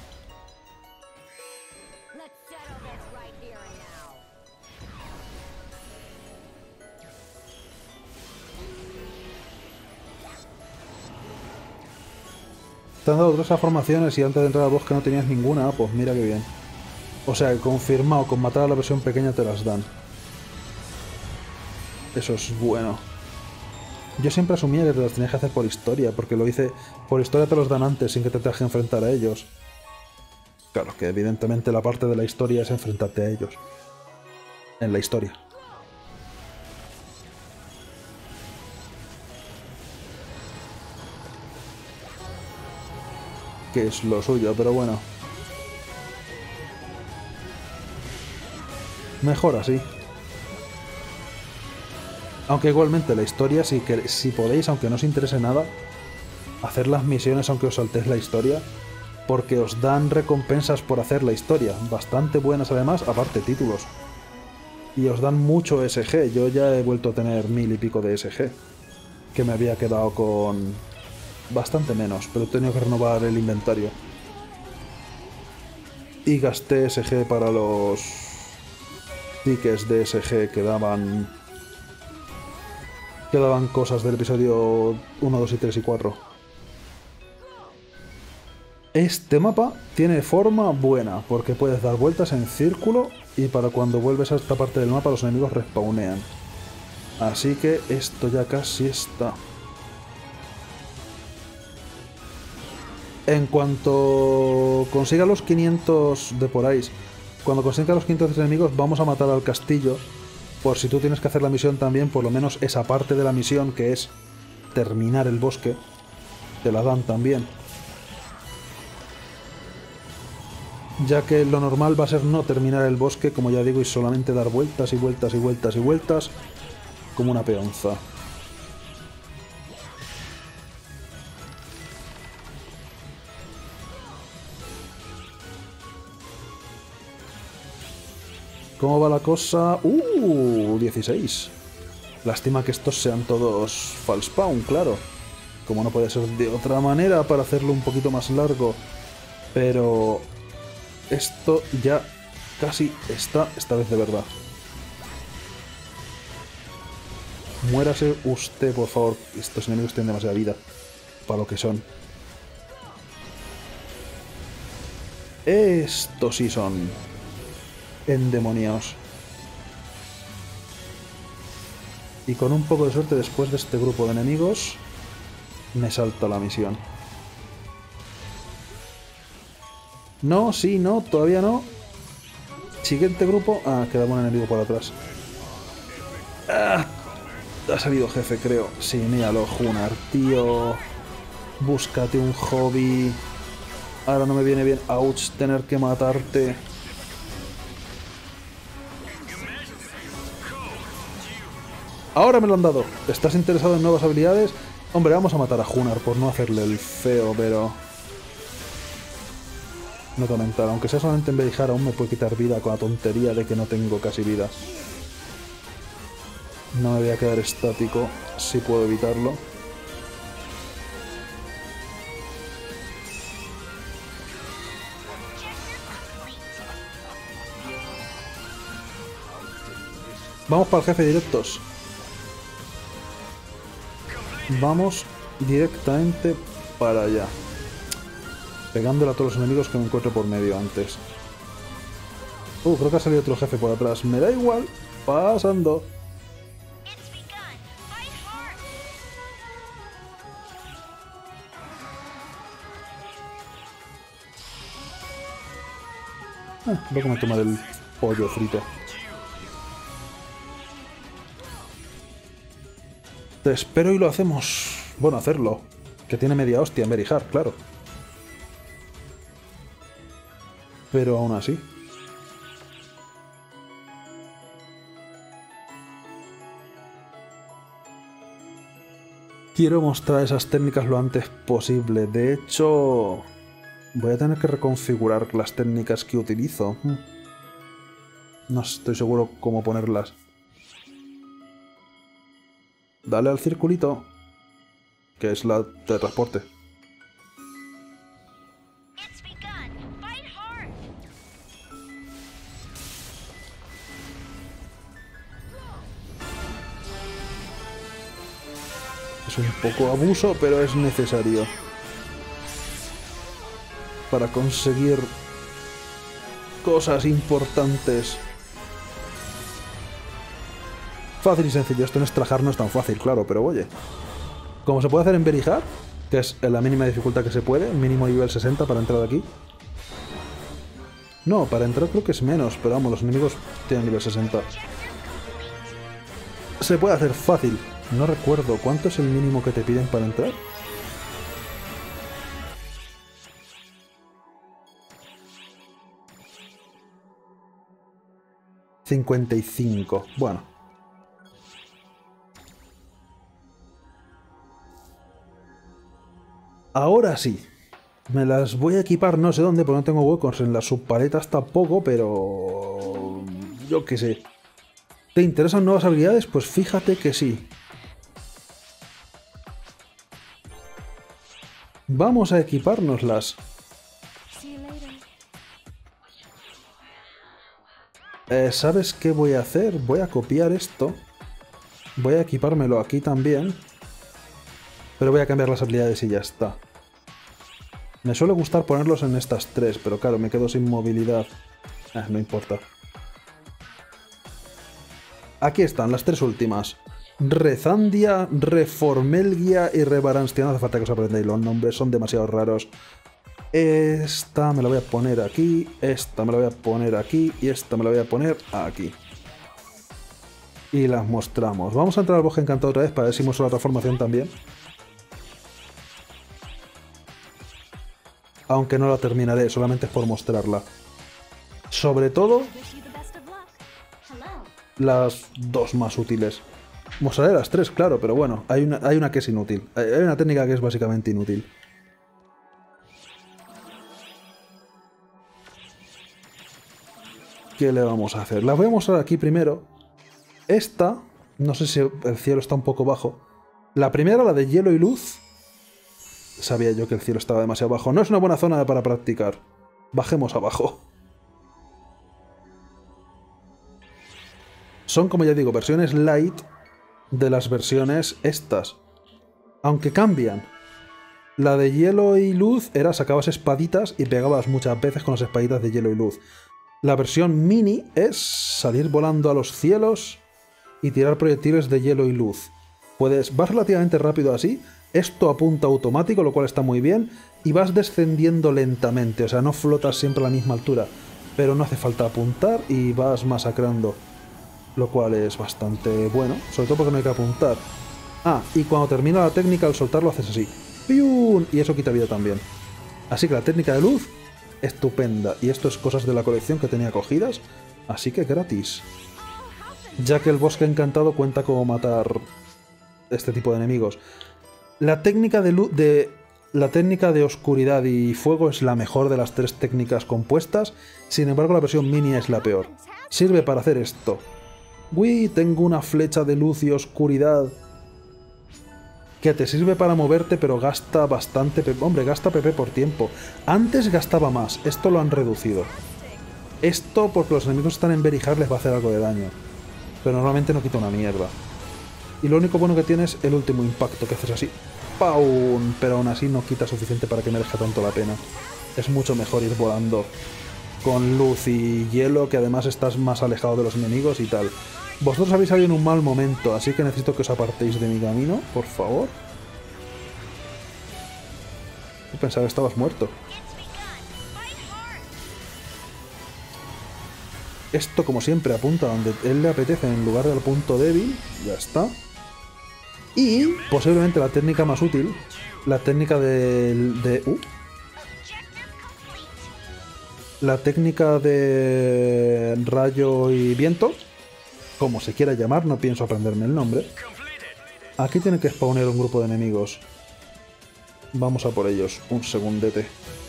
Te han dado tres transformaciones y antes de entrar al bosque no tenías ninguna. Ah, pues mira qué bien. O sea, confirmado, con matar a la versión pequeña te las dan. Eso es bueno. Yo siempre asumía que te las tenías que hacer por historia, porque lo hice... Por historia te los dan antes, sin que te tengas que enfrentar a ellos. Claro, que evidentemente la parte de la historia es enfrentarte a ellos. En la historia. Que es lo suyo, pero bueno. Mejor así. Aunque igualmente la historia, si, que, si podéis, aunque no os interese nada, hacer las misiones aunque os saltéis la historia, porque os dan recompensas por hacer la historia, bastante buenas además, aparte títulos. Y os dan mucho S G, yo ya he vuelto a tener mil y pico de S G. que me había quedado con bastante menos, pero he tenido que renovar el inventario. Y gasté S G para los tickets de S G que daban, que daban cosas del episodio uno, dos y tres y cuatro. Este mapa tiene forma buena, porque puedes dar vueltas en círculo y para cuando vuelves a esta parte del mapa los enemigos respawnean. Así que esto ya casi está. En cuanto consiga los quinientos de por ahí, cuando consiga los quinientos enemigos vamos a matar al castillo. Por si tú tienes que hacer la misión también, por lo menos esa parte de la misión que es terminar el bosque, te la dan también. Ya que lo normal va a ser no terminar el bosque, como ya digo, y solamente dar vueltas y vueltas y vueltas y vueltas, como una peonza. ¿Cómo va la cosa? ¡Uh! dieciséis. Lástima que estos sean todos false spawn, claro. Como no puede ser de otra manera para hacerlo un poquito más largo. Pero esto ya casi está, esta vez de verdad. Muérase usted, por favor. Estos enemigos tienen demasiada vida para lo que son. Estos sí son endemoniados. Y con un poco de suerte, después de este grupo de enemigos, me salta la misión. No, sí, no, todavía no. Siguiente grupo. Ah, queda un enemigo por atrás. Ah, ha salido jefe, creo. Sí, míralo, Junar, tío. Búscate un hobby. Ahora no me viene bien, ouch, tener que matarte. Ahora me lo han dado. ¿Estás interesado en nuevas habilidades? Hombre, vamos a matar a Junar por no hacerle el feo, pero... no comentar, aunque sea solamente en Berijar, aún me puede quitar vida con la tontería de que no tengo casi vida. No me voy a quedar estático si puedo evitarlo. Vamos para el jefe directos. Vamos directamente para allá. Pegándole a todos los enemigos que me encuentro por medio antes. Uh, creo que ha salido otro jefe por atrás. Me da igual. Pasando. Ah, luego me toma del pollo frito. Te espero y lo hacemos. Bueno, hacerlo. Que tiene media hostia en Berijar, claro. Pero aún así. Quiero mostrar esas técnicas lo antes posible. De hecho, voy a tener que reconfigurar las técnicas que utilizo. No estoy seguro cómo ponerlas. Dale al circulito, que es la de transporte. Es un poco abuso, pero es necesario para conseguir cosas importantes. Fácil y sencillo. Esto en Estrajar no es tan fácil, claro, pero oye. Como se puede hacer en Berijar, que es la mínima dificultad que se puede, mínimo nivel sesenta para entrar aquí. No, para entrar creo que es menos, pero vamos, los enemigos tienen nivel sesenta. Se puede hacer fácil. No recuerdo, ¿cuánto es el mínimo que te piden para entrar? cincuenta y cinco. Bueno. Ahora sí. Me las voy a equipar no sé dónde, porque no tengo huecos en las subpaletas tampoco, pero... yo qué sé. ¿Te interesan nuevas habilidades? Pues fíjate que sí. Vamos a equipárnoslas. Eh, ¿Sabes qué voy a hacer? Voy a copiar esto. Voy a equipármelo aquí también. Pero voy a cambiar las habilidades y ya está. Me suele gustar ponerlos en estas tres, pero claro, me quedo sin movilidad. Eh, no importa. Aquí están las tres últimas. Rezandia, Reformelgia y Rebaranstia. No hace falta que os aprendáis los nombres, son demasiado raros. Esta me la voy a poner aquí, esta me la voy a poner aquí y esta me la voy a poner aquí. Y las mostramos. Vamos a entrar al bosque encantado otra vez para ver si muestro la transformación también. Aunque no la terminaré, solamente es por mostrarla. Sobre todo, las dos más útiles. Mostraré las tres, claro, pero bueno, hay una, hay una que es inútil. Hay una técnica que es básicamente inútil. ¿Qué le vamos a hacer? Las voy a mostrar aquí primero. Esta, no sé si el cielo está un poco bajo. La primera, la de hielo y luz. Sabía yo que el cielo estaba demasiado bajo. No es una buena zona para practicar. Bajemos abajo. Son, como ya digo, versiones light de las versiones estas. Aunque cambian. La de hielo y luz era sacabas espaditas y pegabas muchas veces con las espaditas de hielo y luz. La versión mini es salir volando a los cielos y tirar proyectiles de hielo y luz. Puedes, vas relativamente rápido así, esto apunta automático, lo cual está muy bien, y vas descendiendo lentamente, o sea, no flotas siempre a la misma altura, pero no hace falta apuntar y vas masacrando, lo cual es bastante bueno, sobre todo porque no hay que apuntar. Ah, y cuando termina la técnica, al soltarlo haces así, ¡pium! Y eso quita vida también. Así que la técnica de luz, estupenda, y esto es cosas de la colección que tenía cogidas, así que gratis. Ya que el bosque encantado cuenta como matar este tipo de enemigos. La técnica de, luz, de la técnica de oscuridad y fuego es la mejor de las tres técnicas compuestas, sin embargo la versión mini es la peor. Sirve para hacer esto. Uy, tengo una flecha de luz y oscuridad que te sirve para moverte, pero gasta bastante... Hombre, gasta P P por tiempo. Antes gastaba más, esto lo han reducido. Esto, porque los enemigos están en Berihar, les va a hacer algo de daño. Pero normalmente no quita una mierda. Y lo único bueno que tiene es el último impacto, que haces así. ¡Paum! Pero aún así no quita suficiente para que merezca tanto la pena. Es mucho mejor ir volando con luz y hielo, que además estás más alejado de los enemigos y tal. Vosotros habéis salido en un mal momento, así que necesito que os apartéis de mi camino, por favor. Yo pensaba que estabas muerto. Esto, como siempre, apunta donde él le apetece en lugar del punto débil. Ya está. Y, posiblemente la técnica más útil, la técnica de... de uh, la técnica de rayo y viento, como se quiera llamar, no pienso aprenderme el nombre. Aquí tiene que spawnear un grupo de enemigos. Vamos a por ellos, un segundete.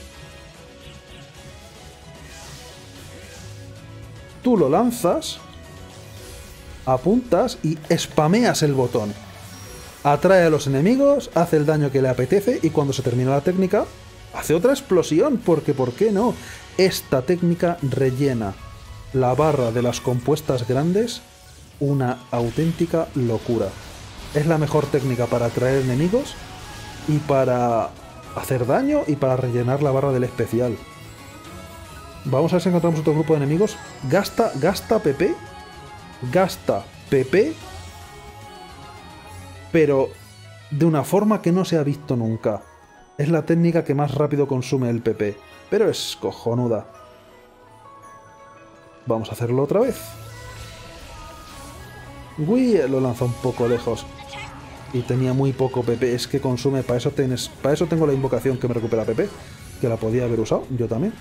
Tú lo lanzas, apuntas y spameas el botón. Atrae a los enemigos, hace el daño que le apetece y cuando se termina la técnica, hace otra explosión, porque ¿por qué no? Esta técnica rellena la barra de las compuestas grandes, una auténtica locura. Es la mejor técnica para atraer enemigos y para hacer daño y para rellenar la barra del especial. Vamos a ver si encontramos otro grupo de enemigos. Gasta, gasta P P. Gasta P P. Pero de una forma que no se ha visto nunca. Es la técnica que más rápido consume el P P. Pero es cojonuda. Vamos a hacerlo otra vez. Uy, lo lanza un poco lejos. Y tenía muy poco P P. Es que consume... Para eso, tienes, para eso tengo la invocación que me recupera P P. Que la podía haber usado. Yo también.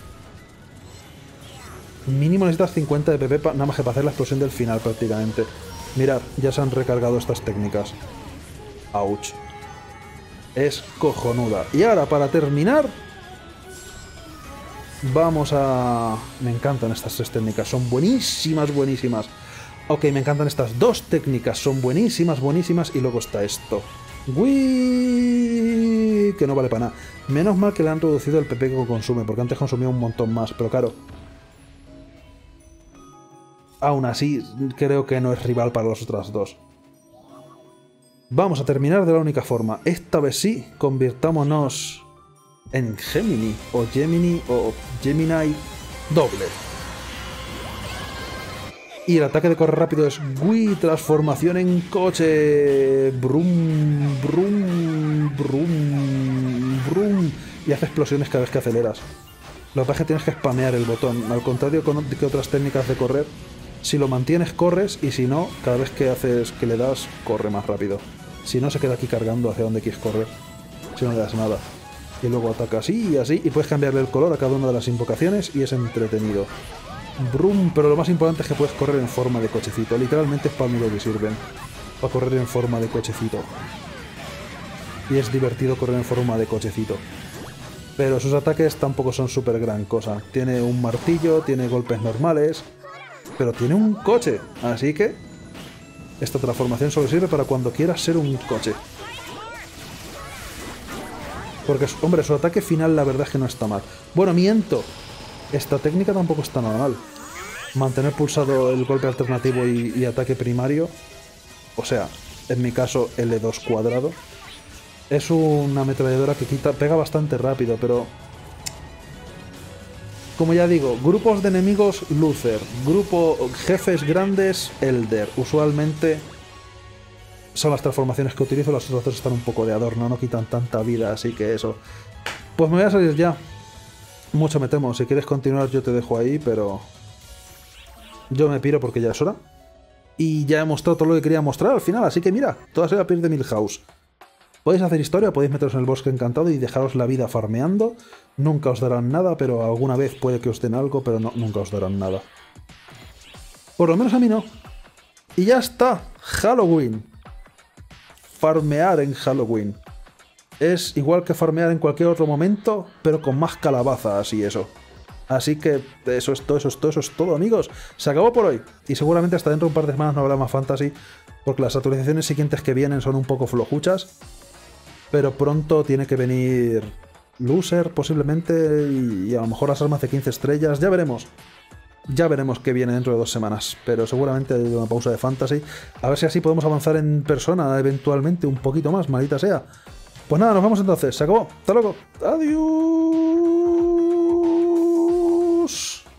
Mínimo necesitas cincuenta de P P nada más que para hacer la explosión del final prácticamente. Mirad, ya se han recargado estas técnicas. Ouch. Es cojonuda. Y ahora, para terminar, vamos a... Me encantan estas tres técnicas. Son buenísimas, buenísimas. Ok, me encantan estas dos técnicas. Son buenísimas, buenísimas. Y luego está esto. ¡Wii! ahí que no vale para nada. Menos mal que le han reducido el P P que consume, porque antes consumía un montón más, pero claro. Aún así, creo que no es rival para las otras dos. Vamos a terminar de la única forma. Esta vez sí, convirtámonos en Gemini, o Gemini, o Gemini doble. Y el ataque de correr rápido es Wii, transformación en coche. Brum, brum, brum, brum. Y hace explosiones cada vez que aceleras. Lo que pasa es que tienes que spamear el botón. Al contrario que otras técnicas de correr, si lo mantienes corres y si no, cada vez que haces que le das, corre más rápido. Si no, se queda aquí cargando hacia donde quieres correr. Si no le das nada. Y luego ataca así y así. Y puedes cambiarle el color a cada una de las invocaciones y es entretenido. Brum, pero lo más importante es que puedes correr en forma de cochecito. Literalmente es para lo que sirven. Para correr en forma de cochecito. Y es divertido correr en forma de cochecito. Pero sus ataques tampoco son súper gran cosa. Tiene un martillo, tiene golpes normales, pero tiene un coche. Así que esta transformación solo sirve para cuando quieras ser un coche. Porque, hombre, su ataque final la verdad es que no está mal. Bueno, miento. Esta técnica tampoco está nada mal. Mantener pulsado el golpe alternativo y, y ataque primario, o sea, en mi caso L dos cuadrado, es una ametralladora que quita, pega bastante rápido, pero... Como ya digo, grupos de enemigos Luther, grupo jefes grandes Elder. Usualmente son las transformaciones que utilizo, las otras están un poco de adorno, no quitan tanta vida, así que eso. Pues me voy a salir ya. Mucho me temo, si quieres continuar yo te dejo ahí, pero yo me piro porque ya es hora. Y ya he mostrado todo lo que quería mostrar al final, así que mira, toda sea a pie de Milhouse. Podéis hacer historia, podéis meteros en el bosque encantado y dejaros la vida farmeando. Nunca os darán nada, pero alguna vez puede que os den algo, pero no, nunca os darán nada. Por lo menos a mí no. Y ya está, Halloween. Farmear en Halloween. Es igual que farmear en cualquier otro momento, pero con más calabazas y eso. Así que eso es todo, eso es todo, eso es todo, amigos. Se acabó por hoy. Y seguramente hasta dentro de un par de semanas no habrá más fantasy, porque las actualizaciones siguientes que vienen son un poco flojuchas. Pero pronto tiene que venir Loser, posiblemente, y a lo mejor las armas de quince estrellas. Ya veremos. Ya veremos qué viene dentro de dos semanas. Pero seguramente hay una pausa de fantasy. A ver si así podemos avanzar en persona eventualmente un poquito más, maldita sea. Pues nada, nos vemos entonces. Se acabó. Hasta luego. Adiós.